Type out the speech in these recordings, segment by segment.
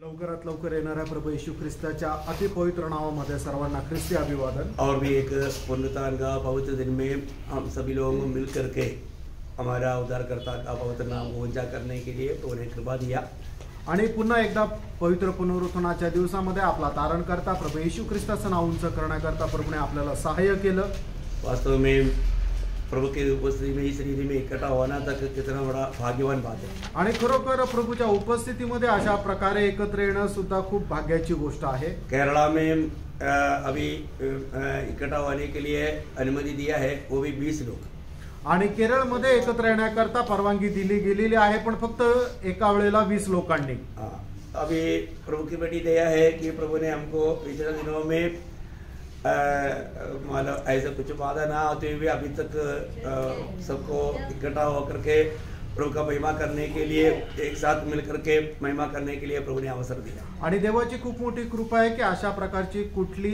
लवकरात लवकर येणाऱ्या प्रभू येशू ख्रिस्ताच्या अति पवित्र नावामध्ये सर्वांना ख्रिस्ती अभिवादन। और भी एक पुण्यतान का पवित्र दिन में हम सभी लोग मिल करके हमारा उद्धारकर्ता का पवित्र नाम को ऊंचा करने के लिए तो उन्हें कृपा दिया। आणि पुन्हा एकदा पवित्र पुनरुत्थानाच्या दिवसामध्ये आपला तारणकर्ता प्रभू येशू ख्रिस्ताचं नाव उंच करण्याकरता प्रभूने आपल्याला सहाय्य केलं। वास्तव में प्रभु की उपस्थिति में इस रीति में इकट्ठा होना तक कितना बड़ा भाग्यवान बात है। आणि खरोखर प्रभूच्या उपस्थितीमध्ये अशा प्रकारे एकत्र येणं सुद्धा खूप भाग्याची गोष्ट आहे। केरला में अभी इकट्ठा होने के लिए अनुमति दिया है, वो भी 20 लोग। आणि केरळमध्ये एकत्र येण्याकरता परवानगी दिली गेलेली आहे, पण फक्त एका वेळेला 20 लोकांनी। अभी प्रभु की बड़ी दया है कि प्रभु ने हमको पिछले दिनों में मतलब ऐसा कुछ वादा ना होते हुए अभी तक सबको इकट्ठा होकर के प्रभु का महिमा करने के लिए एक साथ मिलकर के महिमा करने के लिए प्रभु ने अवसर दिया। आणि देवाची खूप मोठी कृपा आहे की अशा प्रकारची कुठली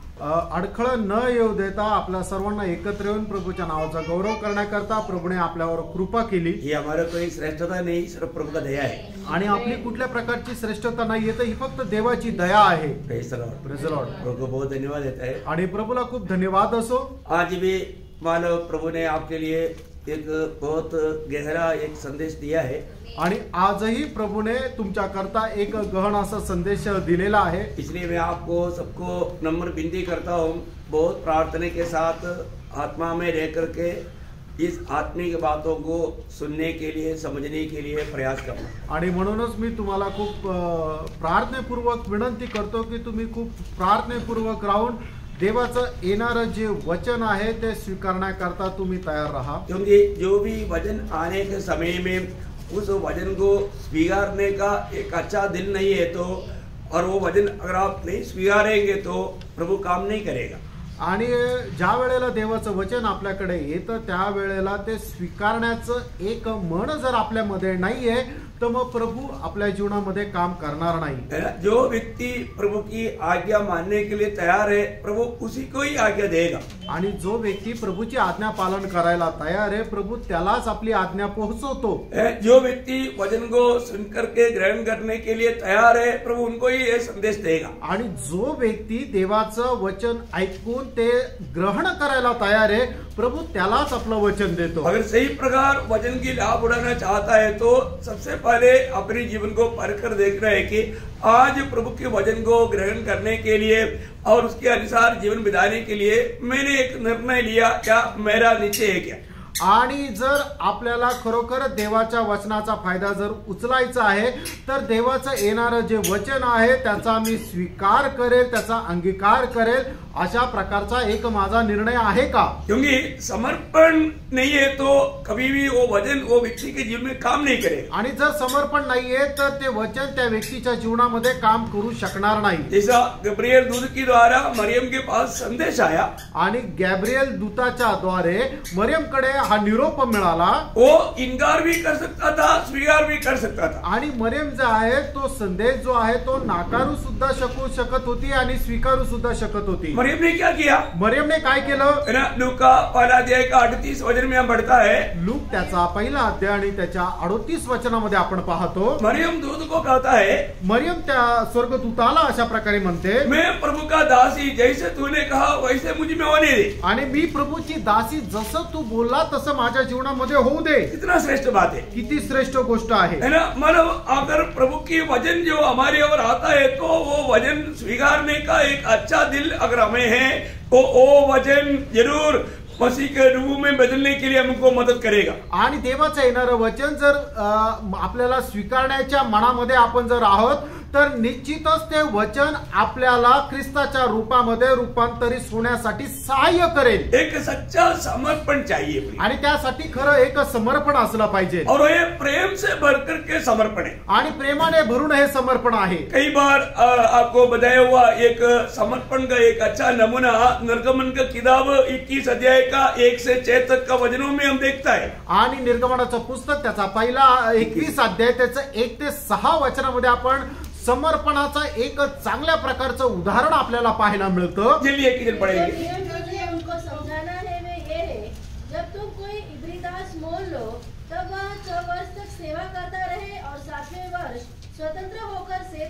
अडखळ न येऊ देता आपल्या सर्वांना एकत्र येऊन प्रभूच्या नावाचा गौरव करण्याकरता प्रभूने आपल्यावर कृपा केली। ही हमारा कोई श्रेष्ठता नहीं, सिर्फ प्रभु का दया है। आणि आपली कुठल्या प्रकारची श्रेष्ठता नाहीये, तर ही फक्त देवाची दया आहे। Praise the Lord, praise the Lord. प्रभु को बहुत धन्यवाद देता है आणि प्रभूला खूप धन्यवाद असो। आज भी मानो प्रभु ने आपके लिए एक बहुत गहरा एक संदेश दिया है। आणि आजही प्रभूने तुमच्या करता एक गहन असा संदेश दिलेला आहे। इसलिए मैं आपको सबको नम्र विनती करता हूँ, बहुत प्रार्थना के साथ आत्मा में रह करके इस आत्मिक बातों को सुनने के लिए समझने के लिए प्रयास करना। आणि म्हणूनच मी तुम्हाला खूप प्रार्थनेपूर्वक विनंती करतो की तुम्ही खूप प्रार्थनेपूर्वक राहून देवाचं येणारं जे वचन आहे ते स्वीकारण्याकरता तुम्ही तयार रहा। क्योंकि जो भी वचन आने के समय में उस वचन को स्वीकारने का एक अच्छा दिल नहीं है तो, और वो वचन अगर आप नहीं स्वीकारेंगे तो प्रभु काम नहीं करेगा। आणि ज्या वेळेला देवाचं वचन आपल्याकडे येतं त्या वेळेला ते स्वीकारण्याचं एक मन जर आपल्यामध्ये नाहीये तर मग प्रभु आपल्या जीवनामध्ये काम करणार नाही। जो व्यक्ति प्रभु की आज्ञा मानने के लिए तैयार है प्रभु उसी को ही आज्ञा देगा। आणि जो व्यक्ती प्रभूची आज्ञा पालन करायला तयार आहे प्रभु त्यालाच आपली आज्ञा पोहोचवतो। जो व्यक्ति वचन को सुन करके ग्रहण करने के लिए तैयार है प्रभु उनको ही ये संदेश देगा। आणि जो व्यक्ती देवाचं वचन ऐकून ते ग्रहण करायला तयार आहे प्रभु त्यालाच आपलं वचन देतो। अगर सही प्रकार वचन की लाभ उठाना चाहता है तो सबसे पहले अपने जीवन को परख कर देखना है कि आज प्रभु के वचन को ग्रहण करने के लिए और उसके अनुसार जीवन बिताने के लिए मैंने एक निर्णय लिया, क्या मेरा निश्चय है क्या। आणि जर आपल्याला खरोखर देवाच्या वचनाचा फायदा जर उचलायचा आहे तर देवाचं येणारं जे वचन आहे त्याचा मी स्वीकार करेल, त्याचा अंगीकार करेल, अशा प्रकारचा एक माझा निर्णय आहे का। क्योंकि समर्पण नहीं है तो कभी भी वो वचन वो व्यक्ति के जीवन में काम नहीं करेगा। आणि जर समर्पण नाहीये तर ते वचन त्या व्यक्तीच्या जीवनामध्ये काम करू शकणार नाही। जैसा गब्रिएल दूत के द्वारा मरियम के पास संदेश आया आणि गैब्रिएल दूताच्या द्वारे मरियमकडे हा निरोप मिळाला, वो इनकार भी कर सकता था, स्वीकार भी कर सकता था। आणि मरियम जो आहे तो संदेश जो आहे तो नाकारू सुद्धा शकत होती आणि स्वीकारू सुद्धा शकत होती। मरियम ने क्या किया? मरियम ने काय केलं? लूका पहिला अध्याय का 38 वचन में हम पढ़ता है। लूक त्याचा पहिला अध्याय आणि त्याच्या 38 वचनामध्ये आपण पाहतो मरियम दूत को कहता है, मरियम त्या स्वर्गदूताला अशा प्रकारे म्हणते, मैं प्रभु का दासी जैसे तूने कहा वैसे मुझ में होने दे। आणि मी प्रभूची दासी जसं तू बोलला तसं माझ्या जीवनामध्ये होऊ दे। कितना श्रेष्ठ बात है, किती श्रेष्ठ गोष्ट आहे ना। मतलब अगर प्रभु की वचन जो हमारे ओर आता है तो वो वचन स्वीकारने का एक अच्छा दिल अगर हमें है तो वो वचन जरूर मसीह के रूप में बदलने के लिए हमको मदद करेगा। आणि देवाचं येणारं वचन जर आपल्याला स्वीकारण्याच्या मनामध्ये आपण जर आहोत तर निश्चितच ते वचन आपल्याला ख्रिस्ताच्या रूपामध्ये रूपांतरित होण्यासाठी सहाय्य करेल। एक सच्चा समर्पण चाहिए आणि त्यासाठी खरं एक समर्पण असलं पाहिजे, और ये प्रेम से भरकर के समर्पण है आणि प्रेमाने भरून हे समर्पण आहे। कई बार आपको बताया हुआ एक समर्पण का एक अच्छा नमूना निर्गमन का किताब 21 अध्याय का 1 से 6 तक का वचनों में हम देखता है। आणि निर्गमनाचं पुस्तक त्याचा पहिला 21 अध्याय त्याचं 1 ते 6 वचनामध्ये आपण समर्पणाचा एक चांगल्या प्रकारचं उदाहरण आपल्याला पाहायला मिळतं। चलिए एक जन पढ़ेंगे। उनको समझाना है वे ये है, जब तुम कोई इब्री दास मोल लो तब वह 6 वर्ष तक सेवा करता रहे और 7वें वर्ष स्वतंत्र होकर सेत में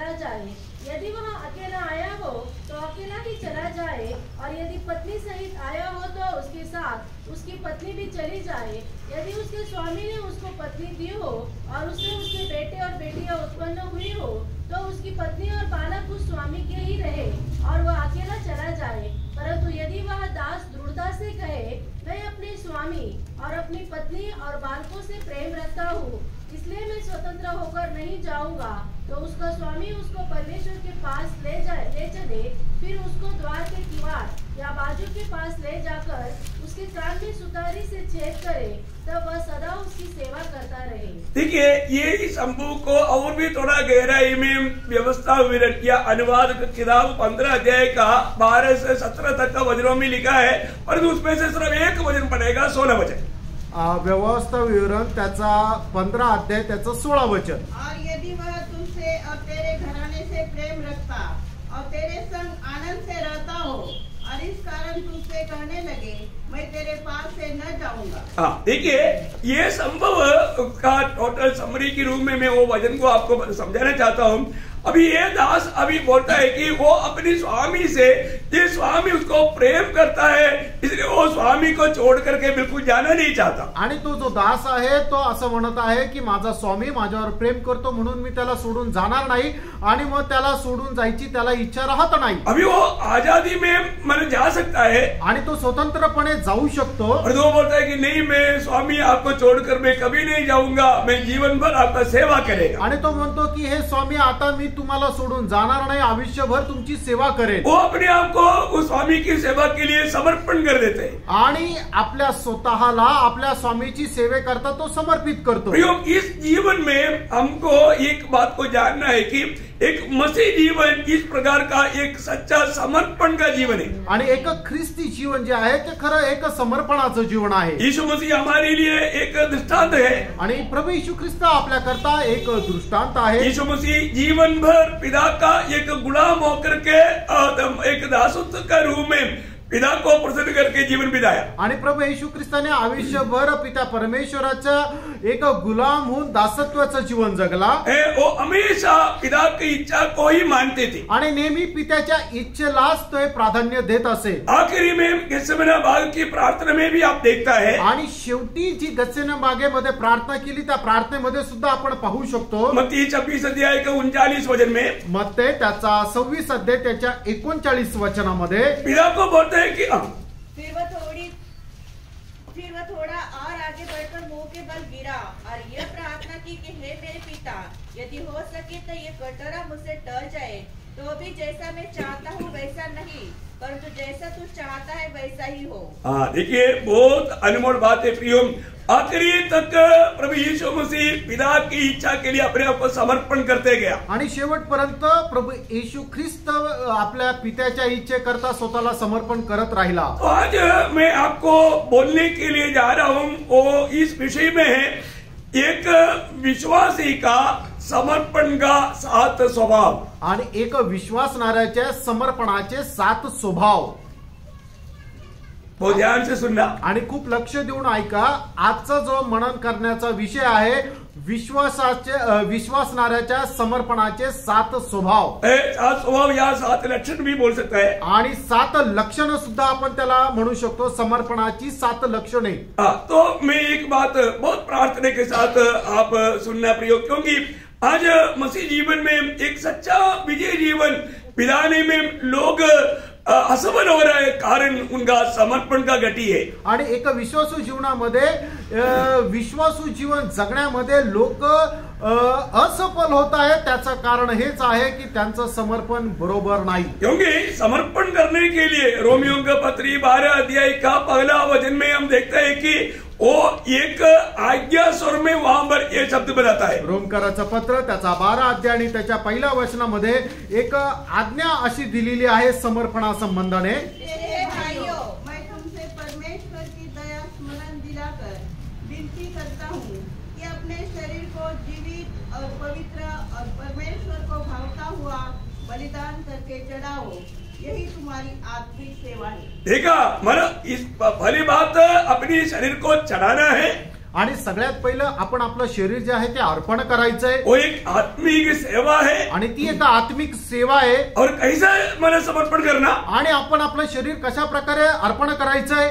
चला जाए। यदि वह अकेला आया हो तो अकेला ही चला जाए, और यदि पत्नी सहित आया हो तो उसके साथ उसकी पत्नी भी चली जाए। यदि उसके स्वामी ने उसको पत्नी दी हो और उससे उसके बेटे और बेटियां उत्पन्न हुई हो तो उसकी पत्नी और बालक उस स्वामी के ही रहे और वह अकेला चला जाए। परंतु यदि वह दास दृढ़ता से कहे, मैं अपने स्वामी और अपनी पत्नी और बालकों से प्रेम रखता हूँ, इसलिए मैं स्वतंत्र होकर नहीं जाऊंगा, तो उसका स्वामी उसको परमेश्वर के पास ले चले, फिर उसको द्वार के किवाड़ या बाजू के पास ले जाकर उसके कान में सुतारी से छेद करे, तब वह सदा उसकी सेवा करता रहे। देखिए, ये इस संभव को और भी थोड़ा गहराई में व्यवस्था विवरण किया। अनुवाद किताब 15 अध्याय का 12 से 17 तक का वचनों में लिखा है, परंतु उसमें से सिर्फ एक वचन पड़ेगा, 16 वचन। व्यवस्था विवरण त्याचा 15 अध्याय त्याचं 16 वचन। और यदि वह तुझसे और तेरे घराने से प्रेम रखता और तेरे संग आनंद से रहता हो और इस कारण तुझसे कहने लगे, मैं तेरे पास से न जाऊंगा। हाँ, देखिए, ये संभव का टोटल समरी के रूप में मैं वो वचन को आपको समझाना चाहता हूँ। अभी ये दास अभी बोलता है कि वो अपनी स्वामी से, ये स्वामी उसको प्रेम करता है, इसलिए वो स्वामी को छोड़ करके बिल्कुल जाना नहीं चाहता। आणि तो जो दास आहे तो असं म्हणत आहे की माझा स्वामी माझ्यावर प्रेम करतो म्हणून मी त्याला सोडून जाणार नाही, आणि मग त्याला सोडून जायची त्याला इच्छा राहत नाही। अभी वो आजादी में मन जा सकता है आणि तो स्वतंत्रपणे जाऊ शकतो, और वो बोलता है कि नहीं, मैं स्वामी आपको छोड़कर मैं कभी नहीं जाऊंगा, मैं जीवन भर आपका सेवा करेगा। आणि तो म्हणतो की हे स्वामी, आता मी तुम्हाला सोडून जाणार नाही, आयुष्यभर तुमची सेवा करेन। वो अपने आप को उस स्वामी की सेवा के लिए समर्पण कर देते हैं आणि आपल्या स्वतःला आपल्या स्वामीची सेवेकरता तो समर्पित करतो। प्रयोग इस जीवन में हमको एक बात को जानना है कि एक मसीह जीवन इस प्रकार का एक सच्चा समर्पण का जीवन है, आणि एक ख्रिस्ती जीवन जे आहे ते खरं एक समर्पणाचं जीवन आहे। यीशु मसीह हमारे लिए एक दृष्टांत है। आणि प्रभू येशू ख्रिस्त आपल्या करता एक दृष्टांत आहे। यीशु मसीह जीवन भर पिता का एक गुलाम होकर के एक दासत्व का रूप में पिता को प्रसन्न करके जीवन बिताया। आणि प्रभू येशू ख्रिस्ताने आयुष्यभर पिता परमेश्वराचा एक गुलाम होऊन दासत्वाचं जीवन जगला। वो हमेशा पिता की इच्छा को ही मानते थे आणि नेहमी पित्याच्या इच्छेलाच तो प्राधान्य देत असे। आखिरी में गेत्सेमने बाग की प्रार्थना में भी आप देखता है, आणि शेवटी जी गेत्सेमने बागेमध्ये प्रार्थना केली त्या प्रार्थनेमध्ये सुद्धा आपण पाहू शकतो। मत्ती 26 अध्याय के 39 वचन में, मत्ते त्याचा 26 अध्याय त्याच्या 39 वचनामध्ये पिता को बोलते हैं कि फिर वह थोड़ा और आगे बढ़कर मुंह के बल गिरा और यह प्रार्थना की कि हे मेरे पिता, यदि हो सके तो ये कटोरा मुझसे टल जाए, तो भी जैसा मैं चाहता हूँ वैसा नहीं, परंतु जैसा तू चाहता है वैसा ही हो। हाँ, देखिए, बहुत अनमोल बात है प्रियो। आखिरी तक प्रभु यीशु मसीह पिता की इच्छा के लिए अपने आप को समर्पण करते गया, आणि शेवटपर्यंत प्रभू येशू ख्रिस्त आपल्या पित्याच्या इच्छेकरता स्वतःला समर्पण करत राहिला। तो आज मैं आपको बोलने के लिए जा रहा हूँ वो इस विषय में है, एक विश्वासी का समर्पण का 7 स्वभाव, आणि एक विश्वासणाऱ्याच्या समर्पणाचे 7 स्वभाव। बहुत ध्यान से सुनना आणि खूप लक्ष देऊन ऐका। आजचा जो मनन करण्याचा विषय आहे विश्वासणाऱ्याच्या समर्पणाचे 7 स्वभाव। 7 स्वभाव या 7 लक्षण भी बोल सकता है, आणि 7 लक्षणं सुद्धा आपण त्याला म्हणू शकतो, समर्पणाची 7 लक्षणे। तो मैं एक बात बहुत प्रार्थना के साथ आप सुनना प्रयोग, क्योंकि आज मसीह जीवन में एक सच्चा विजय जीवन बिताने में लोग असफल हो रहा है, कारण उनका समर्पण का गति है। आणि एक विश्वासू जीवनामध्ये विश्वासू जीवन जगण्यामध्ये लोक असफल होत आहे, त्याचं कारण हेच आहे की त्यांचं समर्पण बरोबर नाही। क्योंकि समर्पण करने के लिए रोमियो का पत्री 12 अध्याय का पहला वचन में हम देखते हैं कि वो एक आज्ञा स्वर में वहां पर ये शब्द बताता है। रोमकराचं पत्र त्याचा 12 अध्याय आणि त्याच्या पहिल्या वचनामध्ये एक आज्ञा अशी दिलेली आहे समर्पणा संबंधाने। भाइयों, मैं तुमसे परमेश्वर की दया स्मरण दिलाकर विनती करता हूँ कि अपने शरीर को जीवित और पवित्र और परमेश्वर को भावता हुआ बलिदान करके चढ़ाओ, यही तुम्हारी आत्मिक सेवा है। देखा, मन इस भली बात अपने शरीर को चढ़ाना है, आणि सगळ्यात पहिलं आपण आपलं शरीर जे आहे ते अर्पण करायचंय वो एक आत्मिक सेवा है। आणि ती एक आत्मिक सेवा आहे। और कैसा मन समर्पण करना, आणि आपण आपलं शरीर कशा प्रकारे अर्पण करायचंय?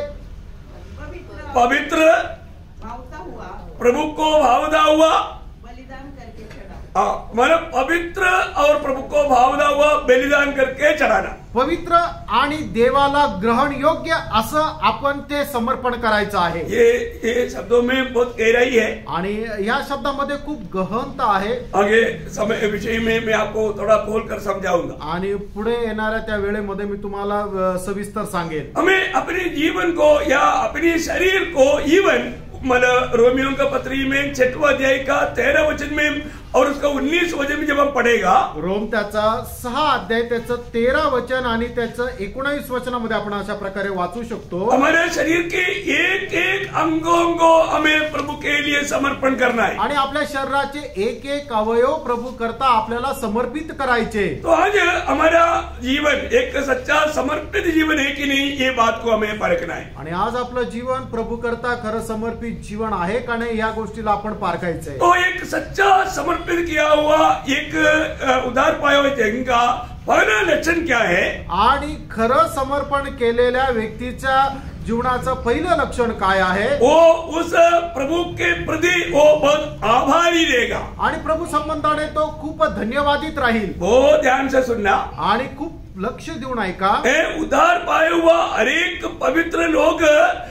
पवित्र भावता हुआ प्रभु को भावदा हुआ, बलिदान करके चढ़ाओ। मतलब पवित्र और प्रभु को भावदा हुआ बलिदान करके चढ़ाना। पवित्र आणि देवाला ग्रहण योग्य असं आपण ते समर्पण करायचं आहे। ये शब्दों में बहुत गहराई है आणि या शब्दामध्ये खूप गहनता आहे। आगे समय विषय में मैं आपको थोड़ा खोल कर समझाऊंगा आणि पुढे येणाऱ्या त्या वेळेमध्ये मी तुम्हाला सविस्तर सांगेन। हमें अपने जीवन को या अपने शरीर को इवन मतलब रोमियों का पत्री में 6वां अध्याय का 13 वचन में और उसका 19 वचन में जब हम पढ़ेगा, रोम त्याचा 6 अध्याय त्याचं 13 वचन आणि त्याचं 19 वचनामध्ये आपण अशा प्रकारे वाचू शकतो। हमारे शरीर के एक एक अंगों को हमें प्रभु के लिए समर्पण करना है आणि आपल्या शरीराचे एक एक अवयव प्रभु करता आपल्याला समर्पित करायचे। तो आज हमारा जीवन एक सच्चा समर्पित जीवन है कि नहीं, ये बात को हमें परखना है। आणि आज आपलं जीवन प्रभु करता खरं समर्पित जीवन आहे का नाही या गोष्टीला आपण पारखायचंय। तो एक सच्चा समर्पित किया हुआ एक उदार पाया हुआ जन का पहला लक्षण क्या है? आणि खरं समर्पण केलेल्या व्यक्तीच्या जीवनाचं पहिलं लक्षण काय आहे? वो उस प्रभु के प्रति वो बहुत आभारी रहेगा आणि प्रभु संबंधाने तो खूप धन्यवादित राहील। बहुत ध्यान से सुनना आणि खूप लक्ष देऊन ऐका। उदार पाया हुआ हर एक पवित्र लोग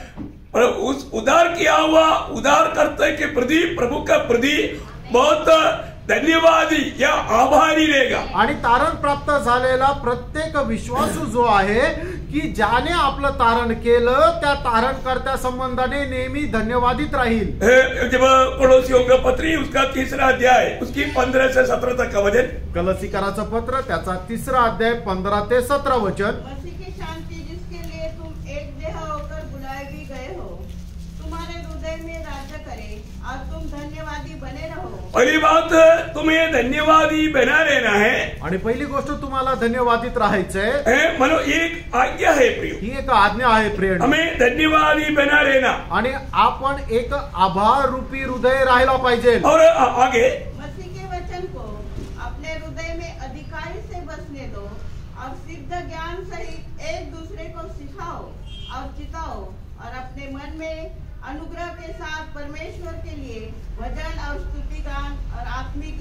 उस उदार किया हुआ उदारकर्ता के प्रति प्रभु का प्रति बहुत धन्यवादी या आभारी रहेगा। आणि तारण प्राप्त झालेला प्रत्येक विश्वासू जो आहे की ज्याने आपलं तारण केलं त्या तारणकर्त्या संबंधाने नेहमी धन्यवादित राहील। जब पड़ोसियों का पत्री उसका 3रा अध्याय उसकी 15 से 17 तक का वचन, कलसीकराचं पत्र त्याचा 3रा अध्याय 15 ते 17 वचन। मसीह की शांति जिसके लिए तुम एक देह होकर बुलाए भी गए हो तुम्हारे हृदय में राज्य करे और तुम धन्यवादी बने रहो। पहली बात तुम्हें धन्यवादी बना रहना है आणि पहिली गोष्ट तुम्हाला धन्यवादित राहायचंय। मतलब एक आज्ञा है प्रिय, ही एक आज्ञा आहे प्रिय, हमें धन्यवादी बना रहना आणि आपण एक आभार रूपी हृदय राहायला पाहिजे। और आगे मसीह के वचन को अपने हृदय में अधिकारी से बसने दो और सिद्ध ज्ञान सहित एक दूसरे को सिखाओ और चिताओ और अपने मन में अनुग्रह के साथ परमेश्वर के लिए भजन और स्तुति गान और आत्मिक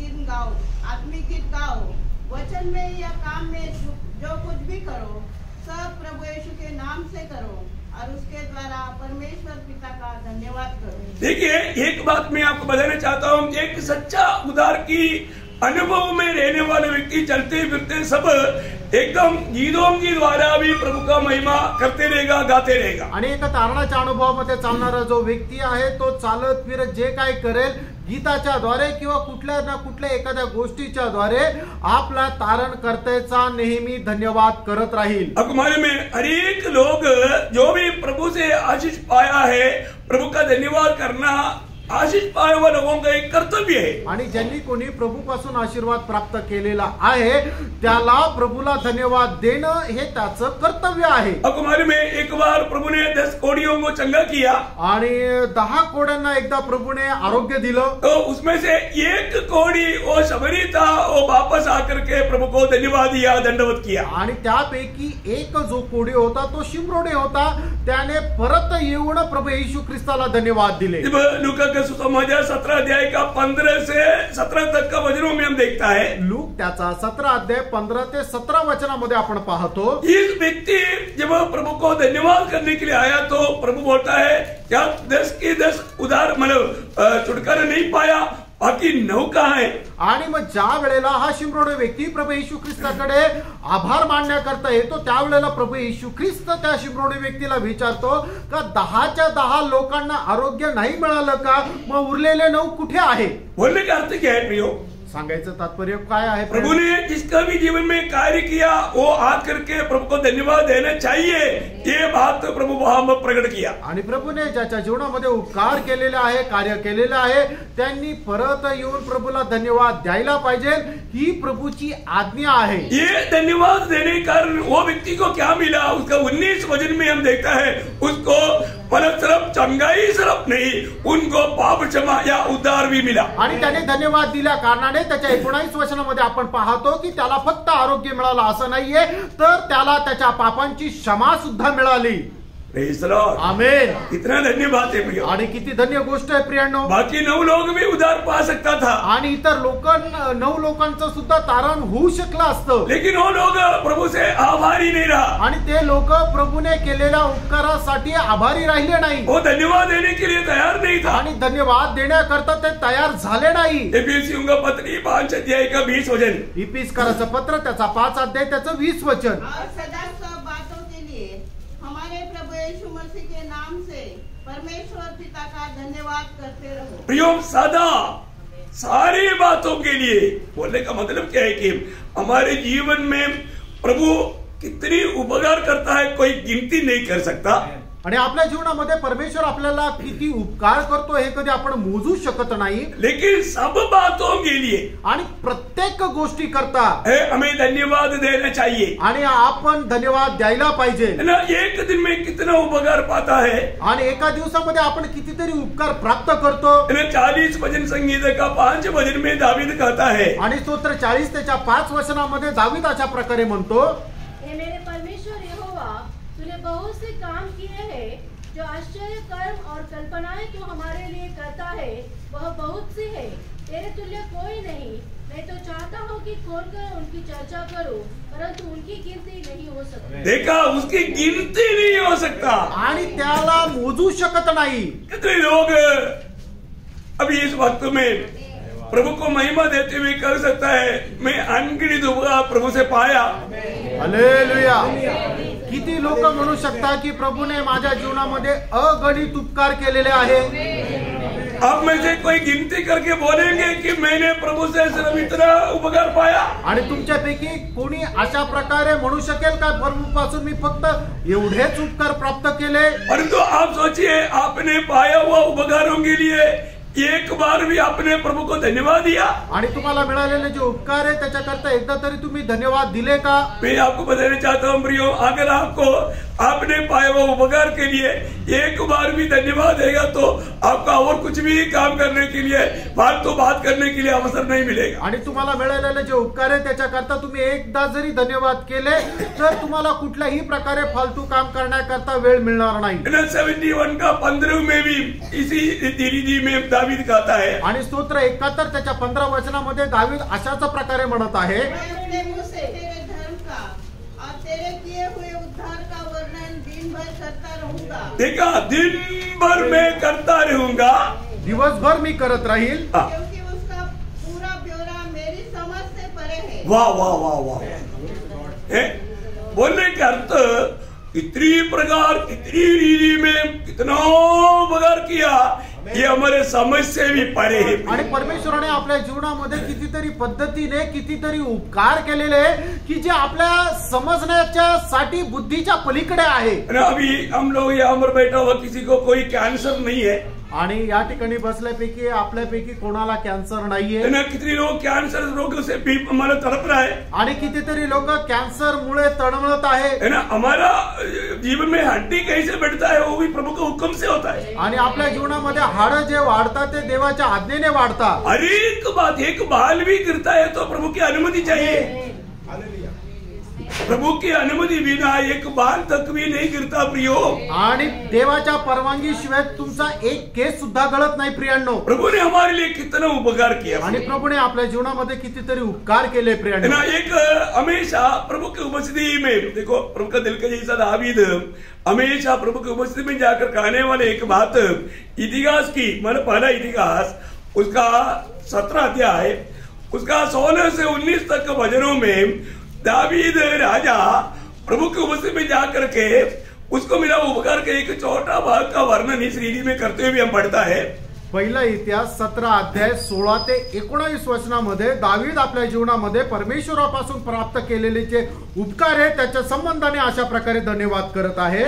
गीत गाओ। वचन में या काम में जो कुछ भी करो सब प्रभु यीशु के नाम से करो और उसके द्वारा परमेश्वर पिता का धन्यवाद करो। देखिए एक बात मैं आपको बताना चाहता हूँ, एक सच्चा उदार की अनुभव में रहने वाले व्यक्ति चलते फिरते सब एकदम गीतों के द्वारा भी प्रभु का महिमा करते रहेगा, गाते रहेगा। आणि एका तारणाच्या अनुभवामध्ये चालणारा जो व्यक्ती आहे तो चालत फिरत जे काय करेल गीताच्या द्वारे किंवा कुठल्या ना कुठल्या एखाद्या गोष्टीच्या द्वारे आपला तारणकर्त्याचा नेहमी धन्यवाद करत राहील। हमारे में अनेक लोग जो भी प्रभु से आशीष पाया है प्रभु का धन्यवाद करना आशीष पाए हुए लोगों का एक कर्तव्य है। आणि ज्यांनी कोणी प्रभूपासून आशीर्वाद प्राप्त केलेला आहे त्याला प्रभूला धन्यवाद देणं हे त्याचं कर्तव्य आहे। हमारे में एक बार प्रभु ने 10 कोढ़ियों को चंगा किया आणि 10 कोड्यांना एकदा प्रभूने आरोग्य दिलं, तो उसमें से एक कोढ़ी वो शबरी था, वो वापस आकर के प्रभु को धन्यवाद दिया, दंडवत किया। आणि त्यापैकी एक जो कोडी होता तो शिमरोडे होता, त्याने परत येऊन प्रभु येशू ख्रिस्ताला धन्यवाद दिले। लूका का सुसमाचार 17 अध्याय का 15 से 17 तक का वचनों में हम देखता है, लूक त्याचा 17 अध्याय 15 ते 17 वचनामध्ये आपण पाहतो। इस व्यक्ति जब प्रभु को धन्यवाद करने के लिए आया तो प्रभु बोलता है क्या 10 के 10 उधार मतलब छुटकारा नहीं पाया, बाकी 9 कहाँ है? आणि मग ज्या वेळेला हा शिमरोडे व्यक्ती प्रभू येशू ख्रिस्ताकडे आभार मानण्याकरता येतो त्यावेळेला प्रभू येशू ख्रिस्त त्या शिमरोडे व्यक्तीला विचारतो का 10च्या 10 लोकांना आरोग्य नाही मिळालं का, मग उरलेले 9 कुठे आहे? बोलने का अर्थ क्या है प्रियो? सांगायचं तात्पर्य काय आहे? प्रभु ने जिसका भी जीवन में कार्य किया वो आकर के प्रभु को धन्यवाद देना चाहिए, ये बात प्रभु वहां में प्रकट किया। आणि प्रभूने ज्याच्या जीवनामध्ये उपकार केलेले आहे, कार्य केलेले आहे, त्यांनी परत येऊन प्रभूला धन्यवाद द्यायला पाहिजे, ही प्रभूची आज्ञा आहे। ये धन्यवाद देने के कारण वो व्यक्ति को क्या मिला, उसका 19 वचन में हम देखता है उसको मतलब सिर्फ चंगाई सिर्फ नहीं, उनको पाप क्षमा या उद्धार भी मिला। आणि त्याने धन्यवाद दिल्या कारणाने त्याच्या 19 वचनामध्ये आपण पाहतो की त्याला फक्त आरोग्य मिळालं असं नाहीये, तर त्याला त्याच्या पापांची क्षमा सुद्धा मिळाली. Praise the Lord. आमेन. कितना धन्यवाद है प्रियो। आणि किती धन्य गोष्ट आहे प्रियांनो. बाकी 9 लोग भी उद्धार पा सकता था, आणि इतर 9 लोकांचं सुद्धा तारण होऊ शकलं असतं, लेकिन वो लोग प्रभु से आभारी नहीं रहा, आणि ते लोक प्रभूने केलेल्या उपकारासाठी आभारी राहिले नाही, वो धन्यवाद देने के लिए तैयार नहीं था। आणि धन्यवाद देण्याकरता ते तयार झाले नाही. एफिसियों का पत्री 5 अध्याय का 20 वचन, इफिसकाराचं पत्र त्याचा 5 अध्याय त्याचं 20 वचन. और सदा सब बातों के लिए हमारे प्रभु यीशु मसीह के नाम से परमेश्वर पिता का धन्यवाद करते रहो। प्रियो सदा सारी बातों के लिए, बोलने का मतलब क्या है कि हमारे जीवन में प्रभु कितनी उपकार करता है कोई गिनती नहीं कर सकता। आणि आपल्या जीवनामध्ये परमेश्वर आपल्याला किती उपकार करतो हे कधी आपण मोजू शकत नाही, लेकिन सब बातों के लिए आणि प्रत्येक गोष्टी करता हमें धन्यवाद देना चाहिए, आणि आपण धन्यवाद द्यायला पाहिजे. है ना। एक दिन में कितना उपकार पाता है, आणि एका दिवसामध्ये आपण कितीतरी उपकार प्राप्त करतो. है ना। 40 भजन संगीत का 5 भजन में दावीद कहता है, आणि स्तोत्र 40 त्याच्या 5 वचनामध्ये दावीद अशा प्रकारे म्हणतो, हे मेरे परमेश्वर यहोवा, तूने बहुत से काम किए हैं, जो आश्चर्य कर्म और कल्पनाएं तू हमारे लिए करता है वह बहुत सी है, तेरे तुल्य कोई नहीं। मैं तो चाहता हूँ कि खोलकर उनकी चर्चा करूं, परंतु उनकी गिनती नहीं हो सकती। देखा, उसकी गिनती नहीं हो सकता, आणि त्याला मोजू शकत नाही. कितने लोग अभी इस वक्त में प्रभु को महिमा देते हुए कह सकता है, मैं अनगिनत उपकार प्रभु से पाया। हालेलुया. किती लोक म्हणू शकता की प्रभूने माझ्या जीवनामध्ये अगणित उपकार केलेले आहे. अब में से कोई गिनती करके बोलेंगे कि मैंने प्रभु से सिर्फ इतना उपकार पाया। आणि तुमच्यापैकी कोणी अशा प्रकारे म्हणू शकेल का, प्रभूपासून मी फक्त एवढेच उपकार प्राप्त केले? परंतु आप सोचिए, आपने पाया हुआ उपकारों के लिए एक बार भी आपने प्रभु को धन्यवाद दिया? आणि तुम्हाला मिळालेले जे उपकार आहे त्याच्याकरता एकदा तरी तुम्ही धन्यवाद दिले का? मैं आपको बताना चाहता हूँ प्रियो, अगर आपको आपने पाए हुए उपकार के लिए एक बार भी धन्यवाद देगा तो आपका और कुछ भी काम करने के लिए, फालतू बात करने के लिए अवसर नहीं मिलेगा। आणि तुम्हाला मिळालेले जे उपकार आहे त्याच्याकरता तुम्ही एकदा जरी धन्यवाद केले तर तुम्हाला कुठल्याही प्रकारे फालतू काम करण्याकरता वेळ मिळणार नाही. 71 का 15 में भी इसी रीति में दावीद कहता है, आणि स्तोत्र 71 त्याच्या 15 वचनामध्ये दावीद अशाच प्रकारे म्हणत आहे, मैं अपने मुंह से तेरे धर्म का और तेरे किए हुए उद्धार का वर्णन दिन भर करता रहूंगा। देखा, दिन भर मैं करता रहूंगा, दिवसभर मी करत राहील, क्योंकि उसका पूरा ब्यौरा मेरी समझ से परे है। वाह वाह वाह वाह। बोलने का अर्थ, कितनी प्रकार कितनी रीति में कितना उपकार किया, ये हमारे समझ से भी परे है। आणि परमेश्वराने आपल्या जीवनामध्ये कितीतरी पद्धतीने कितीतरी उपकार केलेले की जे आपल्या समजण्याच्या साठी बुद्धीच्या पलीकडे आहे. अभी हम लोग यहाँ पर बैठा हुआ किसी को कोई कैंसर नहीं है, आणि या ठिकाणी बसल्यापैकी आपल्यापैकी कोणाला कॅन्सर नाहीये, है ना। कितने लोग कैंसर रोग से भी हमारा तड़प रहा है, आणि कितीतरी लोक कॅन्सर मुळे तळमळत आहे. है ना। हमारा जीवन में हड्डी कैसे बढ़ता है वो भी प्रभु के हुक्म से होता है। आणि आपल्या जीवनामध्ये हाड जे वाढतात ते देवाच्या आज्ञेने वाढतात. हर एक बात, एक बाल भी गिरता है तो प्रभु की अनुमति चाहिए। प्रभु की अनुमति बिना एक बाल तक भी नहीं गिरता प्रियो। आणि देवाच्या परवानगी शिवाय तुमचा एक केस सुद्धा गळत नाही प्रियांनो. प्रभु ने हमारे लिए कितना उपकार किया, आणि प्रभूने आपल्या जीवनामध्ये कितीतरी उपकार केले है प्रियांनो. ना। एक हमेशा प्रभु की उपस्थिति में, देखो प्रभु का दिल का जैसा दावीद हमेशा प्रभु की उपस्थिति में जाकर कहने वाले एक बात, इतिहास की, मतलब पहला इतिहास उसका 17 अध्याय उसका 16 से 19 तक भजनों में दावीद राजा प्रभु की उपस्थिति में जाकर के उसको मिला उपकार के एक छोटा भाग का वर्णन इस रीति में करते हुए हम पढ़ता है। पहिला इतिहास 17 अध्याय 16 ते 19 वचनामध्ये दावीद आपल्या जीवनामध्ये परमेश्वरापासून प्राप्त केलेले जे उपकार आहे त्याच्या संबंधाने अशा प्रकारे धन्यवाद करत आहे.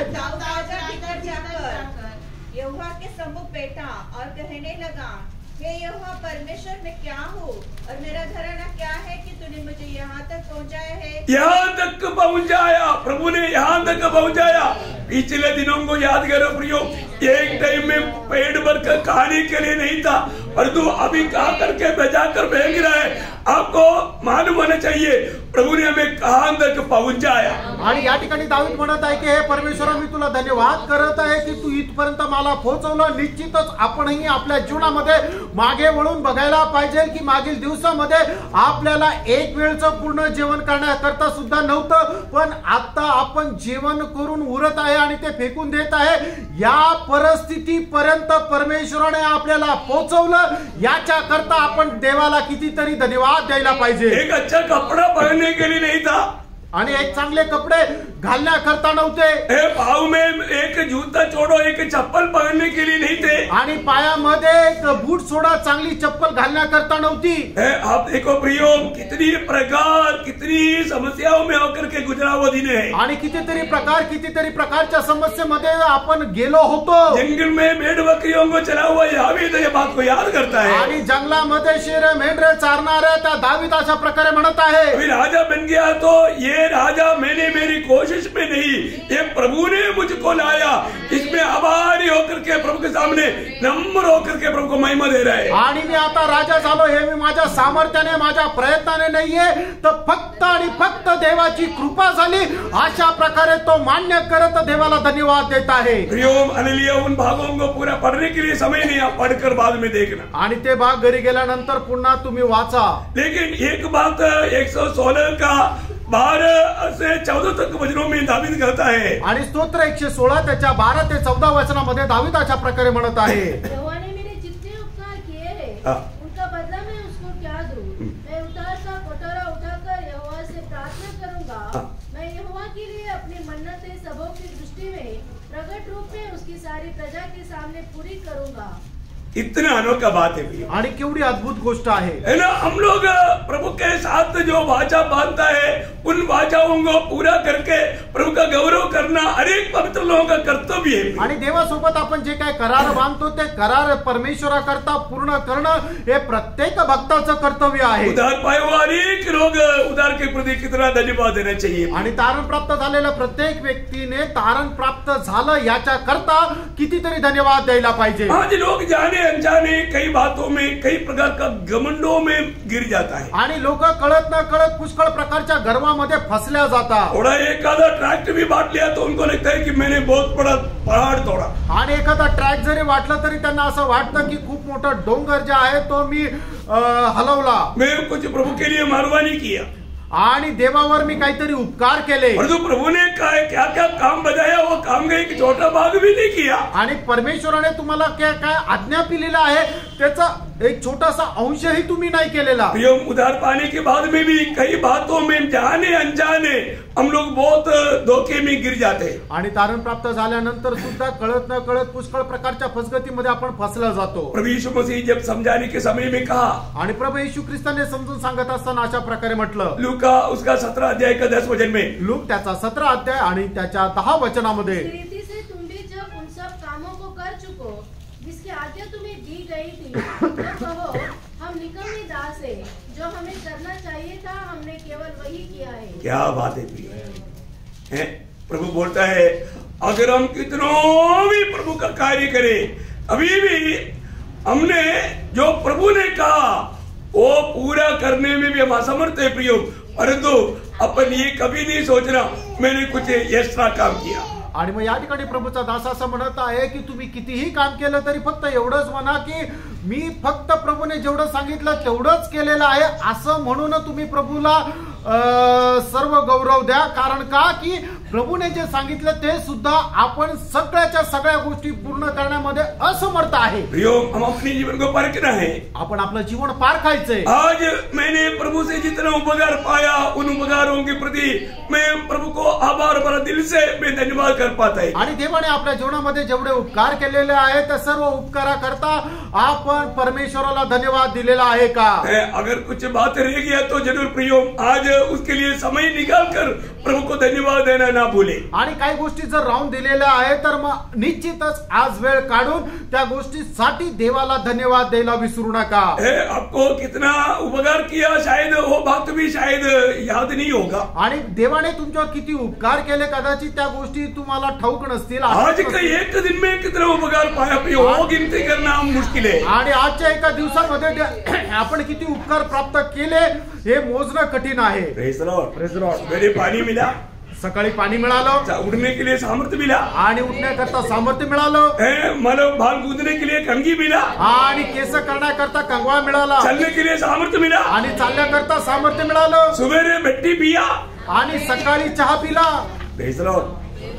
यहोवा के सम्मुख बैठा और कहने लगा, हे यहोवा परमेश्वर, मैं क्या हूँ और मेरा घराना क्या है कि तूने मुझे यहाँ तक पहुँचाया है। यहाँ तक पहुँचाया, प्रभु ने यहाँ तक पहुँचाया। पिछले दिनों को याद करो प्रियो, एक टाइम में पेट भर कर खाने के लिए नहीं था, परंतु अभी खा करके बजा कर फेंक रहा है। आपको मालूम होना चाहिए प्रभु ने हमें कहां तक पहुंचाया। आणि या ठिकाणी दावीद म्हणत आहे की हे परमेश्वरा, मी तुला धन्यवाद करत आहे की तू इथपर्यंत मला पोहोचवलं। निश्चितच आपणही आपल्या जीवनामध्ये मागे वळून बघायला पाहिजे की मागील दिवसामध्ये आपल्याला एक वेळचं पूर्ण जेवण करण्याकरता सुद्धा नव्हतं, पण आता आपण जेवण करून उरत आहे आणि ते फेकून देत आहे। या परिस्थितीपर्यंत परमेश्वराने आपल्याला पोहोचवलं, याच्या करता आपण देवाला कितीतरी धन्यवाद द्यायला पाहिजे। एक अच्छा कपड़ा पहनने के लिए नहीं था, आणि एक चांगले कपडे घालण्याकरता नव्हते, पाव में एक जूता छोड़ो एक चप्पल पहनने के लिए नहीं थे, आणि पायामध्ये एक बूट सोडा चांगली चप्पल घालण्याकरता नव्हती। आप देखो प्रियो, कितनी प्रकार कितनी समस्याओं में होकर के गुजरा वो दिन है, आणि कितीतरी प्रकारच्या समस्येमध्ये आपण गेलो होतो। जंगल में भेड़ बकरियों को चला हुआ दावीद ये बात को याद करता है, आणि जंगलामध्ये शेर मेंढरे चारणाऱ्या त्या दावीद अशा प्रकारे म्हणत आहे, अभी राजा बन गया तो ये राजा मैंने मेरी कोशिश में नहीं, ये प्रभु ने मुझको लाया। इसमें आभारी होकर के प्रभु के सामने नम्र होकर के प्रभु को महिमा दे रहा है। आणि मी आता राजा झालो हे मी माझ्या सामर्थ्याने माझ्या प्रयत्नाने नाहीये, तर फक्त आणि फक्त देवाची कृपा झाली, अशा प्रकारे तो मान्य करत देवाला धन्यवाद देत आहे। प्रियो हालेलुया, उन भागों को पूरा पढ़ने के लिए समय नहीं, आप पढ़कर बाद में देखना। आणि ते भाग घरी गेल्यानंतर पुन्हा तुम्ही वाचा। लेकिन एक बात 116 का 12 से 14 तक वचनों में दावीद कहता है, आणि स्तोत्र 116 त्याच्या 12 ते 14 वचनामध्ये दावीद अशा प्रकारे म्हणत आहे, यहोवा ने मेरे जितने उपकार किए हैं उनका बदला मैं उसको क्या दूं? मैं उधार का कटोरा उठाकर यहोवा से प्रार्थना करूंगा। मैं यहोवा के लिए अपनी मन्नतें सबों की दृष्टि में प्रकट रूप में उसकी सारी प्रजा के सामने पूरी करूंगा। इतना अनोखा बात है भैया, आणि केवढी अद्भुत गोष्ट आहे। है ना। हम लोग प्रभु के साथ जो वाचा बांधता है, उन वाचाओं को पूरा करके प्रभु का गौरव करना हर एक पवित्र लोगों का कर्तव्य है। आणि देवासोबत आपण जे काय करार बांधतो ते करार परमेश्वराकरता पूर्ण करणं हे प्रत्येक भक्ताचं कर्तव्य आहे। उद्धार पाए हुए अनेक लोग उद्धार के प्रति कितना धन्यवाद देना चाहिए। आणि तारण प्राप्त झालेल्या प्रत्येक व्यक्तीने तारण प्राप्त झालं याच्या करता कितीतरी धन्यवाद द्यायला पाहिजे। आज लोग जाने अनजाने कई बातों में कई प्रकार का घमंडों में गिर जाता है, आणि लोक कळत न कळत पुष्कळ प्रकारच्या गर्वामध्ये फसल्या जातात। थोड़ा एक आधा ट्रैक्ट भी बांट लिया तो उनको लगता है कि मैंने बहुत बड़ा पहाड़ तोड़ा, आणि एखादा ट्रॅक जरी वाटलं तरी त्यांना असं वाटतं की खूप मोठा डोंगर जे आहे तो मी हलवला, मैं कुछ प्रभु के लिए मारवानी किया, आणि देवावर मी काहीतरी उपकार केले। परंतु प्रभु ने क्या क्या काम बजाया, वो काम का एक छोटा भाग भी नहीं किया। आणि परमेश्वराने तुम्हाला काय काय आज्ञा दिलेला आहे त्याचा एक छोटासा अंशही तुम्ही नाही केलेला। प्रियो, उद्धार पाने के बाद में भी कई बातों में जाने अनजाने हम लोग बहुत धोखे में गिर जाते हैं। आणि तारण प्राप्त झाल्यानंतर सुद्धा कळत न कळत पुष्कळ प्रकारच्या फसगतीमध्ये आपण फसला जातो। प्रभु यीशु मसीह जब समझाने के समय में कहा, आणि प्रभू येशू ख्रिस्ताने समजून सांगत असताना अशा प्रकारे म्हटलं, लूका उसका 17 अध्याय का 10 वचन में, लूक त्याचा 17 अध्याय आणि त्याच्या 10 वचनामध्ये, इस रीति से तुम भी जब उन सब कामों को कर चुको जिसकी आज्ञा तुम्हें दी गई थी, तो कहो हम निकम्मे दास हैं, जो हमें करना चाहिए था हमने केवल वही किया है। क्या बात है प्रिय, प्रभु बोलता है अगर हम कितनों भी प्रभु का कार्य करें, अभी भी हमने जो प्रभु ने कहा वो पूरा करने में भी हम असमर्थ है प्रियो। परंतु अपन ये कभी नहीं सोचना मैंने कुछ एक्स्ट्रा काम किया। आणि मग या ठिकाणी प्रभूचा दास असं म्हणत आहे की तुम्ही कितीही काम केलं तरी फक्त एवढंच म्हणा की मी फक्त प्रभूने जेवढं सांगितलं तेवढंच केलेलं आहे, असं म्हणून तुम्ही प्रभूला सर्व गौरव द्या। कारण का की प्रभूने जे सांगितलं ते सुद्धा आपण सगळ्याच्या सगळ्या गोष्टी पूर्ण करण्यामध्ये असमर्थ आहे। प्रियो, हम अपने जीवन को परखना है, आपण आपलं जीवन पारखायचंय। आज मैंने प्रभु से जितना उपकार पाया उन उपकारों के प्रति मैं प्रभु को आभार भरा दिल से मैं धन्यवाद कर पाता है। आणि देवाने आपल्या जीवनामध्ये जेवढे उपकार केलेले आहेत त्या सर्व उपकाराकरता आपण परमेश्वराला धन्यवाद दिलेला आहे का? अगर कुछ बात रह गया तो जरूर प्रियो आज उसके लिए समय निकाल कर प्रभु को धन्यवाद देना ना भूले। आणि काही गोष्टी जर राहून दिलेल्या आहे तर मग निश्चितच आज वेळ काढून त्या गोष्टीसाठी देवाला धन्यवाद द्यायला विसरू नका। आपको कितना उपकार किया शायद वो बात भी शायद याद नहीं होगा। आणि देवाने तुमच्यावर किती उपकार केले कदाचित त्या गोष्टी तुम्हाला ठाऊक नसतील। आज का एक दिन में कितना उपकार पाया वो गिनती करना मुश्किल है। आणि आजच्या एका दिवसामध्ये आपण किती उपकार प्राप्त केले हे मोजणं कठीण आहे। Praise the Lord. मेरे पानी मिला, सकाळी पाणी मिळालं, उठने के लिए सामर्थ्य मिला आणि उठण्याकरता सामर्थ्य मिळालं, मला बाल गूंजने के लिए कंघी मिला आणि केस करण्याकरता कंगवा मिळाला, चलने के लिए सामर्थ्य मिला आणि चालण्याकरता सामर्थ्य मिळालं, सुबेरे मिट्टी पिया आणि सकाळी चहा पिला। Praise the Lord.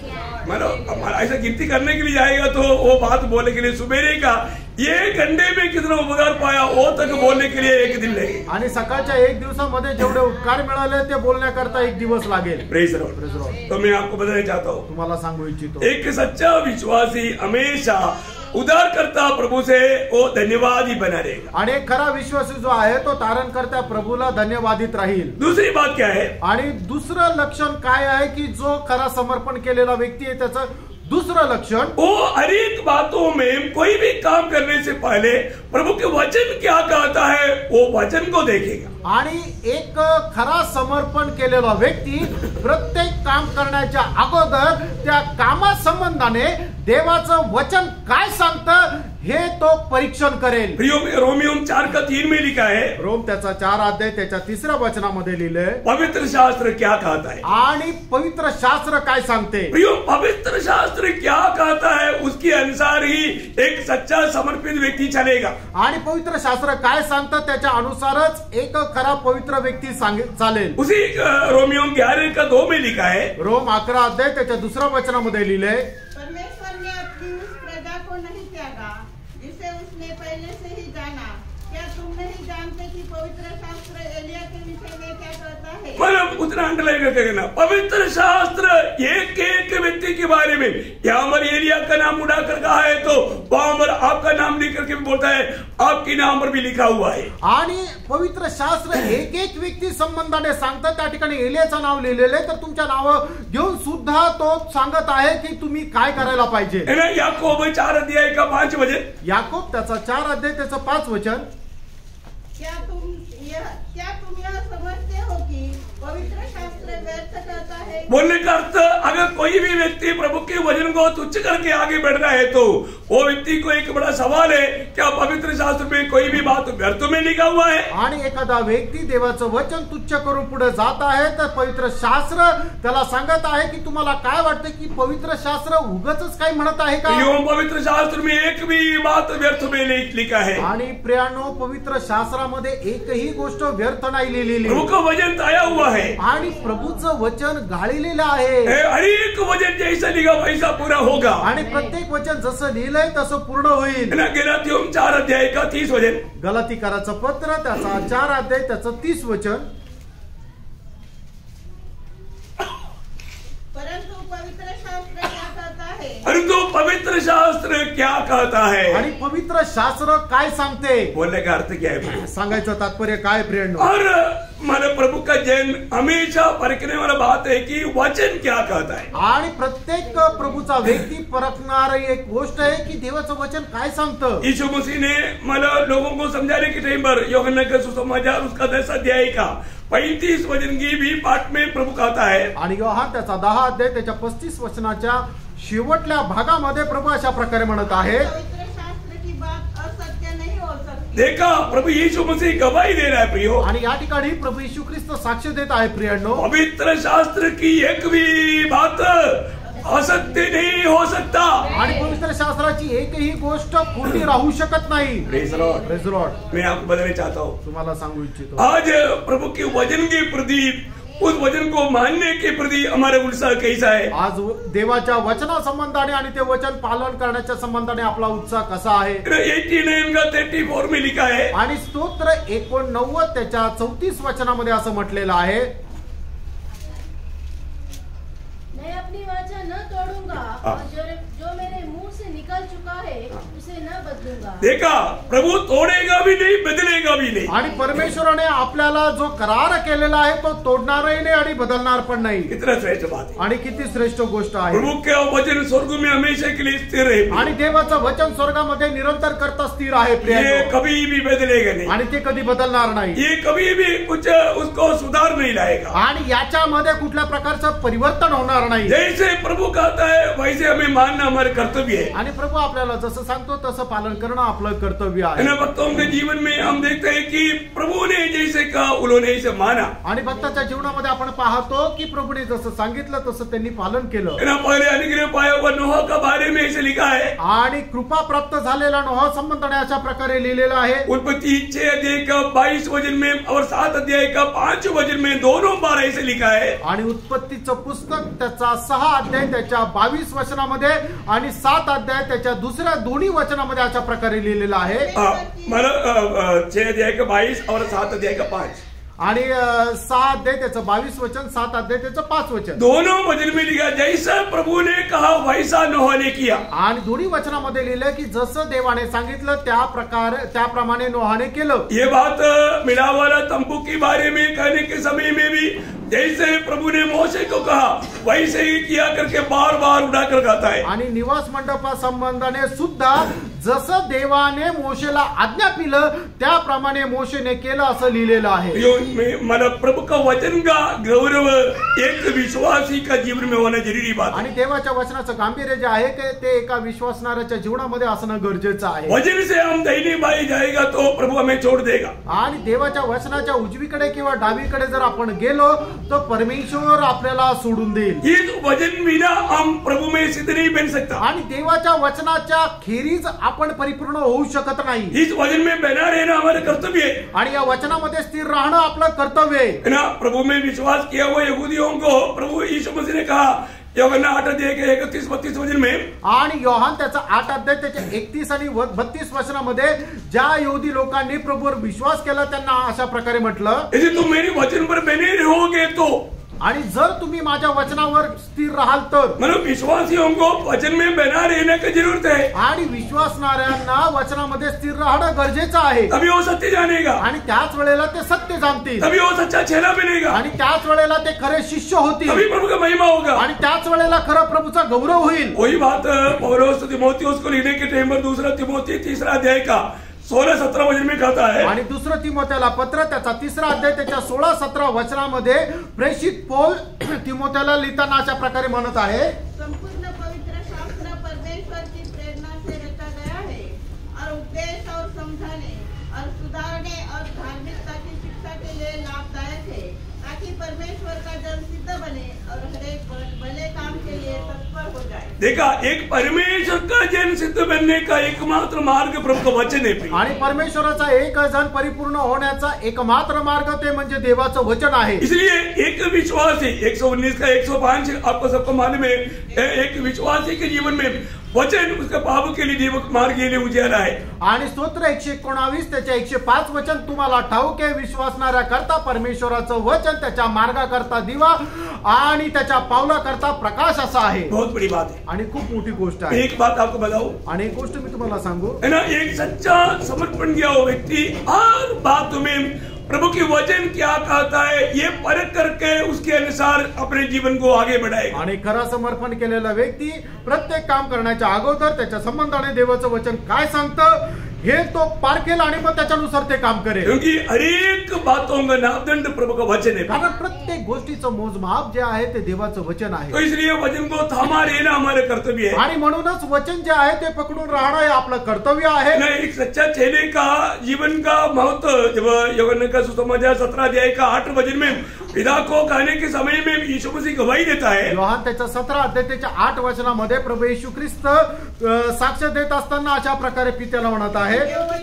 हमारा ऐसा गिनती करने के लिए जाएगा तो वो बात बोलने के लिए सुबेरे का एक घंटे में कितना उपकार पाया वो तक बोलने के लिए एक दिन लगेगा। आणि सकाळच्या एक दिवसामध्ये जेवढे उपकार मिळाले ते बोलण्याकरता एक दिवस लागेल। Praise the Lord. तो मैं आपको बताना चाहता हूँ, तुम्हाला सांगू इच्छितो, एक सच्चा विश्वासी हमेशा उद्धारकर्ता प्रभु से वो धन्यवाद ही बना रहेगा। आणि खरा विश्वासी जो आहे तो तारणकर्त्या प्रभूला धन्यवादित राहील। दूसरी बात क्या है? आणि दुसरं लक्षण काय आहे की जो खरा समर्पण केलेला व्यक्ती आहे त्याचं दूसरा लक्षण, वो हर एक बातों में कोई भी काम करने से पहले प्रभु के वचन क्या कहता है वो वचन को देखेगा। आणि एक खरा समर्पण केलेला व्यक्ती प्रत्येक काम करण्याच्या अगोदर त्या कामा संबंधाने देवाचं वचन काय सांगतं हे तो परीक्षण करेल। रोमियो 4:3 में लिखा है, रोम त्याचा 4 अध्याय त्याच्या 3ऱ्या वचनामध्ये लिहिलंय, पवित्र शास्त्र क्या कहता है। आणि पवित्र शास्त्र काय सांगते। पवित्र शास्त्र क्या कहता है उसके अनुसार ही एक सच्चा समर्पित व्यक्ति चलेगा। आणि पवित्र शास्त्र काय सांगतं त्याच्या अनुसारच एक खरा पवित्र व्यक्ती चालेल। उसी रोमियो 11:2 में लिखा है, रोम 11 अध्याय त्याच्या 2ऱ्या वचनामध्ये लिहिलंय, परमेश्वर ने अपनी उस प्रजा को नहीं त्यागा जिसे उसने पहले से ही जाना। क्या तुम नहीं जानते कि पवित्र शास्त्र एलिया के विषय में क्या कहता है? मतलब उतना अंडरलाइन करके कहना, पवित्र शास्त्र एक एक व्यक्ति के बारे में, यहाँ पर एलिया का नाम उड़ा कर कहा है तो वहां पर आपका नाम लिख करके भी बोलता है, आपकी नाम पर भी लिखा हुआ है। आणि पवित्र शास्त्र एक एक व्यक्ती संबंधाने सांगतं, त्या ठिकाणी एलियाचं नाव लिहिलेलं आहे तर तुमच्या नाव घेऊन सुद्धा तो सांगत आहे की तुम्ही काय करायला पाहिजे। याकोब 4 अध्याय का 5 वचन, याकोब त्याचा 4 अध्याय त्याचं 5 वचन, क्या तुम यह समझते हो कि पवित्र शास्त्र व्यर्थ कहता है? बोलने का अर्थ, अगर कोई भी व्यक्ति प्रभु के वचन को तुच्छ करके आगे बढ़ रहा है तो वो व्यक्ति को एक बड़ा सवाल है, क्या पवित्र शास्त्र में कोई भी बात व्यर्थ में लिखा हुआ है? आणि एखादा व्यक्ती देवाचं वचन तुच्छ करून पुढे जात आहे तर पवित्र शास्त्र त्याला सांगत आहे की तुम्हाला काय वाटतं की पवित्र शास्त्र उगाचच काय म्हणत आहे का? पवित्र शास्त्र में एक भी बात व्यर्थ में लिखा है। आणि प्रियानो, पवित्र शास्त्रामध्ये एकही गोष्ट व्यर्थ नाही लिहिलेली। प्रभु का वचन आया हुआ है आणि प्रभूचं वचन गाळलेलं आहे। हर एक वचन जैसा लिखा वैसा पूरा होगा। आणि प्रत्येक वचन जसं लिहिलंय तसं पूर्ण होईल। गलातियों 4 अध्याय का 30 वचन, गलातीकराचं पत्र त्याचा 4 अध्याय त्याचं 30 वचन, परंतु पवित्र शास्त्र क्या कहता है? परंतु पवित्र शास्त्र क्या कहता है? आणि पवित्र शास्त्र काय सांगते? बोलने का अर्थ क्या है? सांगायचं तात्पर्य काय प्रियनो? और माने प्रभु का जन हमेशा परखने वाला बात है कि वचन क्या कहता है। आणि प्रत्येक प्रभूचा व्यक्ती परखणारी एक गोष्ट आहे की देवाचं वचन काय सांगतं। यीशु मसीह ने मतलब लोगों को समझाने के टाइम पर यूहन्ना का सुसमाचार उसका 10 अध्याय का 35 वचन की भी पाठ में प्रभु कहता है, आणि योहान त्याचा 10 अध्याय त्याच्या 35 वचनाच्या शेवटल्या भागामध्ये प्रभू अशा प्रकारे म्हणत आहे, पवित्र शास्त्र की बात असत्य नहीं हो सकती। देखा प्रभु यीशु मसीह गवाही दे रहा है प्रियो। आणि या ठिकाणी प्रभू यीशु ख्रिस्त साक्ष देत आहे प्रियांनो, पवित्र शास्त्र की एक भी बात असत्य नहीं हो सकता। आणि पवित्र शास्त्राची एकही गोष्ट खोटी राहू शकत नाही। Praise the Lord. Praise the Lord. मैं आपको बताना चाहता हूँ, तुम्हाला सांगू इच्छितो, आज प्रभु के वचन के प्रति, उस वचन को मानने के प्रति हमारा उत्साह कैसा है? आज देवाच्या वचना संबंधाने आणि ते वचन पालन करण्याच्या संबंधाने आपला उत्साह कसा आहे? 89 का 34 में लिखा है, आणि स्तोत्र 89 त्याच्या 34 वचनामध्ये असं म्हटलेलं आहे, मैं अपनी वाचा न तोड़ूंगा और जो मेरे मुंह से निकल चुका है उसे न बदलूंगा। देखा, प्रभु तोड़ेगा भी नहीं, बदलेगा भी नहीं। आणि परमेश्वराने आपल्याला जो करार केलेला आहे तो तोडणारही नाही आणि बदलणार पण नाही। कितना श्रेष्ठ बात है। आणि किती श्रेष्ठ गोष्ट आहे। प्रभु के वचन स्वर्ग में हमेशा के लिए स्थिर है आणि देवाचं वचन स्वर्गामध्ये निरंतर करता स्थिर आहे ये प्रियांनो। कभी भी बदलेगा नहीं आणि ते कधी बदलणार नाही। ये कभी भी कुछ उसको सुधार नहीं लाएगा आणि याच्यामध्ये कुठल्या प्रकारचं परिवर्तन होणार नाही। जैसे प्रभु कहता है वैसे हमें मानना हमारे कर्तव्य है आणि प्रभू आपल्याला जसं सांगतो तसं पालन करणं आपलं कर्तव्य आहे। इन भक्तों के जीवन में हम देखते हैं कि प्रभु ने जैसे कहा उन्होंने इसे माना। आणि भक्ताच्या जीवनामध्ये आपण पाहतो की प्रभूने जसं सांगितलं तसं त्यांनी पालन केलं। पहले अनुग्रह पाया हुआ नोह का बारे में ऐसे लिखा है आणि कृपा प्राप्त झालेला नोह संबंधाने अशा प्रकारे लिहिलेला आहे। उत्पत्ति 6 अध्याय का 22 वचन में और 7 अध्याय का 5 वचन में दोनों बार ऐसे लिखा है। आणि उत्पत्तीचं पुस्तक त्याचा 6 अध्याय त्याच्या 22 वचनामध्ये आणि 7 अध्याय त्याच्या दुसऱ्या दोन्ही वचनामध्ये अशा प्रकारे लिहिलेला आहे। मतलब 6 अध्याय का 22 और 7 अध्याय का 5 आणि 6 अध्याय त्याचं 22 वचन, 7 अध्याय त्याचं 5 वचन। दोनों वचन में लिखा जैसा प्रभु ने कहा वैसा नोह ने किया। आणि दोन्ही वचनामध्ये लिहिलं की जसं देवाने सांगितलं त्याप्रमाणे नोहाने केलं। ये बात मिलावाला तंबू के बारे में कहने के समय में भी जैसे प्रभु ने मोशे को कहा वैसे ही किया करके बार बार उड़ाकर कहता है। आणि निवास मंडपा संबंधाने सुद्धा जसं देवाने मोशेला आज्ञा पिलं त्याप्रमाणे मोशेने केलं असं लिहिलेलं आहे। मतलब प्रभु का वचन का गौरव एक विश्वासी का जीवन में होना जरूरी बात है। आणि देवाच्या वचनाचं गांभीर्य जे आहे ते एका विश्वासणाऱ्याच्या जीवनामध्ये असणं गरजेचं आहे। वचन से हम दैनी बाई जाएगा तो प्रभु हमें छोड़ देगा। आणि देवाच्या वचनाच्या उजवीकडे किंवा डावीकडे जर आपण गेलो तो परमेश्वर आपल्याला सोडून देईल। इस वचन बिना हम प्रभु में सिद्ध नहीं बन सकता। आणि देवाच्या वचनाच्या खेरीज आपण परिपूर्ण होऊ शकत नाही। इस वचन में बना रहना हमारा कर्तव्य है आणि या वचनामध्ये स्थिर राहणं आपलं कर्तव्य आहे ना। प्रभु में विश्वास किया हुआ यहूदियों को प्रभु यीशु मसीह ने कहा यूहन्ना 8 अध्याय के 31-32 वचन में, आणि योहान त्याचा 8 अध्याय त्याच्या 31 आणि 32 वचनामध्ये ज्या यहूदी लोकांनी प्रभूवर विश्वास केला त्यांना अशा प्रकारे म्हटलं, यदि तुम मेरे वचन पर बने रहोगे तो, आणि जर तुम्ही माझ्या वचनावर स्थिर राहाल तर, मतलब विश्वासियों को वचन में बना रहने की जरूरत है। आणि विश्वासणाऱ्यांना वचनामध्ये स्थिर राहणं गरजेचं आहे। तभी वो सत्य जानेगा आणि त्याच वेळेला ते सत्य जाणतील। तभी वो सच्चा चेला बनेगा आणि त्याच वेळेला ते खरे शिष्य होतील। तभी प्रभु का महिमा होगा आणि त्याच वेळेला खरा प्रभूचा गौरव होईल। वही बात पौलुस तिमोथियुस को लिखने के टाइम पर 2 तिमोथी 3 अध्याय का 16-17 वचन में कहता है। आणि 2 तिमोथेला पत्र त्याचा 3 अध्याय त्याच्या 16-17 वचनामध्ये प्रेषित पौल तिमोथेला लिहिताना अशा प्रकारे म्हणत आहे, संपूर्ण पवित्र शास्त्र परमेश्वर की प्रेरणा से रचा गया है और उपदेश और समझाने और सुधारने और धार्मिकता की शिक्षा के लिए लाभदायक है, ताकि परमेश्वर का जन सिद्ध बने और हर एक भले काम के लिए तत्पर हो जाए। देखा, एक परमेश्वर का जन सिद्ध बनने का एकमात्र मार्ग प्रभु का वचन है। आणि परमेश्वराचा एक जण परिपूर्ण होण्याचा एकमात्र मार्ग ते म्हणजे देवाचं वचन आहे। इसलिए एक विश्वासी 119 का 105 आपको सबको मालूम है, एक विश्वासी के जीवन में वचन उसका पाप के लिए दीपक मार्ग के लिए उजाला है। आणि स्तोत्र 119 त्याच्या 105 वचन तुम्हाला ठाऊक आहे, विश्वासणाऱ्या करता परमेश्वराचं वचन त्याच्या मार्गाकरता दिवा आणि त्याच्या पावलाकरता प्रकाश असा आहे। बहुत बड़ी बात है आणि खूप मोठी गोष्ट आहे। एक बात आपको बताऊं, आणि एक गोष्ट मी तुम्हाला सांगू, है ना, एक सच्चा समर्पण किया हुआ व्यक्ति हर बात में प्रभु की वचन क्या कहता है ये परख करके उसके अनुसार अपने जीवन को आगे बढ़ाएगा। आणि खरा समर्पण केलेला व्यक्ती प्रत्येक काम करण्याच्या अगोदर त्याच्या संबंधाने देवाचं वचन काय सांगतं हे तो पारखेल आणि मग त्याच्यानुसार ते काम करेल। क्योंकि हरेक बातों का नापदंड प्रभु का वचन है। कारण प्रत्येक गोष्टीचं मोजमाप जे आहे ते देवाचं वचन आहे। तो इसलिए वचन को थामा रहना हमारे कर्तव्य है। आणि म्हणूनच वचन जे आहे ते पकडून राहणं हे आपलं कर्तव्य आहे। ना, एक सच्चा चेले का जीवन का महत्व जब यूहन्ना का सुसमाचार 17 अध्याय का 8 वचन में पिता को कहने के समय में यीशु मसीह गवाही देता है। योहान त्याच्या 17 अध्याय त्याच्या 8 वचनामध्ये प्रभू येशू ख्रिस्त साक्ष देत असताना अशा प्रकारे पित्याला म्हणत आहे,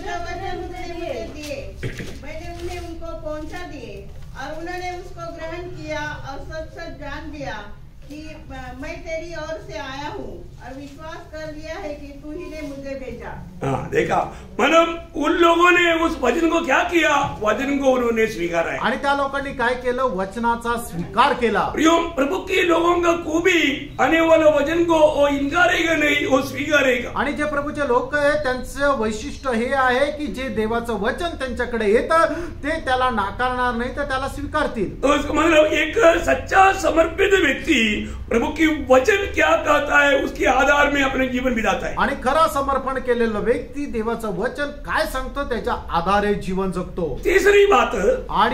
मैंने उन्हें उनको पहुंचा दिए और उन्होंने उसको ग्रहण किया और सच सच जान लिया कि मैं तेरी ओर से आया हूँ और विश्वास कर लिया है कि तू ही ने मुझे भेजा। हाँ, देखा मतलब उन लोगों ने उस वचन को क्या किया, वचन को उन्होंने स्वीकारा है। आणि त्या लोकांनी काय केलं, वचनाचा स्वीकार केला। प्रियो प्रभु के लोगों का खूबी आने वाला वचन को वो इनकारेगा नहीं, वो स्वीकारेगा। आणि जे प्रभूचे लोक आहे त्यांचं वैशिष्ट्य हे आहे की जे देवाचं वचन त्यांच्याकडे येतं ते त्याला नाकारणार नाही, तर त्याला स्वीकारतील। तो इसका मतलब एक सच्चा समर्पित व्यक्ति प्रभु की वचन क्या कहता है उसके आधार में अपने जीवन बिताता है। आणि खरा समर्पण केलेला व्यक्ती देवाचं वचन काय सांगतो त्याच्या आधारे जीवन जगतो। तीसरी बात, आणि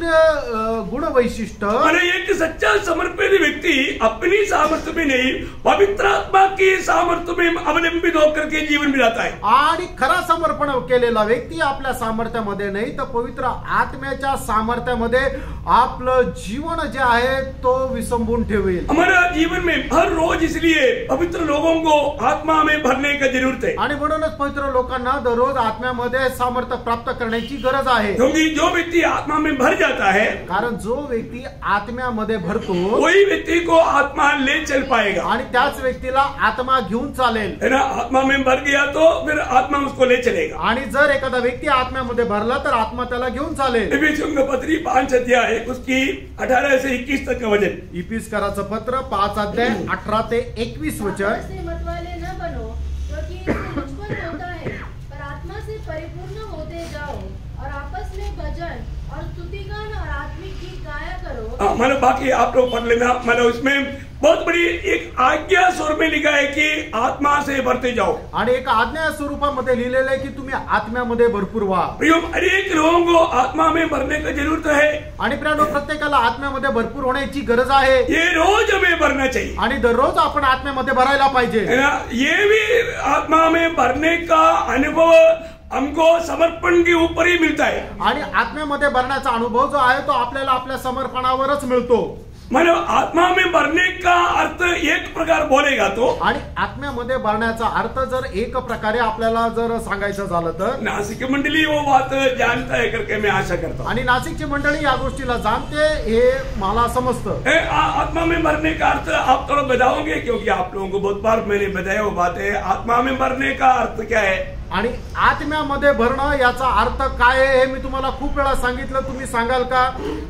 तिसरे गुण वैशिष्ट्य, एक सच्चा समर्पित व्यक्ति अपनी सामर्थ्य में नहीं, पवित्र आत्मा की सामर्थ्य में अवलंबित होकर के जीवन बिताता है। आणि खरा समर्पण केलेला व्यक्ती आपल्या सामर्थ्यामध्ये नाही तर पवित्र आत्म्याच्या सामर्थ्यामध्ये आपलं जीवन जे आहे तो विसंबून ठेवेल। हमारा जीवन में हर रोज इसलिए पवित्र लोगों को आत्मा में भरने का जरूरत है। आणि म्हणूनच पवित्र लोकांना दररोज आत्म्यामध्ये सामर्थ्य प्राप्त करण्याची गरज आहे। क्योंकि जो व्यक्ति आत्मा में भर जाता है, कारण जो व्यक्ती आत्म्यामध्ये भरतो वही व्यक्ति को आत्मा ले चल पाएगा। आणि त्याच व्यक्तीला आत्मा घेऊन चालेल, है ना। आत्मा में भर गया तो फिर आत्मा उसको ले चलेगा। आणि जर एखादा व्यक्ती आत्म्यामध्ये भरला तर आत्मा त्याला घेऊन चालेल। इफिसियों का पत्री 5 अध्याय उसकी 18 से 21 तक का वचन। इफिसकाराचं पत्र 5 अध्याय 18 ते 21 वचन। आपस में मतवाले न बनो, क्योंकि इससे लुचपन होता है, पर आत्मा से परिपूर्ण होते जाओ और आपस में भजन और स्तुतिगान और आत्मिक गीत गाया करो। मतलब बाकी आप लोग पढ़ लेना। मतलब उसमें बहुत बड़ी एक आज्ञा स्वर में लिखा है कि आत्मा से भरते जाओ। आणि एक आज्ञा स्वरूपामध्ये लिहिलेलं आहे की तुम्ही आत्म्यामध्ये भरपूर व्हा। प्रियो अनेक लोगों को आत्मा में भरने की जरूरत है, आणि प्रियानो प्रत्येकाला आत्म्यामध्ये भरपूर होण्याची गरज आहे। ये रोज हमें भरना चाहिए, आणि दररोज आपण आत्म्यामध्ये भरायला पाहिजे। है ना। ये भी आत्मा में भरने का अनुभव हमको समर्पण के ऊपर ही मिलता है। आणि आत्म्यामध्ये भरण्याचा अनुभव जो आहे तो आपल्याला आपल्या समर्पणावरच मिळतो। मतलब आत्मा में भरने का अर्थ एक प्रकार बोलेगा तो, आणि आत्म्यामध्ये भरण्याचा अर्थ जर एक प्रकारे आपल्याला जर सांगायचं झालं तर नासिक मंडली वो बात जानता है करके मैं आशा करता हूँ। आणि नाशिकची मंडळी या गोष्टीला जाणते हे मला समजतं। आत्मा में भरने का अर्थ आप थोड़ा बताओगे, क्योंकि आप लोगों को बहुत बार मैंने बताया वो बात है। आत्मा में भरने का अर्थ क्या है? आणि आत्म्यामध्ये भरणं याचा अर्थ काय आहे हे मी तुम्हाला खूप वेळा सांगितलं, तुम्ही सांगाल का?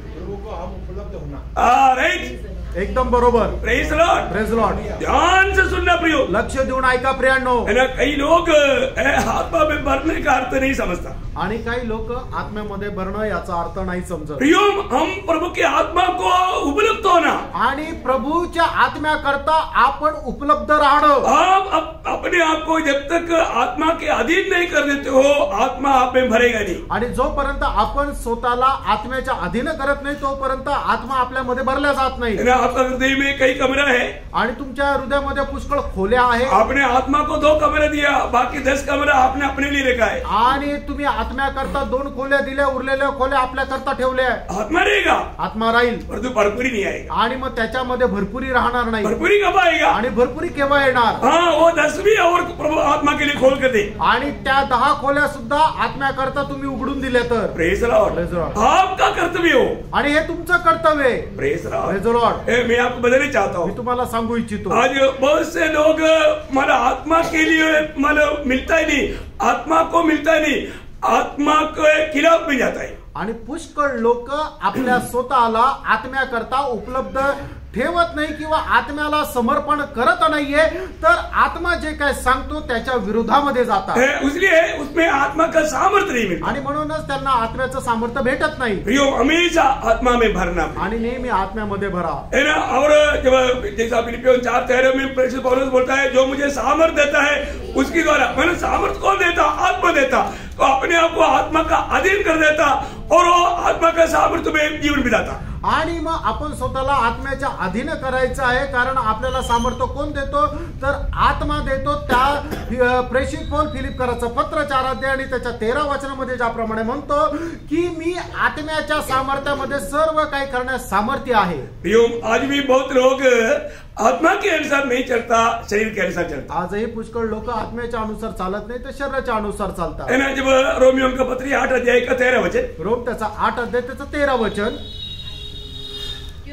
राइट, एकदम बरोबर। Praise Lord, praise Lord. ध्यान से सुनना प्रियो, लक्ष देऊन ऐका प्रियांनो। है ना। कई लोग आत्मा में भरने का अर्थ नहीं समझता, आणि काही लोक आत्म्यामध्ये भरणं याचा अर्थ नाही समजत। प्रियो हम प्रभु की आत्मा को उपलब्ध होना, आणि प्रभूच्या आत्म्याकरता आपण उपलब्ध राहणं। आप अपने आप को जब तक आत्मा के अधीन नहीं कर देते हो, आत्मा आप में भरेगा नहीं। आणि जोपर्यंत आपण स्वतःला आत्म्याच्या अधीन करत नाही तोपर्यंत आत्मा आपल्यामध्ये भरल्या जात नाही। आपका हृदय में कई कमरा है, आणि तुमच्या हृदयामध्ये पुष्कळ खोल्या आहेत। आपने आत्मा को 2 कमरे दिया, बाकी 10 कमरा आपने अपने लिए रखा है। आणि तुम्ही आत्म्याकरता 2 खोल्या दिल्या, उरलेल्या खोल्या आपल्याकरता ठेवल्या। आत्मा रहेगा, आत्मा राहील, परंतु भरपुरी नहीं आएगा। आणि मग त्याच्यामध्ये भरपुरी राहणार नाही। भरपुरी कब आएगा? आणि भरपुरी केव्हा येणार? हाँ, वो 10 भी और प्रभु आत्मा के लिए खोल कर दे। आणि त्या 10 खोल्या सुद्धा आत्म्याकरता तुम्ही उघडून दिल्या तर। Praise Lord, praise Lord. आपका कर्तव्य हो, आणि हे तुमचं कर्तव्य आहे। Praise Lord, praise Lord. मैं आपको बताना चाहता हूँ, मी तुम्हाला सांगू इच्छितो, आज बहुत से लोग मतलब आत्मा के लिए मतलब मिलता ही नहीं, आत्मा को मिलता ही नहीं, आत्मा के खिलाफ में जाता है। आणि पुष्कळ लोक आपल्या स्वतःला आत्म्याकरता उपलब्ध ठेवत नाही किंवा आत्म्याला समर्पण करत नाहीये, तर आत्मा जे काय सांगतो त्याच्या विरोधामध्ये जातात। इसलिए उसमें आत्मा का सामर्थ्य नहीं मिलता, आणि म्हणूनच त्यांना आत्म्याचं सामर्थ्य भेटत नाही। प्रियो हमेशा आत्मा में भरना, आणि नेहमी आत्म्यामध्ये भरा, है ना। और जब जैसा फिलिपियों 4:13 में प्रेषित पौलुस बोलता है, जो मुझे सामर्थ्य देता है उसके द्वारा, मैंने सामर्थ्य कौन देता? आत्मा देता। तो अपने आप को आत्मा का अधीन कर देता और वो आत्मा का सामर्थ्य में जीवन बिताता। आणि मग आपण स्वतःला आत्म्याच्या अधीन करायचं आहे, कारण आपल्याला सामर्थ्य कोण देतो? तर आत्मा देतो। त्या प्रेषित पौल फिलिप्पियराचं पत्र 4 अध्याय आणि त्याच्या 13 वचनामध्ये ज्याप्रमाणे म्हणतो की मी आत्म्याच्या सामर्थ्यामध्ये सर्व काही करण्यास सामर्थ्य आहे। आज भी बहुत लोग आत्मा के अनुसार नहीं चलता, शरीर के अनुसार चलता। आजही पुष्कळ लोक आत्म्याच्या अनुसार चालत नाही तर शरीराच्या अनुसार चालतात, है ना। जब रोमियों का पत्री 8 अध्याय का 13 वचन, रोम त्याचा 8 अध्याय त्याचं 13 वचन, क्योंकि यदि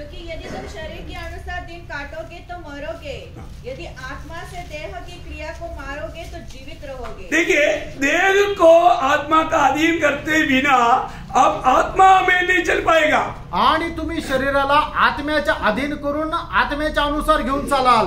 यदि तुम शरीर के अनुसार दिन काटोगे तो मरोगे, यदि आत्मा से देह की क्रिया को मारोगे तो जीवित रहोगे। देखिए, देह को आत्मा का अधीन करते बिना अब आत्मा में नहीं चल पाएगा। आणि तुम्ही शरीराला आत्म्याच्या अधीन करून आत्म्याच्या अनुसार घेऊन चालाल।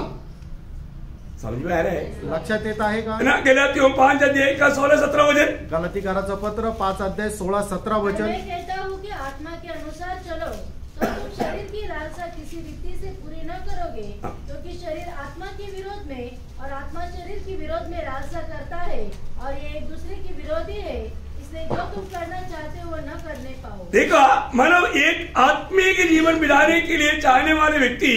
समझ में आ रहा है? लक्षात येत आहे का? ना गलातियों 5 अध्याय का 16-17 वचन। गलातीकाराचं पत्र 5 अध्याय 16-17 वचन। मैं कहता हूँ कि आत्मा के अनुसार चलो तो तुम शरीर की लालसा किसी रीति से पूरी न करोगे, क्योंकि शरीर आत्मा के विरोध में और आत्मा शरीर के विरोध में लालसा करता है और ये एक दूसरे के विरोधी है, इसलिए जो तुम करना चाहते हो वो न करने पाओ। देखा, मानव एक आत्मिक जीवन बिताने के लिए चाहने वाले व्यक्ति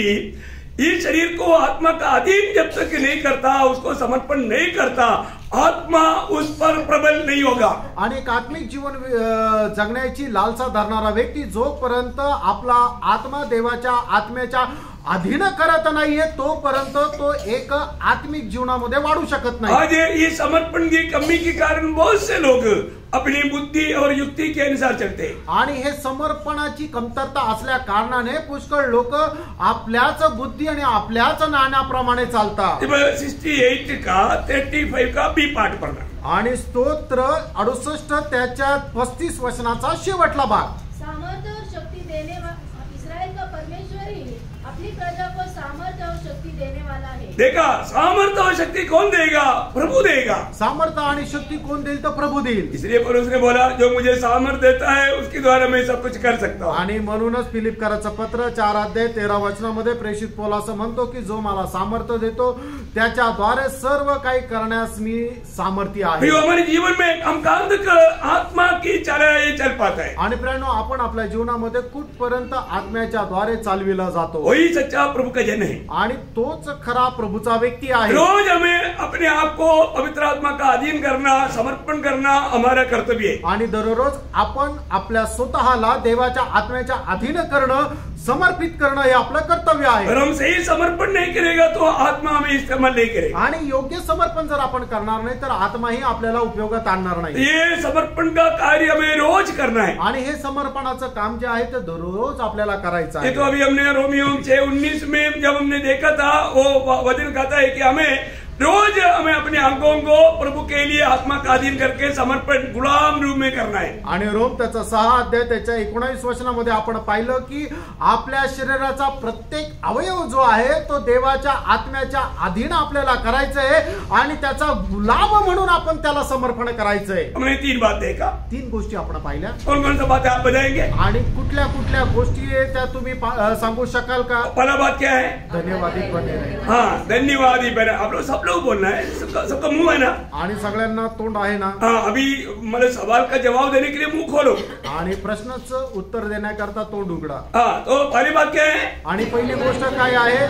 इस शरीर को आत्मा का अधीन जब तक नहीं करता, उसको समर्पण नहीं करता, आत्मा उस पर प्रबल नहीं होगा। आणि एक आत्मिक जीवन जगण्याची लालसा धरणारा व्यक्ती जोपर्यंत आपला आत्मा देवाच्या आत्म्याच्या अधीन करत नाहीये तोपर्यंत तो एक आत्मिक जीवनामध्ये वाढू शकत नाही। आज ये समर्पण की कमी के कारण बहुत से लोग अपनी बुद्धि और युक्ति के अनुसार चलते हैं। आणि हे समर्पणाची कमतरता असल्या कारणाने पुष्कळ लोक आपल्याच बुद्धी आणि आपल्याच ज्ञानाप्रमाणे चालतात। 68 का 35 का बी पाठ पढ़ना। आणि स्तोत्र 68 त्याच्या 35 वचनाचा शेवटला भाग। सामर्थ्य और शक्ति देने इस्राएल का परमेश्वर ही अपनी प्रजा को सामर्थ्य और शक्ति देने वाला है। देखा, सामर्थ्य और शक्ति कौन देगा? प्रभु देगा। सामर्थ्य आणि शक्ती कोण देईल? तर प्रभू देईल। इसलिए पौलुस ने बोला, जो मुझे सामर्थ्य देता है उसके द्वारा मैं सब कुछ कर सकता हूँ। आणि म्हणूनच फिलिपकराचं पत्र 4 अध्याय 13 वचनामध्ये प्रेषित पौल असं म्हणतो की जो मला सामर्थ्य देतो त्याच्याद्वारे सर्व काही करण्यास मी सामर्थ्य आहे। हमारे जीवन में हम कहां तक आत्मा की चल पाता है? आणि प्रियांनो, आपण आपल्या जीवनामध्ये कुठपर्यंत आत्म्याच्या द्वारे चालविला जातो? वही सच्चा प्रभु का जन है आणि तोच खरा प्रभूचा व्यक्ती आहे। रोज हमें अपने आप को पवित्र आत्मा का अधीन करना, समर्पण करना हमारा कर्तव्य है। आणि दररोज आपण आपल्या स्वतःला देवाच्या आत्म्याच्या अधीन करणं, समर्पित करणं हे आपलं कर्तव्य आहे। अगर हम सही समर्पण नहीं करेगा तो आत्मा हमें इस्तेमाल नहीं करेगा। आणि योग्य समर्पण जर आपण करणार नाही तर आत्माही आपल्याला उपयोगात आणणार नाही। ये समर्पण का कार्य हमें रोज करना है। आणि हे समर्पणाचं काम जे आहे ते दररोज आपल्याला करायचं ये तो आहे। अभी हमने रोमियो 6:19 में जब हमने देखा था, वो वचन कहता है कि रोज हमें अपने अंगों को प्रभु के लिए आत्मा का अधीन करके समर्पण गुलाम रूप में करना है। आणि रोम त्याचा 6 अध्याय त्याच्या 19 वचनामध्ये आपण पाहिलं की आपल्या शरीराचा प्रत्येक अवयव जो आहे तो देवाच्या आत्म्याच्या अधीन आपल्याला करायचं आहे आणि त्याचा गुलाम म्हणून आपण त्याला समर्पण करायचं आहे। हमने 3 बात देखा, 3 गोष्टी आपण पाहिल्या। कौन कौन सा बात आप बताएंगे? आणि कुठल्या कुठल्या गोष्टी आहे त्या तुम्ही सांगू शकाल का? पहला बात क्या है? धन्यवादी बने रहे। हाँ, धन्यवादी बने। आप लोग सब लोग बोलना है, सबका मुंह है ना? आणि सगळ्यांना तोंड आहे ना? हाँ, अभी मतलब सवाल का जवाब देने के लिए मुंह खोलो आणि प्रश्नाचं उत्तर देण्याकरता तोंड उघडा। हाँ, तो पहली बात क्या है? आणि पहिली गोष्ट काय आहे?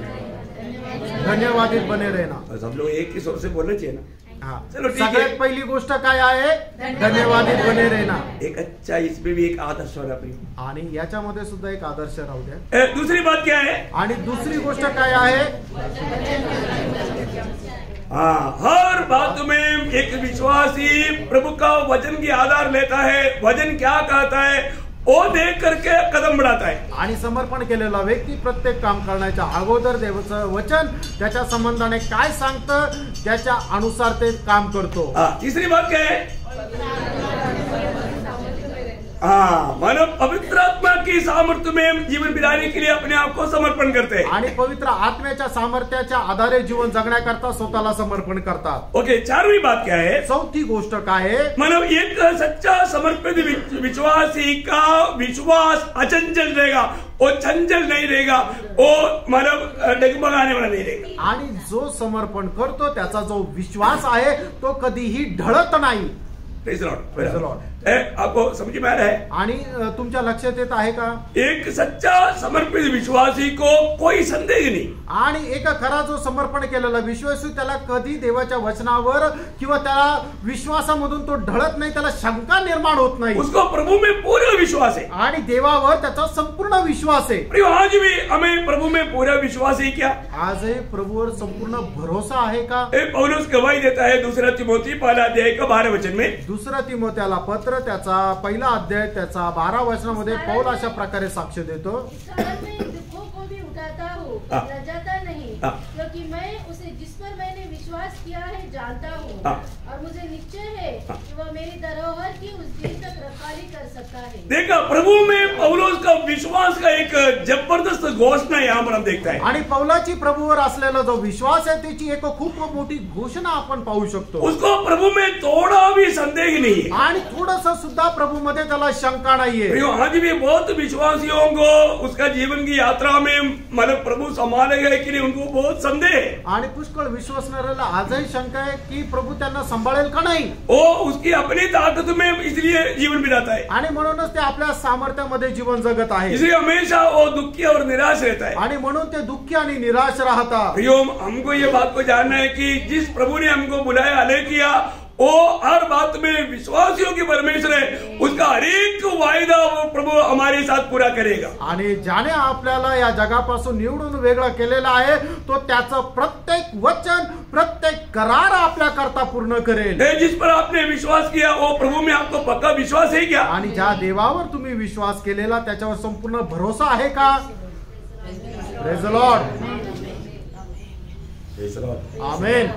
धन्यवादी बने रहना। सब लोग एक ही स्वर से बोलना चाहिए ना। हाँ, चलो ठीक है। सगळ्यात पहिली गोष्ट काय आहे? धन्यवादी बने रहना। एक अच्छा, इसमें भी एक आदर्श होना प्रिय। आणि याच्यामध्ये सुद्धा एक आदर्श राहू द्या। दूसरी बात क्या है? आणि दुसरी गोष्ट काय आहे? हाँ, हर बात में एक विश्वासी प्रभु का वचन की आधार लेता है, वचन क्या कहता है वो देख करके कदम बढ़ाता है। आणि समर्पण केलेला व्यक्ती प्रत्येक काम करण्याच्या अगोदर देवाचं वचन त्याच्या संबंधाने काय सांगतं त्याच्या अनुसार ते काम करतो। तीसरी बात क्या है? मानव पवित्र आत्मा की सामर्थ्य में जीवन बिताने के लिए अपने आप को समर्पण करते हैं आणि पवित्र आत्म्याच्या सामर्थ्याच्या आधारे जीवन जगण्याकरता स्वतःला समर्पण करतात। ओके, 4वीं बात क्या है? चौथी गोष्ट काय आहे? मानव एक सच्चा समर्पित विश्वासी का विश्वास अचंचल रहेगा, वो चंचल नहीं रहेगा, वो मानव डगमगाने वाला नहीं रहेगा। आणि जो समर्पण करतो त्याचा जो विश्वास आहे तो कधीही ढळत नाही। Praise Lord, praise Lord. आपको समझ में आ रहा है? आणि तुमच्या लक्षात येत आहे का? एक सच्चा समर्पित विश्वासी को कोई संदेह नहीं। आणि एक खरा जो समर्पण केलेला विश्वासी त्याला कधी देवाच्या वचनावर किंवा त्याला विश्वासामधून तो ढळत नाही, त्याला शंका निर्माण होत नाही। उसको प्रभु में पूरा विश्वास है आणि देवावर त्याचा संपूर्ण विश्वास आहे। आज भी हमें प्रभु में पूरा विश्वास है क्या? आजही प्रभुवर संपूर्ण भरोसा आहे का? पौलुस गवाही देता है 2 तिमोथी 1 अध्याय का 12 वचन में। 2 तिमोथ्याला पत्र त्याचा 1 अध्याय त्याचा 12 वचनामध्ये पौल अशा प्रकारे साक्ष देतो। इस कारण मैं दुखों लजाता नहीं, क्योंकि मैं उसे जिस पर मैंने विश्वास किया है जानता हूँ, और मुझे निश्चय है कि वह मेरी धरोहर की उस दिन तक रखवाली कर सकता है। देखा, प्रभु में पौलुस का विश्वास का एक जबरदस्त घोषणा यहाँ पर हम देखता है। आणि पौलाची प्रभूवर असलेला जो विश्वास आहे त्याची एक खूप मोठी घोषणा आपण पाहू शकतो। उसको प्रभु में थोड़ा भी संदेह नहीं है, आणि थोडंसं सुद्धा प्रभू मध्ये त्याला शंका नाहीये। आज भी बहुत विश्वासियों को उसका जीवन की यात्रा में मतलब प्रभु संभालेगा कि नहीं, उनको बहुत संदेह है। आणि पुष्कळ विश्वासणाऱ्याला आजही शंका आहे की प्रभू त्यांना सांभाळेल का नाही। वो उसकी अपनी ताकत में इसलिए जीवन बिताता है, आणि म्हणूनच ते आपल्या सामर्थ्यामध्ये जीवन जगत आहे। इसलिए हमेशा वो दुखी और निराश रहता है, आणि म्हणून ते दुःखी आणि निराश राहतात। हमको ये बात को जानना है कि जिस प्रभु ने हमको बुलाया, हले किया, वो हर बात में विश्वासियों की परमेश्वर है, उसका हर एक वायदा वो प्रभु हमारे साथ पूरा करेगा। आणि ज्याने आपल्याला या जगापासून निवडून वेगळं केलेलं आहे तो त्याचं प्रत्येक वचन, प्रत्येक करार आपल्या करता पूर्ण करेल। जिस पर आपने विश्वास किया वो प्रभु में आपको पक्का विश्वास है क्या? आणि ज्या देवावर तुम्ही विश्वास केलेला त्याच्यावर संपूर्ण भरोसा आहे का? Praise the Lord, amen.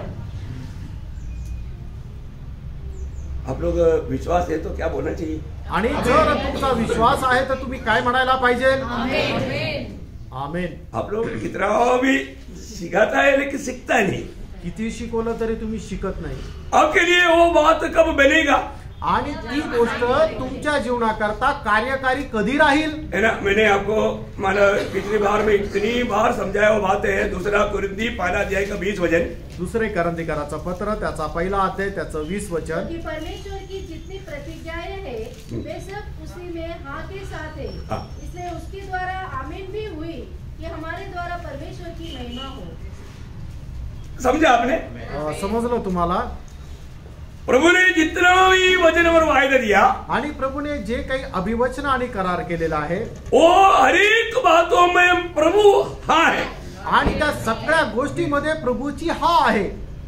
आप लोग विश्वास है तो क्या बोलना चाहिए? आणि जर तुमचा विश्वास आहे तर तुम्ही काय म्हणायला पाहिजे? आमेन। आप लोग कितना भी सिखाता है लेकिन सीखता नहीं, किती शिकवलं तरी तुम्ही शिकत नाही। आपके लिए वो बात कब बनेगा? आणि ती गोष्ट तुमच्या जीवनाकरता कार्यकारी कधी राहील? है ना, मैंने आपको माना पिछली बार में इतनी बार समझाया वो बात है। दूसरा कुरिन्थी पहला अध्याय का 20 वचन, दुसरे करंथीकराचा पत्र त्याचा पहिला अध्याय त्याचं 20 वचन, कि परमेश्वर की जितनी प्रतिज्ञाएं हैं वे सब उसी में हाँ के साथ है, इसलिए उसके द्वारा आमीन भी हुई कि हमारे द्वारा परमेश्वर की महिमा हो। समझा आपने? समजलं तुम्हाला? प्रभु ने जितना भी वचन और वायदा दिया, आणि प्रभूने जे काही अभिवचन आणि करार केलेला आहे वो हर एक बातों में प्रभु हाँ है, आणि त्या सगळ्या गोष्टीमध्ये प्रभूची हा आहे।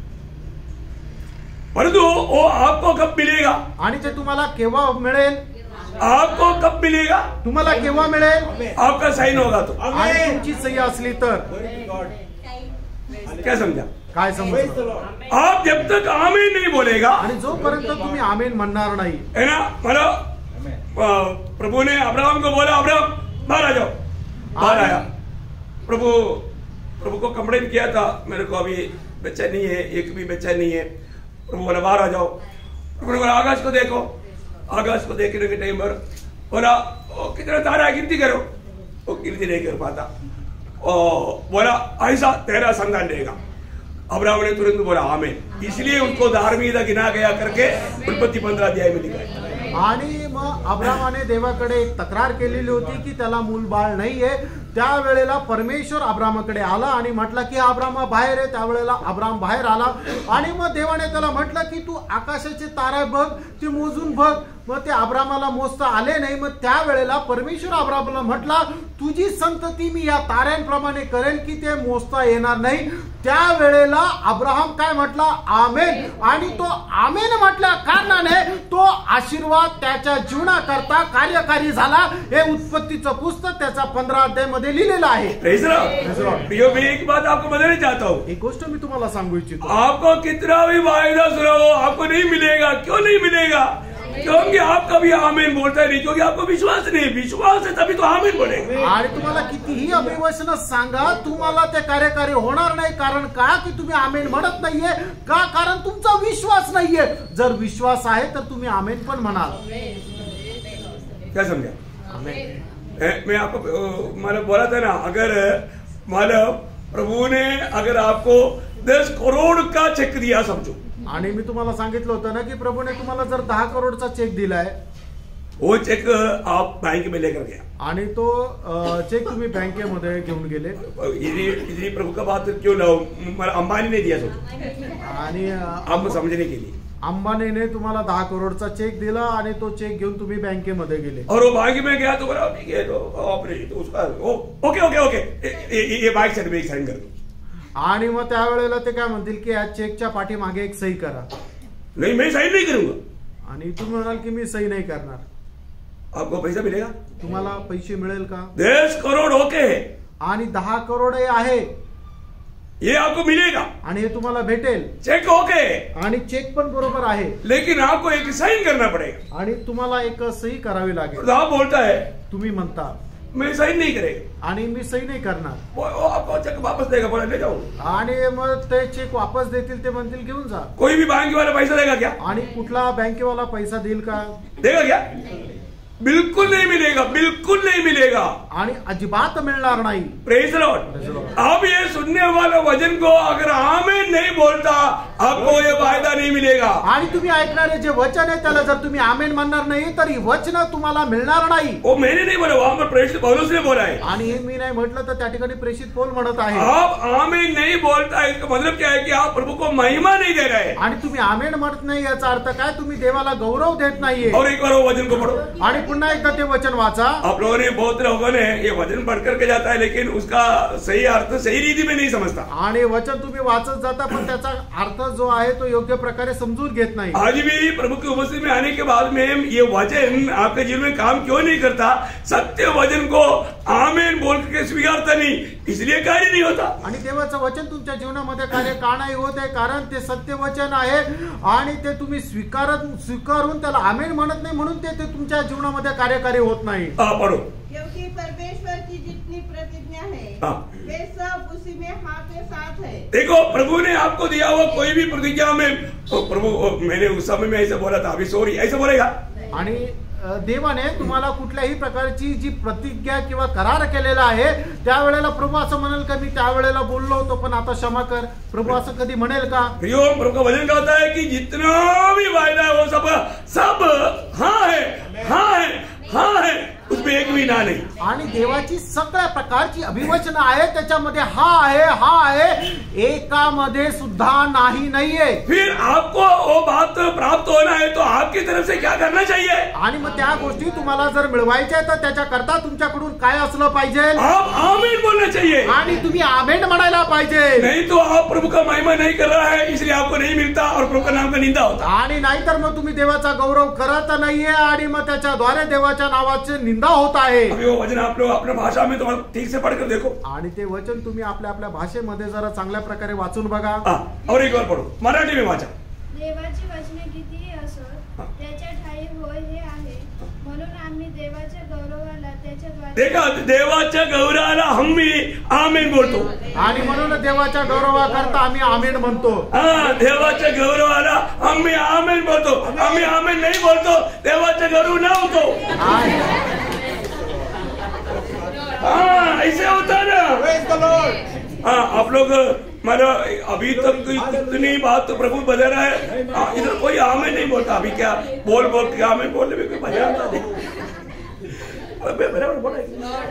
परंतु वो आपको कब मिलेगा? आणि ते तुम्हाला केव्हा मिळेल? आपको कब मिलेगा? तुम्हाला केव्हा मिळेल? आपका साइन होगा तो। आणि तुमची सही असली तर। क्या समझा? काय समजलं? आप जब तक आमीन नहीं बोलेगा, आणि जोपर्यंत तुम्ही आमेन म्हणणार नाही, है ना, मतलब प्रभु ने अब्राहम को बोला, अब्राहम बाहर आ जाओ, बाहर आया। प्रभु को कंप्लेन किया था, मेरे को अभी बच्चा नहीं है, एक भी बच्चा नहीं है। प्रभु बोला बाहर आ जाओ। प्रभु ने बोला आकाश को देखो, आकाश को देखने के टाइम पर बोला कितना तारा गिनती करो, वो गिनती नहीं कर पाता। बोला ऐसा तेरा संतान रहेगा। अब्राहम ने तुरंत बोला आमीन, इसलिए उनको धार्मिकता गिना गया करके उत्पत्ति 15 अध्याय में लिखा है। आणि मग अब्रामाने देवाकडे एक तक्रार केलेली होती की त्याला मूलबाळ नाहीये। त्यावेळेला परमेश्वर अब्रामाकडे आला आणि म्हटलं की अब्रामा बाहेर आहे। त्यावेळेला अब्राम बाहेर आला आणि मग देवाने त्याला म्हटलं की तू आकाशाचे तारे बघ, ते मोजून बघ। मग ते अब्रामाला मोजता आले नाही। मग त्यावेळेला परमेश्वर अब्रामाला म्हटला तुझी संतती मी या ताऱ्यांप्रमाणे करेन की ते मोजता येणार नाही। त्यावेळेला अब्राहम काय म्हटला? आमेन। आणि तो आमेन म्हटल्या कारणाने तो आशीर्वाद त्याच्या जीवनाकरता कार्यकारी झाला। हे उत्पत्तीचं पुस्तक त्याचा 15 अध्याय मध्ये लिहिलेलं आहे। प्रियो, मैं एक बात आपको बताना चाहता हूँ। एक गोष्ट मी तुम्हाला सांगू इच्छितो, आपको कितना भी वायदा सुनाओ आपको नहीं मिलेगा। क्यों नहीं मिलेगा? क्योंकि आप कभी आमीन बोलता नहीं, क्योंकि आपको विश्वास नहीं। विश्वास है तभी तो आमीन बोलेगा। आणि तुम्हाला कितीही अभिवचन सांगा तुम्हाला ते कार्यकारी होणार नाही। कारण का? की तुम्ही आमेन म्हणत नाहीये का? कारण तुमचा विश्वास नाहीये। जर विश्वास आहे तर तुम्ही आमेन पण म्हणाल। क्या समझा? आमेन। मैं आपको मतलब बोला था ना, अगर मतलब प्रभु ने अगर आपको 10 करोड़ का चेक दिया समझो, आणि मी तुम्हाला सांगितलं होतं ना की प्रभूने तुम्हाला जर 10 करोडचा चेक दिलाय, वो चेक आप बैंक में लेकर गया आणि तो चेक तुम्ही बँकेमध्ये घेऊन गेले, इतनी प्रभु का बात क्यों लाओ? अंबानी ने दिया सोचो, आणि आपको समझने के लिए अंबानीने तुम्हाला 10 करोडचा चेक दिला आणि तो चेक घेऊन तुम्ही बँकेमध्ये गेले। और वो बैंक में गया तो बोला ठीक है, तो ऑपरेट तो उसका ओके ओके ओके ये बैंक सर्टिफिकेट साइन कर दो। आणि मग त्यावेळेला ते काय म्हणतील की या चेकच्या पाठीमागे एक सही करा। नहीं, मैं साइन नहीं करूंगा। आणि तुम्ही म्हणाल की मी सही नाही करणार। आपको पैसा मिलेगा? तुम्हाला पैसे मिळेल का? 10 करोड़ ओके है, आणि 10 करोड आहे, ये आपको मिलेगा, आणि हे तुम्हाला भेटेल, चेक ओके, आणि चेक पण बरोबर आहे, लेकिन आपको एक साइन करना पड़ेगा। आणि तुम्हाला एक सही करावी लागेल। तो आप बोलता है तुम्ही म्हणता मैं साइन नहीं करेगा, आणि मी सही नाही करणार, वो आपको चेक वापस देगा, बोला ले जाओ। आणि मग ते चेक वापस देतील, ते म्हणतील घेऊन जा। कोई भी बैंक वाला पैसा देगा क्या? आणि कुठला बँकेवाला पैसा देईल का? देगा क्या? बिल्कुल नहीं मिलेगा, बिल्कुल नहीं मिलेगा, आणि अजिबात मिळणार नाही। Praise the Lord. अब ये सुनने वाला वचन को अगर आमीन नहीं बोलता, आपको ये वायदा नहीं मिलेगा। आणि तुम्ही ऐकणारे जे वचन आहे त्याला जर तुम्ही आमेन म्हणणार नाही तर ही वचन तुम्हाला मिळणार नाही। वो मैंने नहीं बोला, वहां पर प्रेषित पौलुस ने बोला है। आणि हे मी नाही म्हटलं तर त्या ठिकाणी प्रेषित पौल म्हणत आहे। आप आमीन नहीं बोलता है, इसका मतलब क्या है कि आप प्रभु को महिमा नहीं दे रहे। आणि तुम्ही आमेन म्हणत नाही याचा अर्थ काय? तुम्ही देवाला गौरव देत नाहीये। और एक बार वो वचन को पढ़ो, आणि पुन्हा एकदा ते वचन वाचा। आप लोगों ने, बहुत लोगों ने ये वचन पढ़ करके जाता है, लेकिन उसका सही अर्थ सही रीति में नहीं समझता। आणि वचन तुम्ही वाचत जाता पण त्याचा अर्थ जो आहे तो योग्य प्रकारे समजून घेत नाही। आज भी प्रभु की उपस्थिति में आने के बाद में ये वचन आपके जीवन में काम क्यों नहीं करता? सत्य वचन को आमीन बोल के स्वीकारता नहीं, इसलिए कार्य नहीं होता। आणि देवाचं वचन तुमच्या जीवनामध्ये कार्य का नाही होत आहे? कारण ते सत्य वचन आहे आणि ते तुम्ही स्वीकारून त्याला आमेन म्हणत नाही, म्हणून ते तुमच्या जीवनामध्ये कार्यकारी होत नाही। पढ़ो। क्योंकि परमेश्वर की जितनी प्रतिज्ञा है वे सब उसी में हाँ के साथ है। देखो, प्रभु ने आपको दिया हुआ कोई भी प्रतिज्ञा में, प्रभु मैंने उस समय में ऐसे बोला था, अभी सॉरी ऐसे बोलेगा। आणि देवाने तुम्हाला कुठल्याही प्रकारची जी प्रतिज्ञा किंवा करार केलेला आहे त्यावेळेला प्रभू असं म्हणेल का मी त्यावेळेला बोललो होतो पण आता क्षमा कर? प्रभू असं कधी म्हणेल का? प्रभु का वचन कहता है कि जितना भी वायदा है वो सब हाँ है, हाँ है, हाँ है, उसमें एक भी ना नहीं। आणि देवाची सगळ्या प्रकारची अभिवचन आहे त्याच्यामध्ये हा आहे, एकामध्ये सुद्धा नाही नाहीये। फिर आपको वो बात प्राप्त होना है तो आपकी तरफ से क्या करना चाहिए? आणि मग त्या गोष्टी तुम्हाला जर मिळवायच्या तर त्याच्याकरता तुमच्याकडून काय असलं पाहिजे? आप आमीन बोलना चाहिए, आणि तुम्ही आमेन म्हणायला पाहिजे। नहीं तो आप प्रभु का महिमा नहीं कर रहा है, इसलिए आपको नहीं मिलता और प्रभु का नाम का निंदा होता। आणि नाहीतर मग तुम्ही देवाचा गौरव करत नाहीये आणि मग त्याच्याद्वारे देवाच्या नावाचे निंदा होत आहे। अभी वो वचन आप लोग अपने भाषा में तो ठीक से पढ़कर देखो, आणि ते वचन तुम्ही आपल्या भाषेमध्ये जरा चांगल्या प्रकारे वाचून बघा। और एक बार पढ़ो, मराठी में वाचा। देवाची वचने कितीही असोत त्याच्या ठाई होय हे आहे, म्हणून आम्ही देवाच्या गौरवाला त्याच्याद्वारे, देखा, देवाच्या गौरवाला आम्ही आमीन बोलतो। आणि म्हणून देवाच्या गौरवाकरता आम्ही आमेन म्हणतो। देवाच्या गौरवाला आम्ही आमीन बोलतो, आम्ही आमीन नहीं बोलतो, देवाचा गौरव ना होतो। ऐसे होता ना। आप लोग मतलब अभी तक कितनी बात तो प्रभु बजा रहा है, इधर कोई आमीन नहीं बोलता। अभी क्या बोल के आमीन बोलने में कोई मजा आता है? बराबर बोला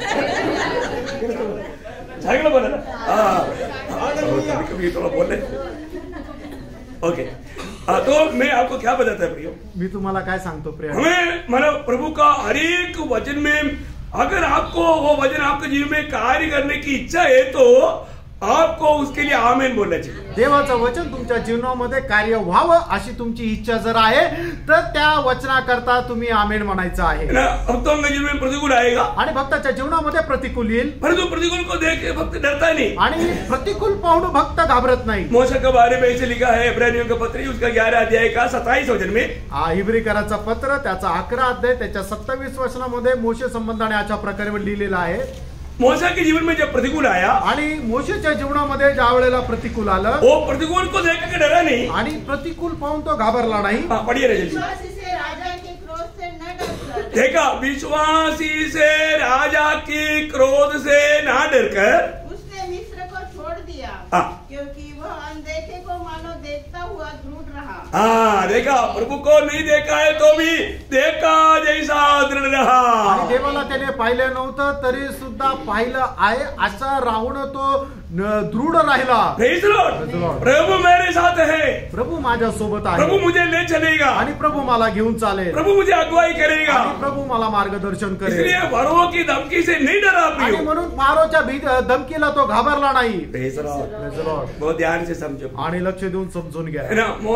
झागला बोला ना, कभी थोड़ा बोले। ओके, तो मैं आपको क्या बताता है प्रियो? मी तुम्हाला काय सांगतो प्रिय? हमें मतलब प्रभु का हर एक वचन में अगर आपको वो वचन आपके जीवन में कार्य करने की इच्छा है तो आपको उसके लिए आमीन बोलना चाहिए। देवाचं वचन तुमच्या जीवनामध्ये कार्य व्हावं अशी तुमची इच्छा जर आहे तर त्या वचनाकरता तुम्ही आमेन म्हणायचं आहे। भक्तों के जीवन में प्रतिकूल आएगा आणि भक्ताच्या जीवनामध्ये प्रतिकूल येईल, परंतु प्रतिकूल को देख के भक्त डरता नहीं। आणि प्रतिकूल पाहून भक्त घाबरत नाही। मोशे के बारे में ऐसे लिखा है इब्रानियों का पत्र उसका 11 अध्याय का 27 वचन में, इब्रिकराचा पत्र त्याचा 11 अध्याय त्याच्या 27 वचनामध्ये मोशे संबंधाने अशा प्रकारे लिहिलेला आहे। मोशे के जीवन में जब प्रतिकूल आया, आणि मोशेच्या जीवनामध्ये ज्या वेळेला प्रतिकूल आलं, वो प्रतिकूल को देख के डरा नहीं, आणि प्रतिकूल पाहून तो घाबरला नाही। पढ़िए रे जल्दी। विश्वासी से राजा के क्रोध से न डरकर, देखा, विश्वासी से राजा की क्रोध से ना डरकर उसने मिस्र को छोड़ दिया, क्योंकि वह अनदेखे को मानो देखता हुआ दृढ़ रहा। देखा, प्रभु को नहीं देखा है तो भी देखा जैसा दृढ़ रहा। आणि देवाला त्याने पाहिलं नव्हतं तरी सुद्धा पाहिलं आहे असा राहून तो दृढ राहिला। प्रेज लॉर्ड, प्रभु मेरे साथ है, प्रभु माझ्या सोबत आहे, प्रभु मुझे ले चलेगा, आणि प्रभु मला घेऊन चालेल, प्रभु मुझे अगुवाई करेगा, आणि प्रभु मला मार्गदर्शन करेल। इसलिए फरोह की धमकी से नहीं डरा आणि प्रियो, म्हणून फारोच्या धमकीला तो घाबरला नाही। Praise Lord, Praise the Lord. बहुत ध्यान से समझो आणि लक्ष देऊन समजून घ्या। है ना। मूसा का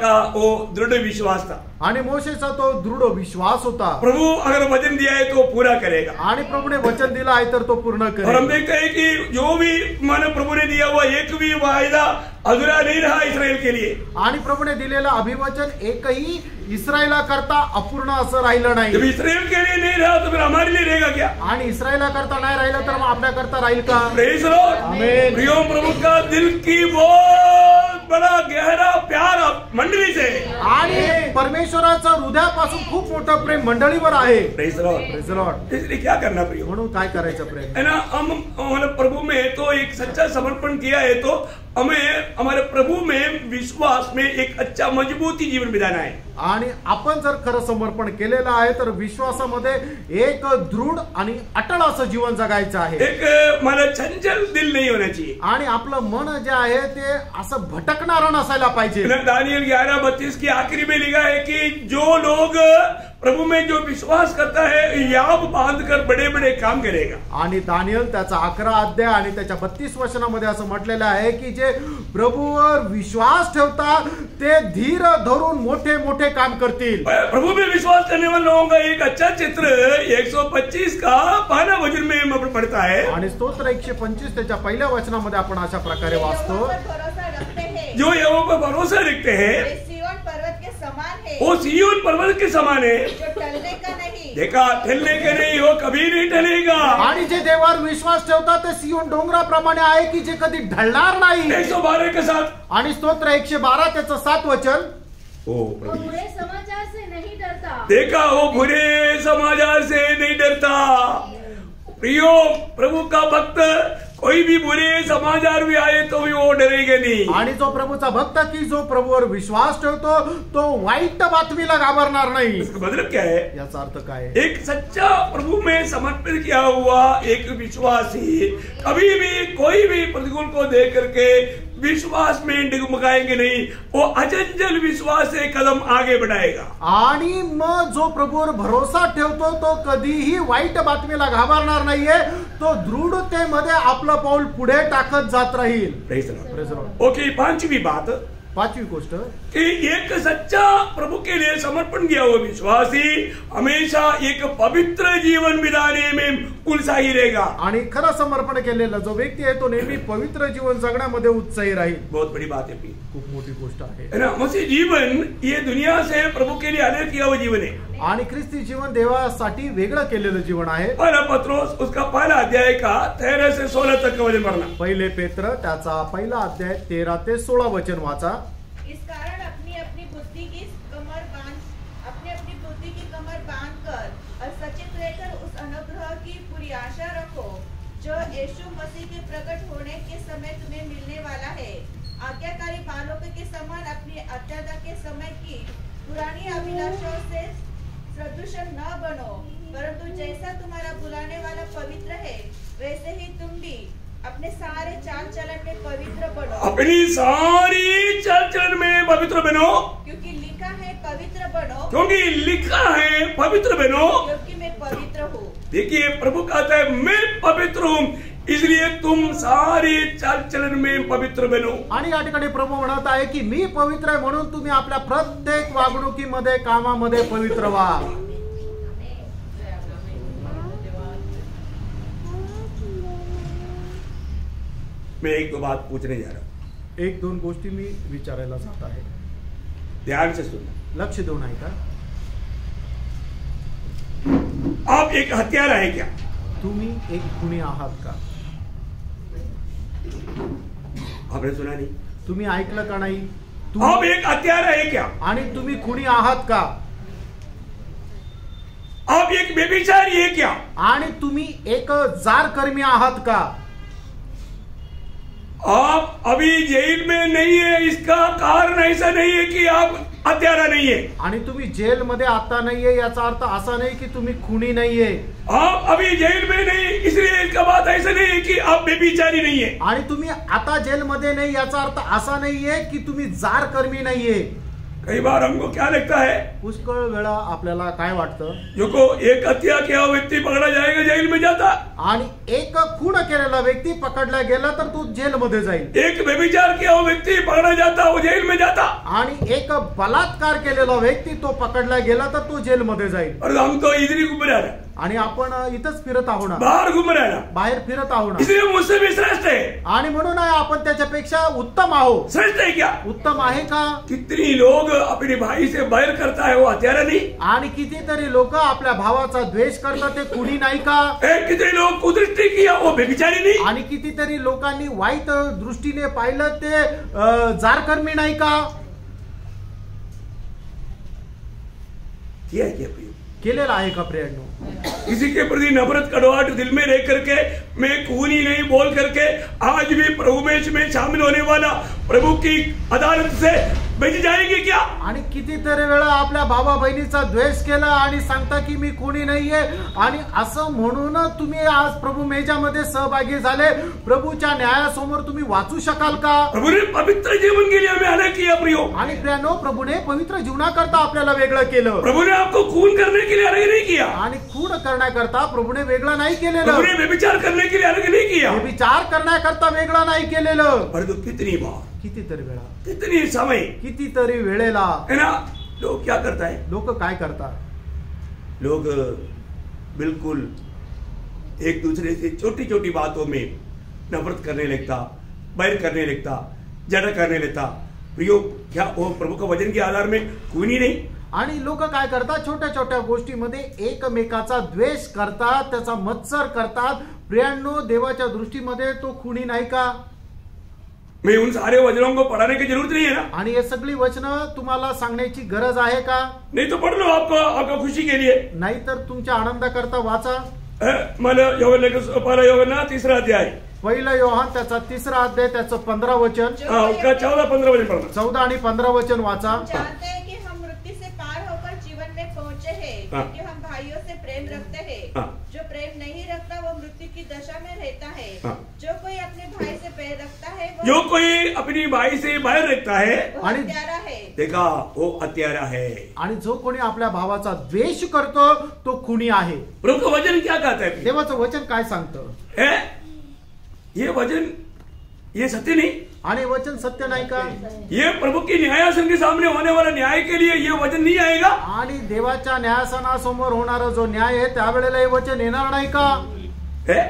का वो दृढ़ विश्वास था। आणि मोशेचा तो दृढ विश्वास होता, प्रभु अगर वचन दिया है तो पूरा करेगा। आणि प्रभुने वचन दिला आहे तर तो पूर्ण और करेल। हम देखते हैं कि जो भी मानो प्रभु ने दिया हुआ एक भी वायदा अधूरा नहीं रहा इसराइल के लिए। आणि प्रभुने दिलेलं अभिवचन एकही इस्रायला करता अपूर्ण असं राहिलं जब नाही। इसराइल के लिए नहीं रहा तो फिर हमारे लिए रहेगा क्या? आणि इस्रायला करता नाही राहिलं तर मग आपल्या करता राहील का? Praise Lord. आमेन। प्रियो प्रभु का दिल की बहुत बड़ा गहरा प्यार मंडली से, आणि परमेश्वराचं हृदयापासून खूप मोठं प्रेम मंडळीवर आहे। Praise Lord. Praise Lord. इसलिए क्या करना प्रियो, म्हणून काय करायचं प्रेम है ना, हम हमारे प्रभु में तो एक सच्चा समर्पण किया है तो हमें हमारे प्रभु में विश्वास में एक अच्छा मजबूती जीवन बिताना है। आणि आपण जर खरं समर्पण केलेलं आहे तर विश्वासामध्ये एक दृढ आणि अटळ असं जीवन जगायचं आहे। एक मला चंचल दिल नहीं होना चाहिए। आणि आपलं मन जे आहे ते असं भटकणारं नसायला पाहिजे। दानियल 11:32 की आखिरी में लिखा है कि जो लोग प्रभु में जो विश्वास करता है याब बांधकर बड़े बड़े काम करेगा। आणि दानियल त्याचा 11 अध्याय आणि त्याच्या 32 वचनामध्ये असं म्हटलेलं आहे की जे प्रभूवर विश्वास ठेवतात ते धीर धरून मोठे मोठे काम करतील। प्रभु में विश्वास करने वाले लोगों का एक अच्छा चित्र 125 का 12 वचन में पढ़ता है। आणि स्तोत्र 125 त्याच्या पहिल्या वचनामध्ये आपण अशा प्रकारे वाचतो, भरोसा रखते हैं, जो यहोवा पर भरोसा रखते हैं वे सिय्योन पर्वत के समान है, वो सिय्योन पर्वत के समान है, जो टलने का नहीं, देखा ठहरने के नहीं, वो कभी नहीं टलेगा। आणि जे देवावर विश्वास ठेवतात ते सियोन डोंगराप्रमाणे आहे की जे कधी ढळणार नाही। 112 के साथ आणि स्तोत्र 112 त्याचं 7 वचन, ओ वो प्रभु, बुरे समाचार से नहीं डरता। देखा वो बुरे समाचार से नहीं डरता। प्रियो प्रभु का भक्त कोई भी बुरे समाचार भी आए तो भी वो डरेगा नहीं। आणि जो प्रभूचा भक्त की जो प्रभूवर विश्वास ठेवतो तो वाईट बातमीला घाबरणार नाही। इसका मतलब क्या है? याचा अर्थ काय? एक सच्चा प्रभु में समर्पित किया हुआ एक विश्वासी कभी भी कोई भी प्रतिकूल को देख करके विश्वास में डगमगाएंगे नहीं, वो अचंचल विश्वास से कदम आगे बढ़ाएगा। आणि मग जो प्रभूवर भरोसा ठेवतो तो कधीही वाईट बातमीला घाबरणार नाहीये, तो दृढतेमध्ये आपलं पाऊल पुढे टाकत जात राहील। Praise the Lord. Praise the Lord. Okay, पांचवी बात, पाचवी गोष्ट कि एक सच्चा प्रभु के लिए समर्पण किया हुआ विश्वासी हमेशा एक पवित्र जीवन बिताने में उत्साही रहेगा। आणि खरं समर्पण केलेला जो व्यक्ती आहे तो नेहमी पवित्र जीवन जगण्यामध्ये उत्साही राहील। बहुत बड़ी बात है प्रिय, खूप मोठी गोष्ट आहे। है ना। मसीह जीवन ये दुनिया से प्रभु के लिए अलग किया हुआ जीवन है। आणि ख्रिस्ती जीवन देवासाठी वेगळं केलेलं जीवन आहे। पहला पत्रोस उसका पहला अध्याय का 13 से 16 तक का वचन पढ़ना। पहिले पेत्र त्याचा पहिला अध्याय 13 ते 16 वचन वाचा। इस कारण अपनी अपनी बुद्धि की कमर बांध कर और सचेत रहकर उस अनुग्रह की पूरी आशा रखो जो यीशु मसीह के प्रकट होने के समय तुम्हें मिलने वाला है। आज्ञाकारी बालकों के समान अपनी अत्याचार के समय की पुरानी अभिलाषाओं से सदृश न बनो, परंतु जैसा तुम्हारा बुलाने वाला पवित्र है वैसे ही तुम भी अपने सारे चाल चलन में पवित्र बनो। अपनी सारी चाल चलन में पवित्र बनो, क्योंकि लिखा है पवित्र बनो, क्योंकि लिखा है पवित्र बनो, क्योंकि मैं पवित्र हूँ। देखिए प्रभु कहता है मैं पवित्र हूँ, इसलिए तुम सारे चाल चलन में पवित्र बनो। आणि या ठिकाणी प्रभू म्हणत आहे की मी पवित्र आहे म्हणून तुम्ही आपल्या प्रत्येक वागणुकीमध्ये कामामध्ये पवित्र व्हा। मैं एक दो बात पूछने जा रहा हूँ, एक दोन गोष्टी मी विचारायला जात आहे, ध्यान से सुनना। लक्ष देऊन ऐका। आप एक हत्यारा है क्या? तुम्ही एक खुनी आहात का? आपने सुना नहीं? तुम्ही ऐकलं का नाही? आप एक हत्यारा है क्या? आणि तुम्ही खुनी आहात का? आप एक व्यभिचारी है क्या? आणि तुम्ही एक जारकर्मी आहात का? आप अभी जेल में नहीं है, इसका कारण ऐसा नहीं है कि आप हत्यारा नहीं है। आणि तुम्ही जेल मध्ये आता नाहीये याचा अर्थ असा नाही की तुम्ही खुनी नाहीये। आप अभी जेल में नहीं, इसलिए इसका बात ऐसा नहीं है कि आप व्यभिचारी नहीं है। आणि तुम्ही आता जेल मध्ये नाही याचा अर्थ असा नाहीये की तुम्ही जारकर्मी नाहीये। कई बार हमको क्या लगता है, पुष्कळ वेळा आपल्याला काय वाटतं, जो को एक हत्या किया हुआ व्यक्ति पकड़ा जाएगा जेल में जाता, आणि एक खून केलेला व्यक्ती पकडला गेला तर तो जेलमध्ये जाईल, एक व्यभिचार किया हुआ व्यक्ति पकड़ा जाता वो जेल में जाता, आणि एक बलात्कार केलेला व्यक्ती तो पकडला गेला तर तो जेलमध्ये जाईल. और हम तो इधर ही घूम रहा है, आणि आपण इथंच फिरत आहोत ना, बाहर घूम रहा है, बाहेर फिरत आहोत ना, इसलिए मुझसे भी श्रेष्ठ है. आणि म्हणून आपण त्याच्यापेक्षा उत्तम आहोत. श्रेष्ठ है क्या? उत्तम आहे का? कितनी लोग अपने भाई से बैर करता है वो हत्यारा नहीं, आणि कितीतरी लोक आपल्या भावाचा द्वेष करतात ते कुणी नाही का? कितने लोग कुदृष्टि किया वो व्यभिचारी नहीं, आणि कितीतरी लोकांनी वाईट दृष्टीने पाहिलं ते जारकर्मी नाही का? किया है क्या प्रिय? केलेलं आहे का प्रियांनो? किसी के प्रति नफरत कड़वाहट दिल में रह करके मैं खूनी नहीं बोल करके आज भी प्रभु में शामिल होने वाला प्रभु की अदालत से बच जाएंगे क्या? आणि कितीतरी वेळा आपल्या भावा बहिणीचा द्वेष केला आणि सांगता की मी कोणी नाहीये, आणि असं म्हणून तुम्ही आज प्रभू मेजामध्ये सहभागी झाले. प्रभूच्या न्यायासमोर तुम्ही वाचू शकाल का? प्रभु ने पवित्र जीवन के लिए हमें अलग किया प्रियो. आणि प्रियानो, प्रभूने पवित्र जीवनाकरता आपल्याला वेगळं केलं. प्रभु ने आपको खून करने के लिए अलग नहीं किया, आणि खून करण्याकरता प्रभूने वेगळं नाही केलेलं. प्रभु ने व्यभिचार करने के लिए अलग नहीं किया, विचार करण्याकरता वेगळं नाही केलेलं. परंतु कितनी बार, कितीतरी वेळा, कितनी समय, कितीतरी वेळेला है ना, लोग क्या करता है, लोक काय करतात, लोग बिल्कुल एक दूसरे से छोटी छोटी बातों में नफरत करने लगता, बैर करने लगता, जड़ करने लगता. प्रियो, क्या वो प्रभु का वचन के आधार में खूनी नहीं? आणि लोक काय करतात, छोट्या छोट्या गोष्टीमध्ये एकमेकाचा द्वेष करतात, त्याचा मत्सर करतात. प्रियांनो, देवाच्या दृष्टीमध्ये तो खुनी नाही का? मैं उन सारे वचनों को पढ़ाने की जरूरत नहीं है ना, आणि हे सगळी वचनं तुम्हाला सांगण्याची गरज आहे का? नहीं तो पढ़ लो आपका खुशी के लिए. नाहीतर तुमच्या आनंदाकरता वाचा. मला योहन पहिला योहन 3 अध्याय, पहिला योहान त्याचा 3 अध्याय त्याचं 15 वचन, उसका 14-15 वचन पढ़ना. 14 आणि 15 वचन वाचा. जानते हैं कि हम मृत्यु से पार होकर जीवन में पहुंचे हैं, क्योंकि हम भाइयों से प्रेम रखते हैं. जो प्रेम नहीं रखता वो मृत्यु की दशा में रहता है. जो कोई अपने भाई से प्रेम रखता है जो कोई अपनी भाई से बैर रखता है वो हत्यारा है. देखा, वो हत्यारा है. आणि जो कोणी आपल्या भावाचा द्वेष करतो तो खुनी आहे. प्रभु का वचन क्या कहता है? देवाचं वचन काय सांगतं? है ये वचन, ये सत्य नहीं, आणि वचन सत्य नाही का? ये प्रभु की न्यायासन के सामने होने वाला न्याय के लिए ये वचन नहीं आएगा. आणि देवाच्या न्यायासनासमोर होणारा जो न्याय आहे त्यावेळेला हे वचन येणार नाही का? है?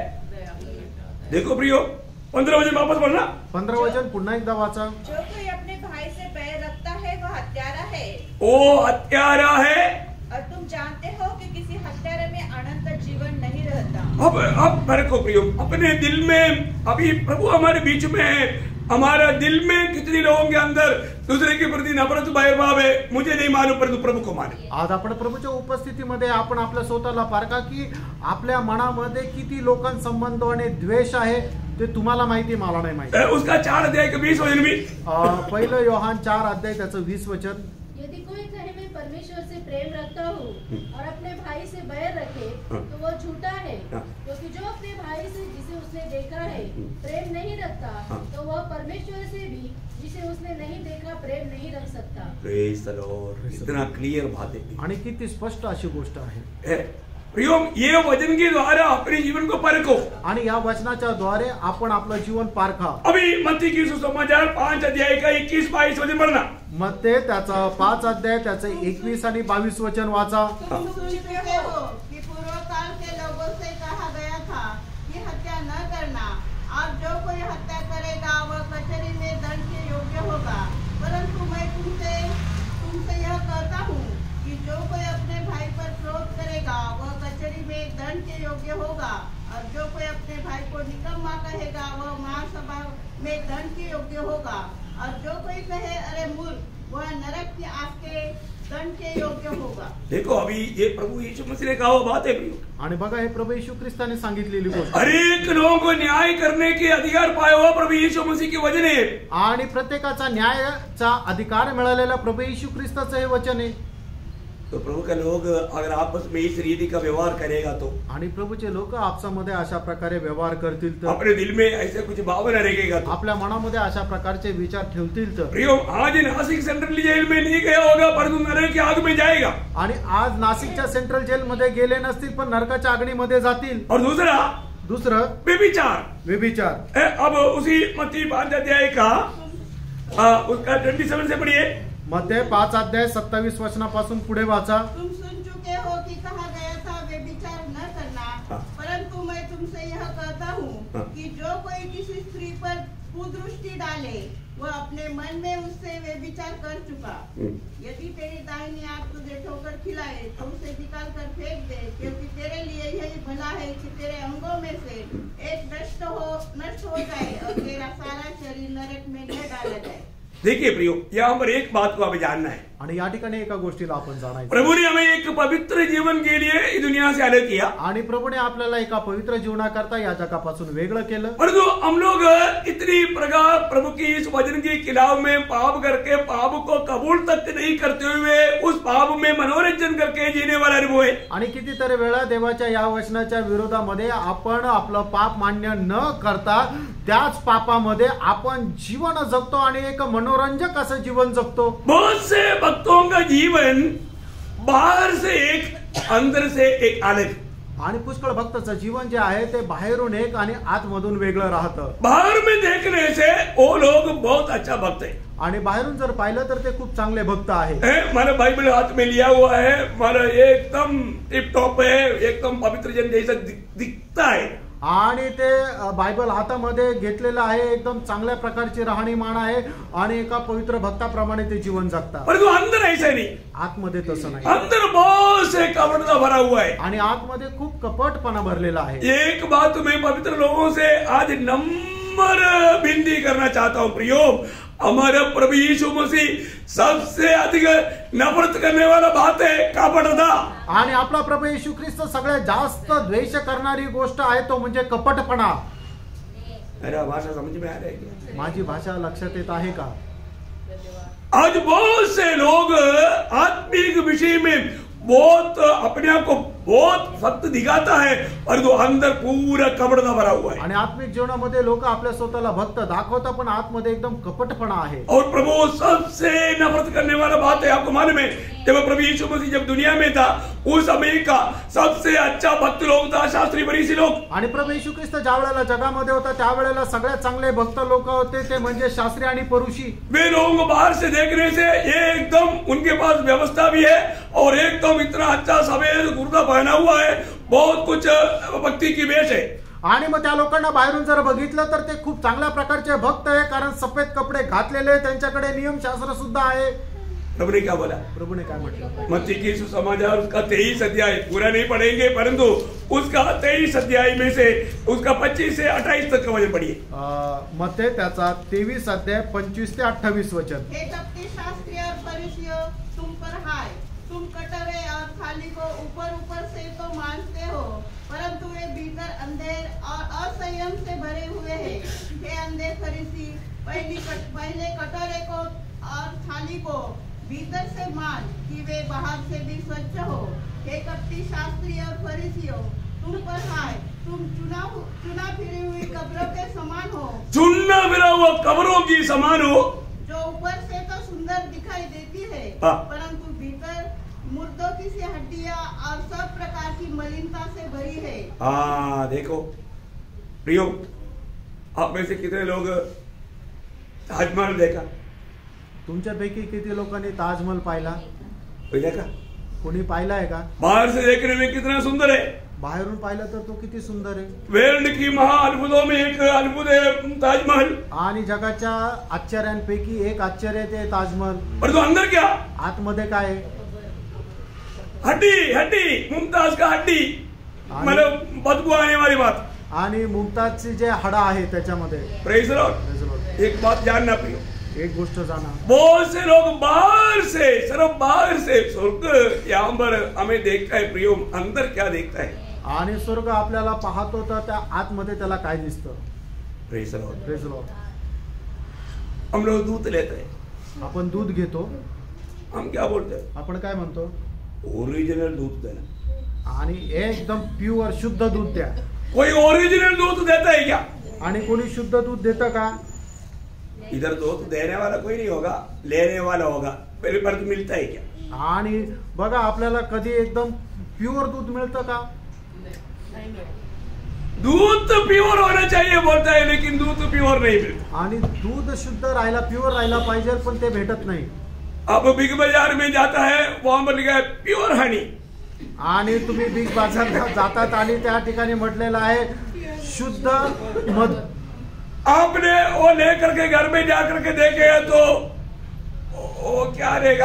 देखो प्रियो, 15 वचन वापस पढ़ना. 15 वचन पुन्हा एकदा वाचा. जो कोई अपने भाई से बैर रखता है वो हत्यारा है. वो हत्यारा है. और तुम जानते हो कि किसी हत्यारे में अनंत जीवन नहीं रहता. अब फर्क को प्रियो, अपने दिल में अभी प्रभु हमारे बीच में है, हमारा दिल में कितने लोगों के अंदर दूसरे के प्रति नफरत बैरभाव है, मुझे नहीं मालूम, परंतु प्रभु को मालूम. आज आपण प्रभूच्या उपस्थितीमध्ये आपण आपल्या स्वतःला पारखा की आपल्या मनामध्ये किती लोकांसंबंध आणि द्वेष आहे ते तुम्हाला माहिती, मला नाही माहिती. उसका 4 अध्याय का 20 वचन भी, पहिलं योहान 4 अध्याय त्याचं 20 वचन. यदि कोई कहे मैं परमेश्वर से प्रेम रखता हूँ और अपने भाई से बैर रखे तो वो झूठा है, क्योंकि जो अपने भाई से जिसे उसने देखा है प्रेम नहीं रखता तो वह परमेश्वर से भी जिसे उसने नहीं देखा प्रेम नहीं रख सकता. Praise the Lord. इतना क्लियर बात है आणि किती स्पष्ट अशी गोष्ट आहे. प्रियो, ये वचन के द्वारा अपने जीवन को परखो. आणि या वचनाच्या द्वारे आपण आपलं जीवन पारखा. अभी मत्ती की सुसमाचार 5 अध्याय का 21-22 वचन पढ़ना. मत्ते त्याचा 5 अध्याय त्याचं 21 आणि 22 वचन वाचा. तुम सुनते हो कि पूर्व काल के लोगों से कहा गया था कि हत्या न करना, और जो कोई हत्या करेगा वह कचहरी में दंड के योग्य होगा. परंतु मैं तुमसे यह कहता हूँ कि जो कोई अपने भाई पर क्रोध करेगा वह कचहरी में दंड के योग्य होगा, और जो कोई अपने भाई को निकम्मा कहेगा वह महासभा में दंड के योग्य होगा, और जो कोई कहे अरे मूर्ख वह नरक की आग के दंड के योग्य होगा. देखो, अभी ये प्रभु यीशु मसीह ने कहा बात है प्रियो. आणि बघा, हे प्रभू येशू ख्रिस्ताने सांगितलेली गोष्ट. हर एक लोगों को न्याय करने के अधिकार पाया हुआ प्रभु यीशु मसीह के वचन है. आणि प्रत्येकाचा न्यायाचा अधिकार मिळालेला प्रभू येशू ख्रिस्ताचं हे वचन आहे. तो प्रभु के लोग अगर आपस में इस रीति का व्यवहार करेगा तो आणि प्रभूचे लोक आपसामध्ये अशा प्रकारे व्यवहार करतील तर, अपने दिल में ऐसे कुछ भावना रहेगा तो आपल्या मनामध्ये अशा प्रकारचे विचार ठेवतील तर, प्रियो आज नासिक सेंट्रल जेल में नहीं गया होगा परंतु नरक की आग में जाएगा। आणि आज नाशिकच्या सेंट्रल जेल मध्ये गेले नसतील पण नरकाच्या अग्नीमध्ये जातील। और दूसरा दुसरं व्यभिचार। व्यभिचार। अब उसी मत्ती 5 अध्याय का उसका 27 से पढ़िए। मत्ती 5 अध्याय 27 वचनापासून पुढे वाचा। तुम सुन चुके हो कि कहा गया था व्यभिचार न करना, परंतु मैं तुमसे यह कहता हूँ कि जो कोई किसी स्त्री पर कुदृष्टि डाले वह अपने मन में उससे व्यभिचार कर चुका। यदि तेरी दाहिनी आंख तुझे ठोकर खिलाए तो उसे निकाल कर फेंक दे, क्योंकि तेरे लिए यही भला है कि तेरे अंगों में से एक नष्ट हो जाए और तेरा सारा शरीर नरक में न डाला जाए। देखिए प्रियो, यहाँ पर एक बात को हमें जानना है। आणि या ठिकाणी एका गोष्टीला आपण जाणायचं, प्रभु ने हमें एक पवित्र जीवन के लिए इस दुनिया से अलग किया आणि प्रभूने आपल्याला एका पवित्र जीवनाकरता या जगापासून वेगळं केलं। परंतु हम लोग इतनी प्रकार प्रभु की इस वचन के खिलाफ में पाप करके पाप को कबूल तक नहीं करते हुए उस पाप में मनोरंजन करके जीने वाला अनुभव है। आणि कितीतरी वेळा देवाच्या या वचनाच्या विरोधामध्ये आपण आपलं पाप मान्य न करता त्याच पापामध्ये आपण जीवन जगतो आणि एक मनोरंजक असं जीवन जगतो। बहुत से भक्तों का जीवन बाहर से एक अंदर से एक अलग, आणि पुष्कळ भक्ताचं जीवन जे आहे ते बाहेरून एक आणि आतमधून वेगळं राहतं। बाहर में देखने से वो लोग बहुत अच्छा भक्त है, आणि बाहेरून जर पाहिलं तर ते खूप चांगले भक्त आहे। मारा बाइबल हाथ में लिया हुआ है, मारा एकदम टिप टॉप है, एकदम पवित्र जन जैसा दिखता है, आणि ते बायबल हातामध्ये घेतलेलं आहे, एकदम चांगल्या प्रकारची राहणीमान आहे आणि एका पवित्र भक्ताप्रमाणे ते जीवन जगतात। परंतु अंदर ऐसा नहीं, आतमध्ये तसं नाही, अंदर बहुत से कपड़ा भरा हुआ है आणि आतमध्ये खूप कपटपणा भरलेला आहे। एक बात मैं पवित्र लोगों से आज नम्र विनती करना चाहता हूँ प्रियो, हमारे प्रभु यीशु मसीह सबसे अधिक नफरत करने वाला बात है कपटता। आणि आपला प्रभू येशू ख्रिस्त सगळ्यात जास्त द्वेष करणारी गोष्ट आहे तो म्हणजे कपटपणा। मेरा भाषा समझ में आ रहा है क्या? माझी भाषा लक्षात येत आहे का? आज बहुत से लोग आत्मिक विषय में बहुत अपने आप को बहुत भक्त दिखाता है और तो अंदर पूरा कपड़ा भरा हुआ है। आणि आत्मिक जीवनामध्ये लोक आपल्या स्वतःला भक्त दाखवतात पण आतमध्ये एकदम कपटपणा आहे। और प्रभु सबसे नफरत करने वाला बात है, आपको मालूम है जब प्रभु यीशु मसीह जब दुनिया में था उस समय का सबसे अच्छा भक्त लोग था शास्त्री फरीसी लोग। आणि प्रभू येशू ख्रिस्त ज्या वेळेला जगामध्ये होता त्यावेळेला सगळ्यात चांगले भक्त लोक होते ते म्हणजे शास्त्री आणि परुषी। वे लोगों को बाहर से देखने से एकदम उनके पास व्यवस्था भी है और एकदम इतना अच्छा सफेद कुर्ता पहना हुआ है, बहुत कुछ भक्ति की वेश है। आणि मग त्या लोकांना बाहेरून जर बघितलं तर ते खूप चांगल्या प्रकारचे भक्त आहे, कारण सफेद कपडे घातलेले, त्यांच्याकडे नियमशास्त्र सुद्धा आहे। प्रभु ने क्या बोला? प्रभु ने काय म्हटलं? मत्ती की सुसमाचार उसका 23 अध्याय पूरा नहीं पढ़ेंगे परंतु उसका 23 अध्याय में से उसका 25 से 28 तक का वचन पढ़िए। मत्ती त्याचा 23 अध्याय 25 ते 28 वचन। हे कपटी शास्त्री और फरीसियों, तुम पर हाय, तुम कटोरे और थाली को ऊपर ऊपर से तो मानते हो, परंतु वे भीतर अंधेर और असंयम से भरे हुए हैं। हे अंधे फरीसी, पहले कटोरे को और थाली को भीतर से मान कि वे बाहर से भी स्वच्छ हो। हे कपटी शास्त्री और फरीसियों, तुम पर हाय, तुम चुना फिरी हुई कब्रों के समान हो। चुना फिरा हुआ कब्रों की समान हो, जो ऊपर से तो सुंदर दिखाई देती है परंतु भीतर मुर्दों की सी हड्डियां और सब प्रकार की मलिनता से भरी है। हाँ देखो प्रियो, आप में से कितने लोग ताजमहल देखा? तुमच्यापैकी किती लोकांनी ताजमहल पाहिला? देखा? कोणी पाहिला आहे का? बाहर से देखने में कितना सुंदर है, बाहेरून पाहिलं तर तो किती सुंदर आहे। वर्ल्ड की महाअद्भुतों में एक अद्भुत है ताजमहल, आणि जगाच्या आश्चर्यांपैकी एक आश्चर्य ते ताजमहल। पर तो अंदर क्या? आतमध्ये काय आहे? हड्डी हड्डी, मुमताज का हड्डी, मतलब बदबू आने वाली बात। आणि मुमताजची जे हाडं आहे त्याच्यामध्ये। Praise the Lord. एक बात जानना प्रियो, एक गोष्ट जाना, बहुत से लोग बाहर से, सिर्फ बाहर से स्वर्ग यहाँ पर हमें देखता है प्रियो, अंदर क्या देखता है? आणि स्वर्ग आपल्याला पाहतो तर त्या आतमध्ये त्याला काय दिसतं? Praise the Lord. Praise the Lord. हम लोग दूध लेते हैं, आपण दूध घेतो, हम क्या बोलते हैं? आपण काय म्हणतो? ओरिजिनल दूध देना। आणि एकदम प्युअर शुद्ध दूध द्या। कोई ओरिजिनल दूध देता है क्या? आणि कोणी शुद्ध दूध देतं का? इधर दूध देने वाला कोई नहीं होगा, लेने वाला होगा। पहले पर मिलता है क्या? आणि बघा आपल्याला कधी एकदम प्युअर दूध मिळतं का? दूध तो प्योर होना चाहिए बोलता है, लेकिन दूध तो प्योर नहीं मिलता। आणि दूध शुद्ध राहायला प्युअर राहायला पाहिजे, पण ते भेटत नाही। अब बिग बाजार में जाता है, वहां पर लिखा है प्योर हनी। आणि तुम्ही बिग बाजारला जातात आणि त्या ठिकाणी म्हटलेलं आहे शुद्ध मध। आपने वो लेकर के घर में जाकर के देखे तो वो क्या रहेगा?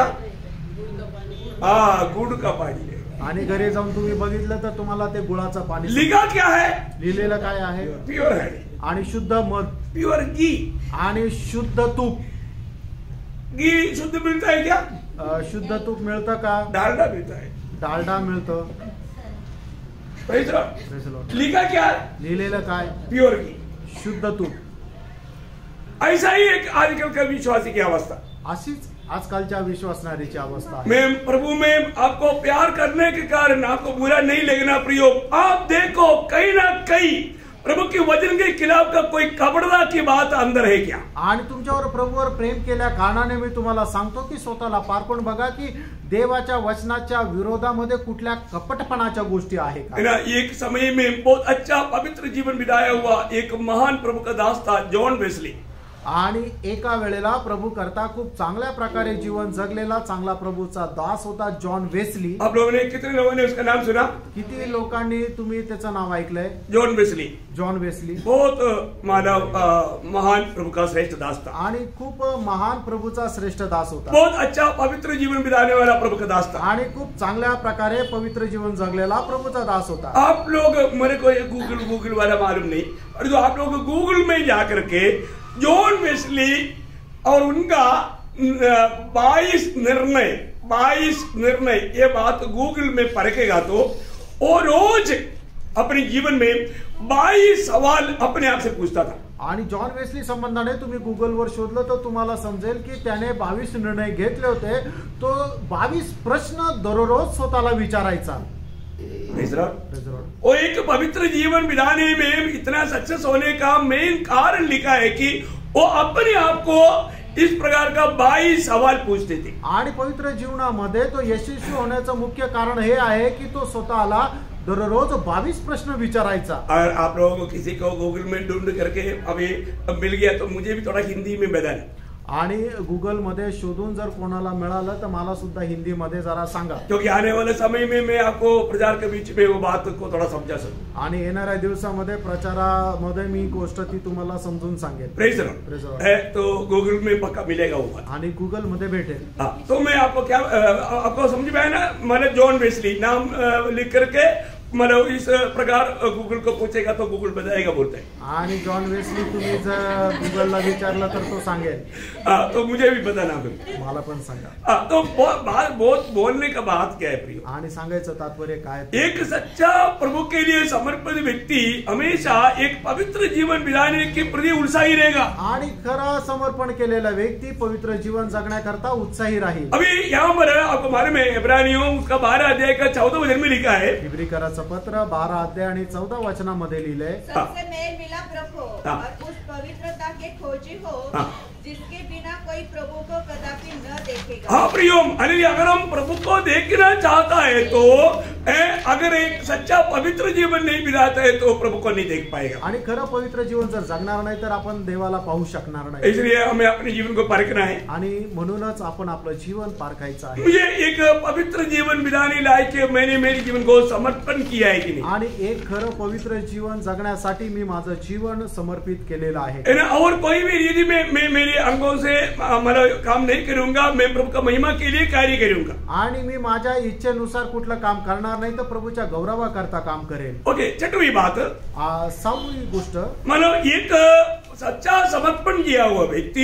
हाँ, गुड़ का पानी रहेगा। आणि घरी जाऊन तुम्ही बघितलं तर तुम्हाला ते गुळाचं पाणी लिखा क्या है? लिहिलेलं काय आहे? प्योर हनी आणि शुद्ध मध, प्योर घी। आणि शुद्ध तूप। घी शुद्ध मिलता है क्या? शुद्ध तूप मिळतं का? डालडा मिलता है। डालडा मिळतं। Praise the Lord। Praise the Lord। लिखा क्या है? लिहिलेलं काय? प्योर घी। शुद्ध तूप। ऐसा ही एक आजकल का विश्वासी की अवस्था। अशीच आजकालच्या विश्वासणारीची अवस्था आहे। मैं प्रभु में आपको प्यार करने के कारण आपको बुरा नहीं लगना प्रियो। आप देखो कहीं ना कहीं प्रभु के वचन के खिलाफ का कोई कपड़ता की बात अंदर है क्या? आणि तुमच्यावर प्रभूवर प्रेम केल्या कारणाने मी तुम्हाला सांगतो की स्वतःला पारखून बघा की देवाच्या वचनाच्या विरोधामध्ये कुठल्या कपटपणाच्या गोष्टी आहे का? ना एक समय में बहुत अच्छा पवित्र जीवन बिताया हुआ एक महान प्रभु का दास था जॉन वेस्ली। आणि एका वेळेला प्रभू करता खूप चांगल्या प्रकारे जीवन जगलेला चांगला प्रभूचा दास होता जॉन वेस्ली। आप लोगों ने कितने लोगों ने उसका नाम सुना? किती लोकांनी तुम्ही त्याचं नाव ऐकलंय? John Wesley. जॉन वेस्ली बहुत मानव महान प्रभु का श्रेष्ठ दास था आणि खूप महान प्रभूचा श्रेष्ठ दास होता। बहुत अच्छा पवित्र जीवन बिताने वाला प्रभु का दास था आणि खूप चांगल्या प्रकारे पवित्र जीवन जगलेला प्रभूचा दास होता। आप लोग मेरे को गूगल वाला मालूम नहीं, और जो आप लोग गूगल में जाकर के जॉन वेस्ली और उनका 22 निर्णय ये बात गूगल में परखेगा तो वो रोज अपने जीवन में 22 सवाल अपने आप से पूछता था। आणि जॉन वेस्ली संबंधाने तुम्ही गुगलवर शोधलं तर तुम्हाला समजेल की त्याने 22 निर्णय घेतले होते। तो 22 प्रश्न दररोज स्वतःला विचारायचा। वो एक पवित्र जीवन बिताने में इतना सक्सेस होने का मेन कारण लिखा है कि वो अपने आप को इस प्रकार का 22 सवाल पूछते थे। आणि पवित्र जीवनामध्ये तो यशस्वी होण्याचं मुख्य कारण हे आहे की तो स्वतःला दररोज 22 प्रश्न विचारायचा। और आप लोगों को किसी को गूगल में ढूंढ करके अभी मिल गया तो मुझे भी थोड़ा हिंदी में बताना। आणि गुगल मध्ये शोधून जर कोणाला मिळालं तर मला सुद्धा हिंदी मध्ये जरा सांगा, क्योंकि आने वाले समय में मैं आपको प्रचार के बीच में वो बात को थोड़ा समझा सकूं। आणि येणाऱ्या दिवसामध्ये प्रचारामध्ये मी गोष्ट ती तुम्हाला समजून सांगेन। Praise the Lord. है तो गूगल में पक्का मिलेगा वो बात, आणि गुगल मध्ये भेटेल। तो मैं आपको क्या आपको समझ में आया ना? मैंने जॉन वेस्ली नाम लिख करके मतलब इस प्रकार गूगल को पूछेगा तो गूगल बताएगा बोलते हैं। आणि जॉन वेस्ली तुम्ही जर गुगलला विचारलं तर तो सांगेल। तो मुझे भी बताना मला पण सांगा। तो बहुत बोलने का बात क्या है प्रिय? आणि सांगायचं तात्पर्य काय? एक सच्चा प्रभु के लिए समर्पित व्यक्ति हमेशा एक पवित्र जीवन बिताने के प्रति उत्साही रहेगा। आणि खरा समर्पण केलेला व्यक्ती पवित्र जीवन जगण्याकरता उत्साही राहील। अभी यहाँ पर आपको मालूम है इब्रानियों उसका 12 अध्याय का 14 वचन में लिखा है। इब्रिकराचं पत्र 12 अध्याय आणि 14 वचनामध्ये लिहिलंय, सबसे मेल मिलाप रखो और उस पवित्रता के खोजी हो जिसके बिना कोई प्रभु को कदापि न देखेगा। हाँ प्रियोम, अगर हम प्रभु को देखना चाहता है तो अगर एक सच्चा पवित्र जीवन नहीं बिताता है तो प्रभु को नहीं देख पाएगा। आणि खरं पवित्र जीवन जर जगणार नाही तर आपण देवाला पाहू शकणार नाही। इसलिए हमें अपने जीवन को परखना है आणि म्हणूनच आपण आपलं जीवन पारखायचं आहे। मुझे एक पवित्र जीवन बिताने लायक मैंने मेरे जीवन को समर्पण किया है कि नहीं? आणि एक खरं पवित्र जीवन जगण्यासाठी मी माझं जीवन समर्पित केलेलं आहे। और कोई भी यदि मैं मेरे अंगों से मतलब काम नहीं करूंगा, मैं प्रभु का महिमा के लिए कार्य करूंगा। आणि मी माझ्या इच्छेनुसार कुठलं काम करणार नाही तर प्रभूच्या गौरवाकरता काम करेल। ओके, छठवीं बात, 6वी गोष्ट, मतलब एक सच्चा समर्पण किया हुआ व्यक्ति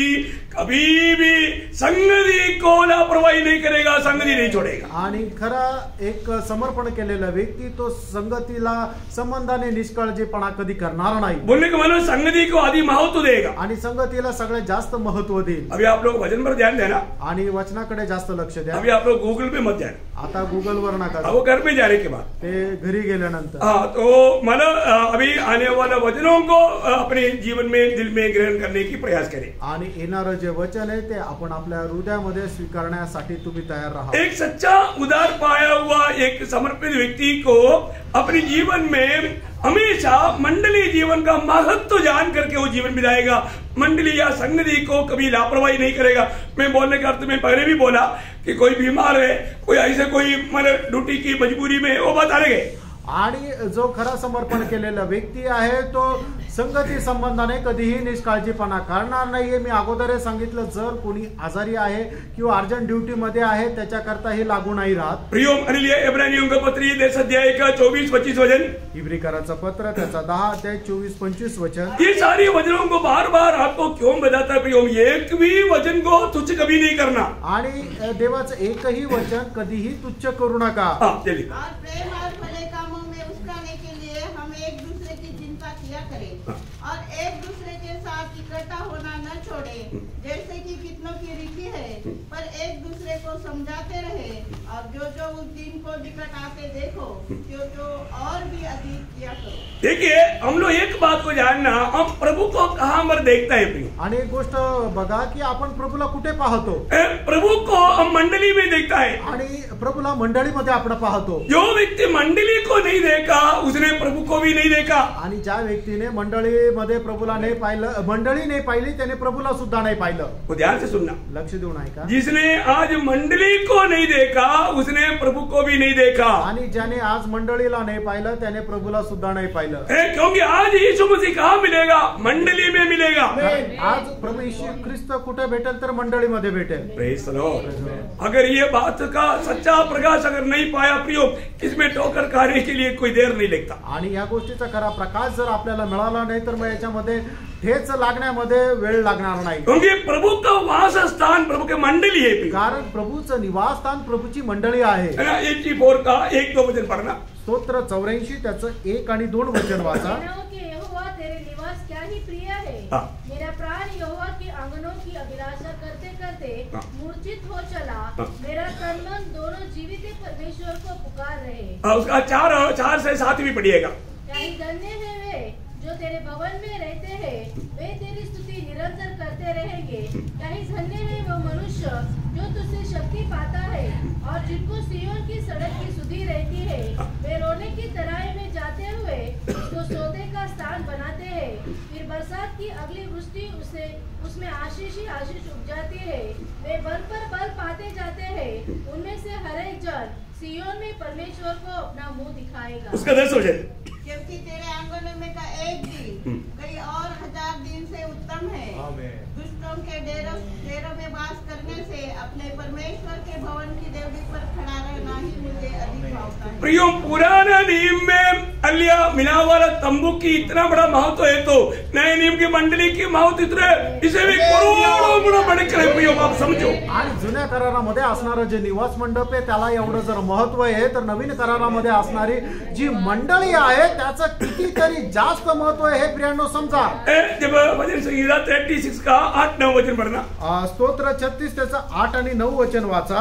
कभी भी संगती को लापरवाही नहीं करेगा, संगती नहीं छोड़ेगा. आणि खरा एक समर्पण केलेला व्यक्ती तो संगतीला संबंधाने निष्काळजीपणा कधी करणार नाही. बोलने का मतलब संगति को आदि महत्व देगा. आणि संगतीला सगळ्यात जास्त महत्व देईल. अभी आप लोग वचन पर ध्यान देना. आणि वचनाकडे जास्त लक्ष द्या. अभी आप लोग गूगल पे मत जाना. आता गुगल वर नका. वो घर पे जाने के बाद ते घरी गेल्यानंतर तो मतलब अभी आने वाला वचनों को अपने जीवन में दिल में ग्रहण करने की प्रयास करें. आणि येणारं जे वचन आहे ते आपण आपल्या हृदयामध्ये स्वीकारण्यासाठी तुम्ही तयार राहा. एक सच्चा उदार पाया हुआ एक समर्पित व्यक्ति को अपने जीवन में हमेशा मंडली जीवन का महत्व जान करके वो जीवन बिताएगा. मंडली या संगति को कभी लापरवाही नहीं करेगा. मैं बोलने का अर्थ में पहले भी बोला कि कोई बीमार है, कोई ऐसे कोई मतलब ड्यूटी की मजबूरी में वो बात अलग है. आणि जो खरा समर्पण केलेला व्यक्ती आहे तो संगती संबंधाने कधीही निष्काळजीपणा करणार नाहीये. मी अगोदर सांगितलं जर कोणी आजारी आहे किंवा अर्जंट ड्युटी मध्ये आहे त्याच्याकरता हे लागू नाही राहत. प्रियो अनिलिया इब्रानियों का पत्र 10 अध्याय का 24-25 वचन. इब्रिकराचं पत्र त्याचा 10 अध्याय 24-25 वचन. ये सारी वचनों को बार बार आपको क्यों बताता है प्रियो? एक भी वचन को तुच्छ कभी नहीं करना. आणि देवाचं एकही वचन कधीही तुच्छ करू नका. चलिए. और प्रेम और भले कामों में उस्काने के लिए हम एक दूसरे की चिंता किया करें और एक दूसरे के साथ इकट्ठा होना न छोड़े जैसे कि कितनों की रीति है, पर एक दूसरे को समझाते रहे और जो जो उस दिन को निकट आते देखो जो और भी अधिक किया करो. देखिए हम लोग एक बात को जानना, हम प्रभु को कहाँ पर देखता है प्रियो? आणि एक गोष्ट बघा की आपण प्रभूला कुठे पाहतो. प्रभु को हम मंडली में देखता है आणि प्रभूला मंडळीमध्ये आपण पाहतो. जो व्यक्ति मंडली को नहीं देखा उसने प्रभु को भी नहीं देखा. आणि ज्या व्यक्तीने मंडळीमध्ये प्रभूला नाही पाहिलं, मंडळी नाही पाहिली, त्याने प्रभूला सुद्धा नाही पाहिलं. वो ध्यान से सुनना. लक्ष देऊन ऐका. जिसने आज मंडली को नहीं देखा उसने प्रभु को भी नहीं देखा. आणि ज्याने आज मंडळीला नाही पाहिलं त्याने प्रभूला सुद्धा नाही पाहिलं. क्योंकि आज यीशु मसीह कहाँ मिलेगा? मंडली में मिलेगा. आज प्रभू यीशु ख्रिस्त कुठे भेटेल तर मंडळीमध्ये भेटेल. Praise the Lord. अगर ये बात का सच्चा प्रकाश अगर नहीं पाया प्रियो, इसमें ठोकर खाने के लिए कोई देर नहीं लगता. आणि या गोष्टीचा खरा प्रकाश जर आपल्याला मिळाला नाही तर मग याच्यामध्ये ठेच लागण्यामध्ये वेळ लागणार नाही. क्योंकि प्रभु का वास स्थान प्रभु की मंडली है. कारण प्रभूचं निवासस्थान प्रभूची मंडळी आहे. 84 का 1-2 वचन पढ़ना. स्तोत्र 84 त्याचं 1 आणि 2 वचन वाचा. यहोवा तेरे निवास क्या ही प्रिय है. मेरा प्राण यहोवा के आंगनों की अभिलाषा करते करते मूर्छित हो चला. मेरा तन मन दोनों जीवित परमेश्वर को पुकार रहे. उसका 4 से 7 भी पढ़िएगा. क्या ही धन्य है वे जो तेरे भवन में रहते हैं, वे तेरी स्तुति निरंतर करते रहेंगे. क्या ही धन्य है वो मनुष्य जो तुझसे शक्ति पाता है और जिनको सिय्योन की सड़क की सुधि रहती है. वे रोने की तराई में जाते हुए उसको सोते का स्थान बनाते हैं. फिर बरसात की अगली वृष्टि उसमें आशीष ही आशीष उपजाती है. वे बल पर बल पाते जाते हैं. उनमें से हर एक जन सिय्योन में परमेश्वर को अपना मुंह दिखाएगा. उसका 10 वचन. क्योंकि तेरे आंगन में का एक दिन कई और 1000 दिन से उत्तम है. दुष्टों के डेरों में वास करने से अपने परमेश्वर के भवन की देवड़ी पर खड़ा रहना ही मुझे अधिक भावता है. प्रियो पुराना नियम में अलिया मिला वाला तंबू की इतना बड़ा महत्व है तो नए नियम की मंडली की महत्व इतने इसे भी करोड़ों गुना बढ़कर है. प्रियो आप समझो. आणि जुन्या करारामध्ये असणारं जे निवास मंडप आहे त्याला एवढं जर महत्व आहे तर नवीन करारामध्ये असणारी जी मंडळी आहे त्याचं कितीतरी जास्त महत्व आहे. हे प्रियांनो समजा. जब वचन संहिता 36 का 8-9 वचन पढ़ना. स्तोत्र 36 त्याचं 8 आणि 9 वचन वाचा.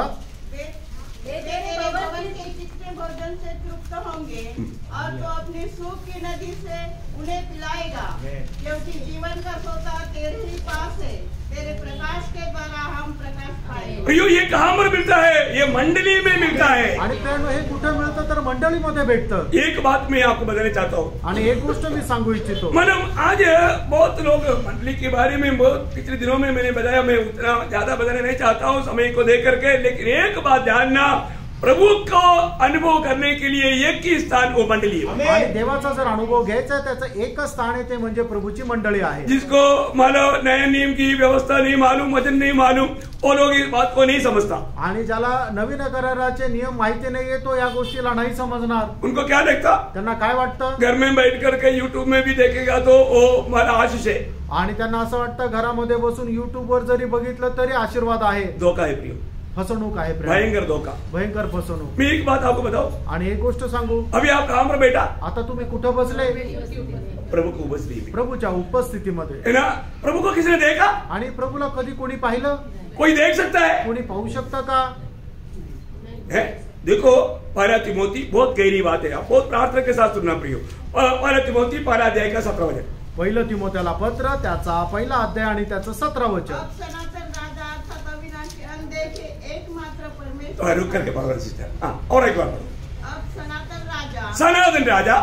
वे तेरे भवन के जितने भोजन से तृप्त होंगे और तो अपनी सूप की नदी से उन्हें पिलाएगा. क्योंकि जीवन का सोता तेरे ही पास है. तेरे प्रकाश के द्वारा हम प्रकाश पाएंगे. प्रियो ये कहाँ पर मिलता है? ये मंडली में मिलता है. आणि प्रियांनो हे कुठे मिळतं तर मंडळीमध्ये भेटतं. एक बात मैं आपको बताना चाहता हूँ. आणि एक गोष्ट मी सांगू इच्छितो. मतलब आज बहुत लोग मंडली के बारे में बहुत पिछले दिनों में मैंने बताया, मैं उतना ज्यादा बताना नहीं चाहता हूँ समय को देख करके. लेकिन एक बात जानना, प्रभु को अनुभव करने के लिए एक ही स्थान वो मंडली है। आणि देवाचा जर अनुभव घ्यायचा आहे, त्याचं एकच स्थान आहे, ते म्हणजे प्रभूची मंडळी आहे. जिसको मालूम नए नियम की व्यवस्था नहीं मालूम, वचन नहीं मालूम, वो लोग इस बात को नहीं समझता. आणि ज्याला नवीन कराराचे नियम माहिती नाहीये तो या गोष्टीला नाही समजणार. उनको क्या लगता, त्यांना काय वाटतं, घर में बैठ करके यूट्यूब में भी देखेगा तो वो हमारा आशीष है. आणि त्यांना असं वाटतं घरामध्ये बसून युट्यूबवर जरी बघितलं तरी आशीर्वाद आहे. धोखा है प्रियो, फसवणूक आहे, भयंकर धोखा, भयंकर फसवणूक. मैं एक बात आपको बताओ, आणि एक गोष्ट सांगू, अभी आप कहाँ पर बैठा, आता तुम्ही कुठं बसले, प्रभु को उपस्थिति में, प्रभूच्या उपस्थितीमध्ये है ना. प्रभु को किसने देखा, आणि प्रभूला कधी कोणी पाहिलं, कोई देख सकता है, कोणी पाहू शकतं का. है. देखो पहला तिमोथी बहुत गहरी बात है, आप बहुत प्रार्थना के साथ सुनना प्रियो. पहला तिमोथी पहला अध्याय का 17 वचन. पहिलं तिमोथेला पत्र त्याचा पहिला अध्याय आणि त्याचं 17 वचन. अब सनातन राजा अर्थात अविनाशी अनदेखे एकमात्र परमेश्वर. तो रुक करके पढ़ो सिस्टर. हाँ, और एक बार पढ़ो. अब सनातन राजा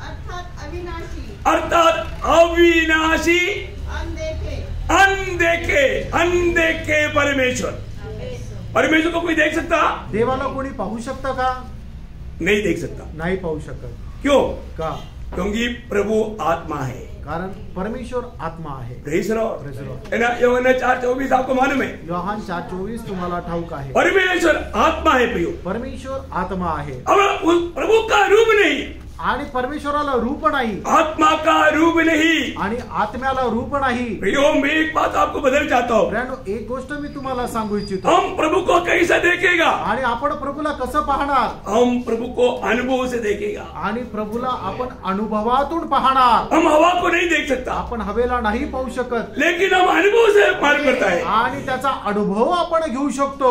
अर्थात अविनाशी अनदेखे परमेश्वर. परमेश्वर को कोई देख सकता, देवाला कोणी पाहू शकतं का, नहीं देख सकता. नाही पाहू शकत. क्यों, का, क्योंकि प्रभु आत्मा है. कारण परमेश्वर आत्मा आहे. Praise Lord. Praise Lord. है ना. यूहन्ना 4:24 आपको मालूम है. योहान 4:24 तुम्हाला ठाऊक आहे. परमेश्वर आत्मा है प्रियो. परमेश्वर आत्मा आहे. अब उस प्रभु का रूप नहीं, आणि परमेश्वराला रूप नाही, आत्मा का रूप नहीं, आणि आत्म्याला रूप नाही. प्रियो मैं एक बात आपको बदल चाहता हूँ. फ्रेंड, एक गोष्ट मी तुम्हाला सांगू इच्छितो. हम प्रभु को कैसे देखेगा, आणि आपण प्रभूला कसं पाहणार, हम प्रभु को अनुभव से देखेगा. आणि प्रभूला आपण अनुभवातून पाहणार. हम हवा को नहीं देख सकता, आपण हवेला नाही पाहू शकत, लेकिन हम अनुभव से मालूम करता है. आणि त्याचा अनुभव आपण घेऊ शकतो.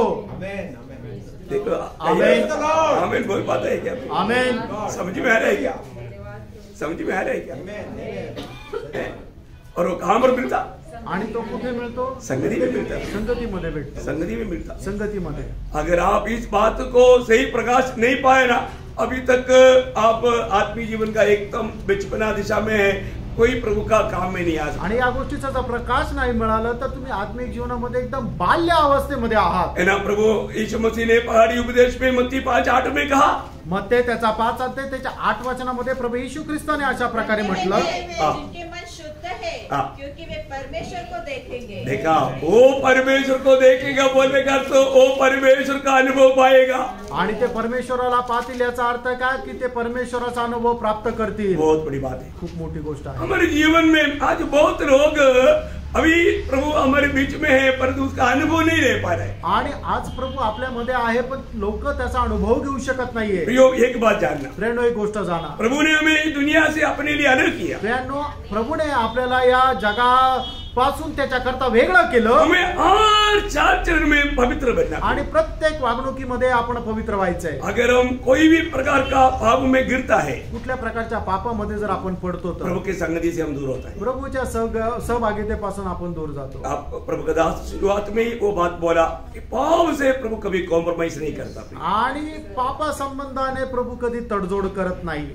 देखो आमेन. आमेन बोल पाता है क्या, आमेन. समझ में आ रहा है क्या, समझ में आ रहा है क्या. और वो कहाँ पर मिलता, आणि तो कुठे मिळतो, संगति में मिलता, संगतीमध्ये भेटतो. संगति में मिलता. संगतीमध्ये. अगर आप इस बात को सही प्रकाश नहीं पाए ना, अभी तक आप आत्मीय जीवन का एकदम बचपना दिशा में है, कोई प्रभु का काम में नहीं आ सकता. आणि या गोष्टीचा जर प्रकाश नाही मिळाला तर तुम्ही आत्मिक जीवनामध्ये एकदम बाल्य अवस्थेमध्ये आहात. है ना. प्रभु यीशु मसीह ने पहाड़ी उपदेश में मत्ती 5:8 में कहा, मत्ते त्याचा 5 अध्याय त्याच्या 8 वचनामध्ये प्रभु येशू ख्रिस्ताने अशा प्रकारे म्हटलं, जिनके मन शुद्ध है हाँ. क्योंकि वे परमेश्वर को देखेंगे. देखा, वो परमेश्वर को देखेगा बोलेगा तो वो परमेश्वर का अनुभव पाएगा. आणि ते परमेश्वराला पाहतील याचा अर्थ काय की ते परमेश्वराचा अनुभव प्राप्त करतील. बहुत बड़ी बात है. खूप मोठी गोष्ट आहे. हमारे जीवन में आज बहुत लोग अभी प्रभु हमारे बीच में है परंतु उसका अनुभव नहीं ले पा रहे. आणि आज प्रभु आपल्यामध्ये आहे पण लोक त्याचा अनुभव घेऊ शकत नाहीये. प्रियो, एक बात जानना, फ्रेंड, एक गोष्ट जाणा, प्रभु ने हमें इस दुनिया से अपने लिए अलग किया. फ्रेंड, प्रभुने आपल्याला या जगापासून त्याच्याकरता वेगळं केलं. हमें हर चार चरण में पवित्र बनना. आणि प्रत्येक वागणुकीमध्ये आपण पवित्र व्हायचंय. अगर हम कोई भी प्रकार का पाप में गिरता है, कुठल्या प्रकारच्या पापामध्ये जर आपण पडतो तर प्रभु के संगति से हम दूर होता है. प्रभूच्या सहभागितेपासून आपण दूर जातो. आप प्रभु का दास शुरुआत में ही वो बात बोला कि पाप से प्रभु कभी कॉम्प्रोमाइज नहीं करता. आणि पापा संबंधाने प्रभू कधी तडजोड करत नाही.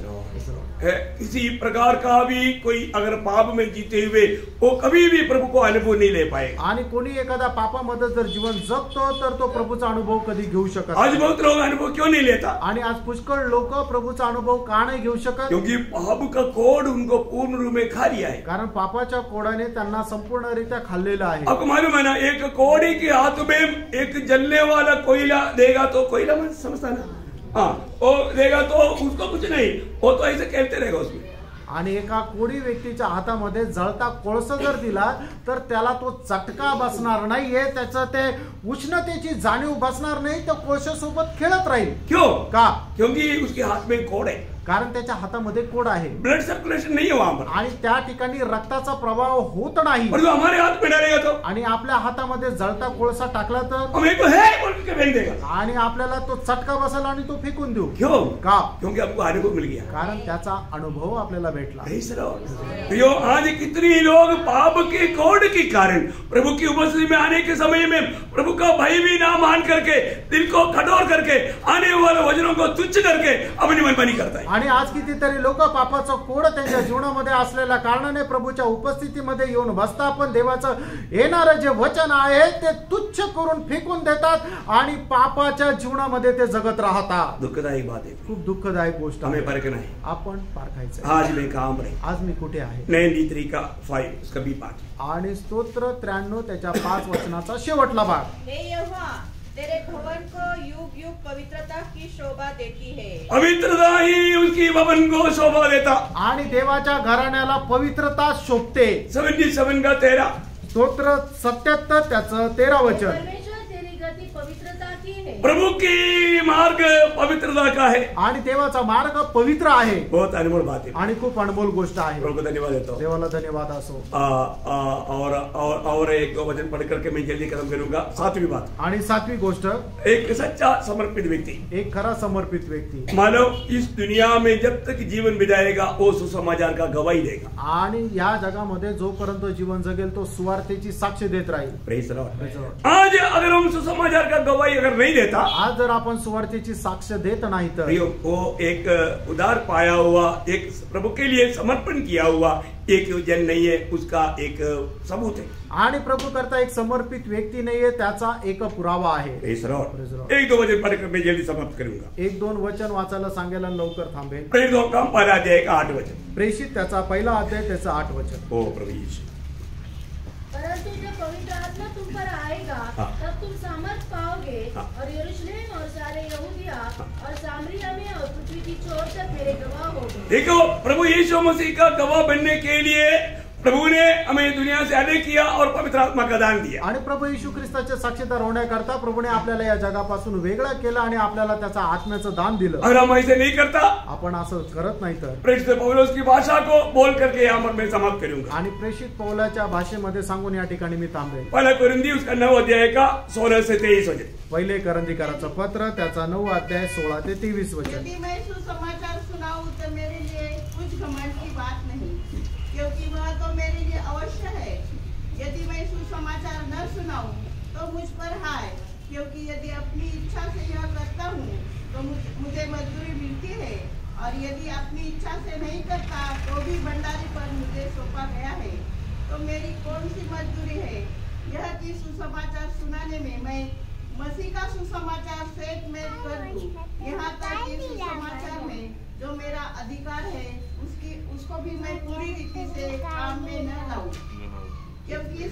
किसी प्रकार का भी कोई अगर पाप में जीते हुए वो कभी भी प्रभु को अनुभव नहीं ले पाएगा. आणि कोणी एखादा पापामध्ये जर जीवन जगतो तर तो प्रभूचा अनुभव कधी घेऊ शकत आज नाही. बहुत लोग अनुभव क्यों नहीं लेता, आणि आज पुष्कळ लोक प्रभूचा अनुभव का नाही घेऊ शकत, क्योंकि पाप का कोड उनको पूर्ण रूप में खा लिया है. कारण पापाच्या कोडाने त्यांना संपूर्णरित्या खाल्लेलं आहे. आपको मालूम है ना, एक कोड़ी के हाथ में एक जलने वाला कोयला देगा तो कोयला मत समझता ना, हाँ, वो देगा तो उसको कुछ नहीं, वो तो ऐसे खेलते रहेगा उसमें. आणि एका कोडी व्यक्तीच्या हातामध्ये जळता कोळसा जर दिला तर त्याला तो चटका बसणार नाहीये, त्याचं ते उष्णतेची जाणीव बसणार नाही, तो कोळशासोबत खेळत राहील. क्यों, का, क्योंकि उसके हाथ में कोड है, कारण त्याच्या हातामध्ये कोड आहे. ब्लड सर्कुलेशन नहीं है वहां पर, आणि त्या ठिकाणी रक्ताचा प्रवाह होत नाही. और जो हमारे हाथ में डालेगा तो आणि आपल्या हातामध्ये जळता कोळसा टाकला तर हमें तो है बोल के फेंक देगा. आणि आपल्याला तो चटका बसेल आणि तो फेकून देऊ. क्यों, का, क्योंकि हमको अनुभव मिल गया. कारण त्याचा अनुभव आपल्याला भेटला. प्रियो, आज कितनी लोग पाप के कोड के कारण प्रभु की उपस्थिति में आने के समय में प्रभु का भय भी ना मान करके, दिल को कठोर करके, आने वाले वचनों को तुच्छ करके अपनी मनमानी करता है. आणि आज कितीतरी लोक पापाचं कोड त्यांच्या जीवनामध्ये असलेल्या कारणाने प्रभूच्या उपस्थितीमध्ये येऊन बसतात, पण देवाचं येणारं जे वचन आहे ते तुच्छ करून फेकून देतात आणि पापाच्या जीवनामध्ये ते जगत राहतात. दुःखदायी बात आहे, खूप दुःखदायक गोष्ट हमें आहे. परखना है. आपण पारखायचं. आज मैं कहाँ पर है, आज मी कुठे आहे. नए नीति का 5 उसका भी पाठ. आणि स्तोत्र 93 त्याच्या 5 वचनाचा शेवटला भाग. हे यहोवा, तेरे भवन को युग युग पवित्रता की शोभा देती है. पवित्रता ही उसकी भवन को शोभा देता. आणि देवाच्या घराण्याला पवित्रता शोभते. 77 का 13. स्तोत्र 77 त्याचं 13 वचन. परमेश्वर तेरी गति पवित्रता की है. प्रभु की मार्ग पवित्रता का है. आणि देवाचा मार्ग पवित्र आहे. बहुत अनमोल बात है आणि खूप अनमोल गोष्ट आहे. प्रभु को धन्यवाद देता हूँ. देवाला धन्यवाद असो. और एक दो वचन पढ़ करके मैं जल्दी खत्म करूंगा. 7वीं बात. आणि 7वी गोष्ट, एक सच्चा समर्पित व्यक्ति, एक खरा समर्पित व्यक्ती मानव इस दुनिया में जब तक जीवन बिताएगा वो सुसमाचार का गवाही देगा. आणि या जगामध्ये जोपर्यंत जीवन जगेल तो सुवार्थेची साक्ष देत राहील. Praise the Lord. Praise the Lord. आज अगर हम सुसमाचार का गवाही अगर नहीं देता, आज जर आपण सुवार्थेची साक्ष देत नाही तर वो एक उदार पाया हुआ, एक प्रभु के लिए समर्पण किया हुआ एक जन नहीं है, उसका एक सबूत है. आणि प्रभु करता एक समर्पित व्यक्ती नाहीये, त्याचा एक पुरावा आहे. Praise the Lord. Praise the Lord. एक दो वचन पढ़कर मैं जल्दी समाप्त करूंगा. 1-2 वचन वाचायला सांगायला लवकर थांबेल. प्रेरितों का पहला अध्याय का 8 वचन. प्रेषित त्याचा पहिला अध्याय त्याचं 8 वचन. ओ प्रभु यीशु. परंतु जब पवित्र आत्मा तुम पर आएगा, हाँ। तब तुम सामर्थ पाओगे, हाँ। और यरूशलेम और सारे यहूदिया और सामरिया में और पृथ्वी की छोर तक मेरे गवाह होगे. देखो, प्रभु यीशु मसीह का गवाह बनने के लिए प्रभु ने हमें दुनिया से अलग किया और पवित्र आत्मा का दान दिया. आणि प्रभू येशू ख्रिस्ताचे साक्षीदार होण्याकरता प्रभूने आपल्याला या जगापासून वेगळं केलं आणि आपल्याला त्याचा आत्म्याचं दान दिलं. अगर हम ऐसे नहीं करता, आपण असं करत नाही तर प्रेरित पौलुस की भाषा को बोल करके यहाँ पर मैं समाप्त करूंगा. आणि प्रेषित पौलाच्या भाषेमध्ये सांगून या ठिकाणी मी थांबेल. पहला कुरिन्थी उसका 9 अध्याय का 16 से 23 वचन. पहिले करंदीकराचं पत्र त्याचा 9 अध्याय 16 ते 23 वचन. यदि मैं सुसमाचार सुनाऊं तो मेरे लिए कुछ घमंड की बात नहीं, क्योंकि वह तो मेरे लिए अवश्य है. यदि मैं सुसमाचार न सुनाऊं तो मुझ पर हाय, क्योंकि यदि अपनी इच्छा से यह करता हूँ तो मुझे मजदूरी मिलती है, और यदि अपनी इच्छा से नहीं करता तो भी भंडारी पर मुझे सौंपा गया है. तो मेरी कौन सी मजदूरी है? यह कि सुसमाचार सुनाने में मैं मसीह का सुसमाचार सेठ में कर दूं, यहाँ तक कि सुसमाचार में जो मेरा अधिकार है उसको भी मैं पूरी रीति से काम में न लाऊं. क्योंकि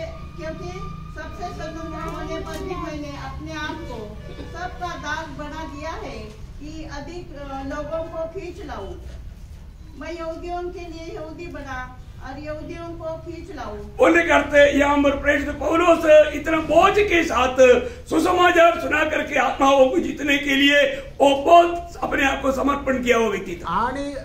सबसे स्वतंत्र होने पर भी मैंने अपने आप को सबका दास बना दिया है कि अधिक लोगों को खींच लाऊं. मैं यहूदियों के लिए यहूदी बना और यहूदियों को खींच लाऊं. बोलने करते यहाँ पर प्रेरित पौलुस इतना बोझ के साथ सुसमाचार सुना करके आत्माओं को जीतने के लिए वो बहुत अपने आप को समर्पण किया हुआ व्यक्ति था.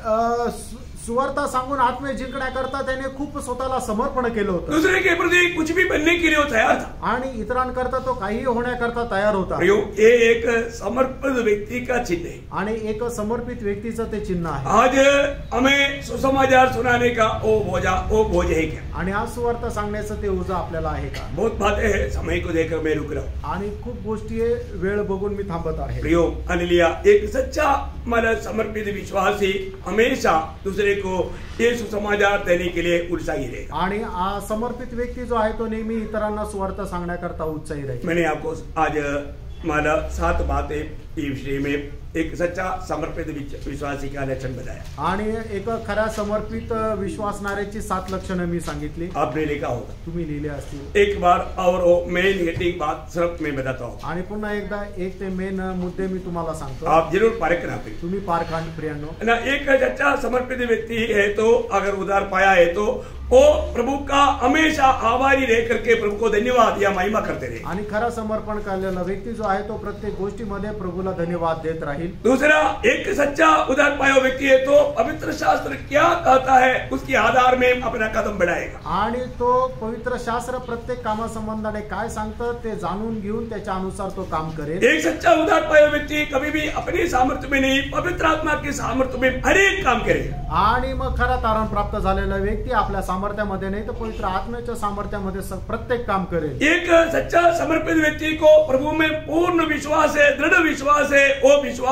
आणि सुवार्ता सांगून आत्मे जिंकण्याकरता त्याने खूप स्वतःला समर्पण केलं होतं. दूसरे के प्रति कुछ भी बनने के लिए वो तैयार था. आणि इतरांकरता तो काही होण्याकरता तयार होता. ये एक समर्पित व्यक्ति का चिन्ह है. आणि एक समर्पित व्यक्तीचं ते चिन्ह आहे. आज हमें सुसमाचार सुनाने का वो बोझ है क्या? आणि आज सुवार्ता सांगण्याचं ते ओझं आपल्याला आहे का? बहुत बातें हैं, समय को देखकर मैं रुक रहा हूँ. आणि खूप गोष्टी आहे, वेळ बघून मी थांबत आहे. प्रियो हालेलुया. एक सच्चा हमारा समर्पित विश्वासी हमेशा दूसरे को ये सुसमाचार देने के लिए उत्साही रहेगा. आणि समर्पित व्यक्ती जो आहे तो नेहमी इतरांना सुवार्ता सांगण्याकरता उत्साही राहील. मैंने आपको आज हमारा 7 बातें इस विषय में एक सच्चा समर्पित विश्वासी का लक्षण बताया. आणि एक खऱ्या समर्पित विश्वासणाऱ्याची 7 लक्षणं मी सांगितली. आपने लिखा होगा. तुम्ही लिहिले असतील. एक बार और वो मेन हेडिंग बात सिर्फ मैं बताता हूँ. आणि पुन्हा एकदा एक ते मेन मुद्दे मी तुम्हाला सांगतो. आप जरूर पारखना करें. तुम्ही पारखांड प्रियांनो. ना एक सच्चा समर्पित व्यक्ति है तो अगर उधार पाया है तो वो प्रभु का हमेशा आभारी रह करके प्रभु को धन्यवाद या महिमा करते रहे. आणि खरा समर्पण केलेला व्यक्ती जो आहे तो प्रत्येक गोष्टीमध्ये प्रभूला धन्यवाद देत राहील. दूसरा, एक सच्चा उधार पाया व्यक्ति है तो पवित्र शास्त्र क्या कहता है उसके आधार में अपना कदम बढ़ाएगा. आणि तो पवित्र शास्त्र प्रत्येक कामासंबंधाने काय सांगतं ते जाणून घेऊन त्याच्या अनुसार तो काम करेल. एक सच्चा उधार पाया व्यक्ति कभी भी अपने सामर्थ्य में नहीं, पवित्र आत्मा के सामर्थ्य में हर एक काम करेगा. आणि मग खरा तारण प्राप्त झालेला व्यक्ती आपल्या सामर्थ्यामध्ये नाही तर पवित्र आत्म्याच्या सामर्थ्यामध्ये प्रत्येक काम करेल. एक सच्चा समर्पित व्यक्ति को प्रभु में पूर्ण विश्वास है, दृढ़ विश्वास है. वो विश्वास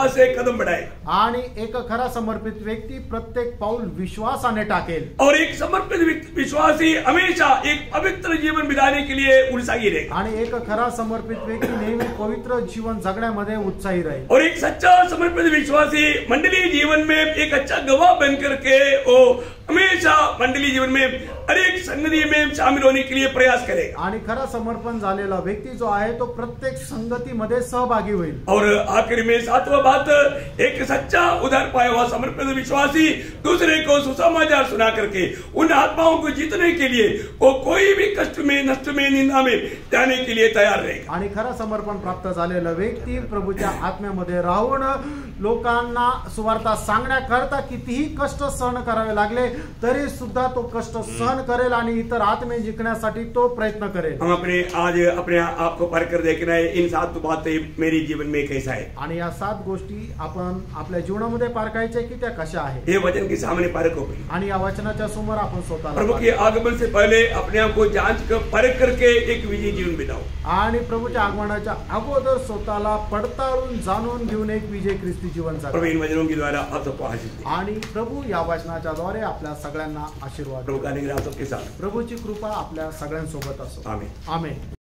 विश्वास से कदम बढ़ाए। आणि एक खरा समर्पित व्यक्ती प्रत्येक पाऊल विश्वासाने टाकेल और एक समर्पित विश्वासी हमेशा एक पवित्र जीवन बिताने के लिए उत्साही रहे। आणि एक खरा समर्पित व्यक्ती नेहमी पवित्र जीवन जगण्यामध्ये उत्साही राहील। और एक सच्चा समर्पित विश्वासी मंडलीय जीवन में एक अच्छा गवाह बन करके वो हमेशा मंडलीय जीवन में हर एक संगति में शामिल होने के लिए प्रयास करे। आणि खरा समर्पण झालेला व्यक्ती जो आहे तो प्रत्येक संगतीमध्ये सहभागी होईल। और आखिर में सातवां बात, एक सच्चा उधार पाया हुआ समर्पित विश्वासी दूसरे को सुसमाचार सुना करके उन आत्माओं को जीतने के लिए वो कोई भी कष्ट में, नष्ट में, निंदा में जाने के लिए तैयार रहेगा। आणि खरा समर्पण प्राप्त झालेला व्यक्ती प्रभूच्या आत्म्यामध्ये राहून लोकांना सुवार्ता सांगण्याकरता कितीही कष्ट सहन करावे लागले तरी सुद्धा तो कष्ट सहन करेल आणि इतर आत्मे जिंकण्यासाठी तो प्रयत्न करेल। हम आज अपने आप को परख कर देखना है, इन 7 बातें मेरे जीवन में कैसा है। आणि या 7 गोष्टी आपण आपल्या जीवनामध्ये पारखायच्या की त्या कशा आहेत ये वचन के सामने परखो आणि या वचनाच्या समोर आपण स्वतःला प्रभु के आगमन से पहले अपने आप को जांच कर परख करके एक विजयी जीवन बिताओ। आणि प्रभूच्या आगमनाच्या अगोदर स्वतःला पडताळून जाणून घेऊन एक विजय ख्रिस्ती जीवन जगा। प्रभु इन वचनों के द्वारा आप सबको आशीष दे। आणि प्रभू या वचनाच्या द्वारे आपल्या सगळ्यांना आशीर्वाद प्रभु का अनुग्रह आप सबके साथ। प्रभूची कृपा आपल्या सगळ्यांसोबत असो। आमीन। आमेन।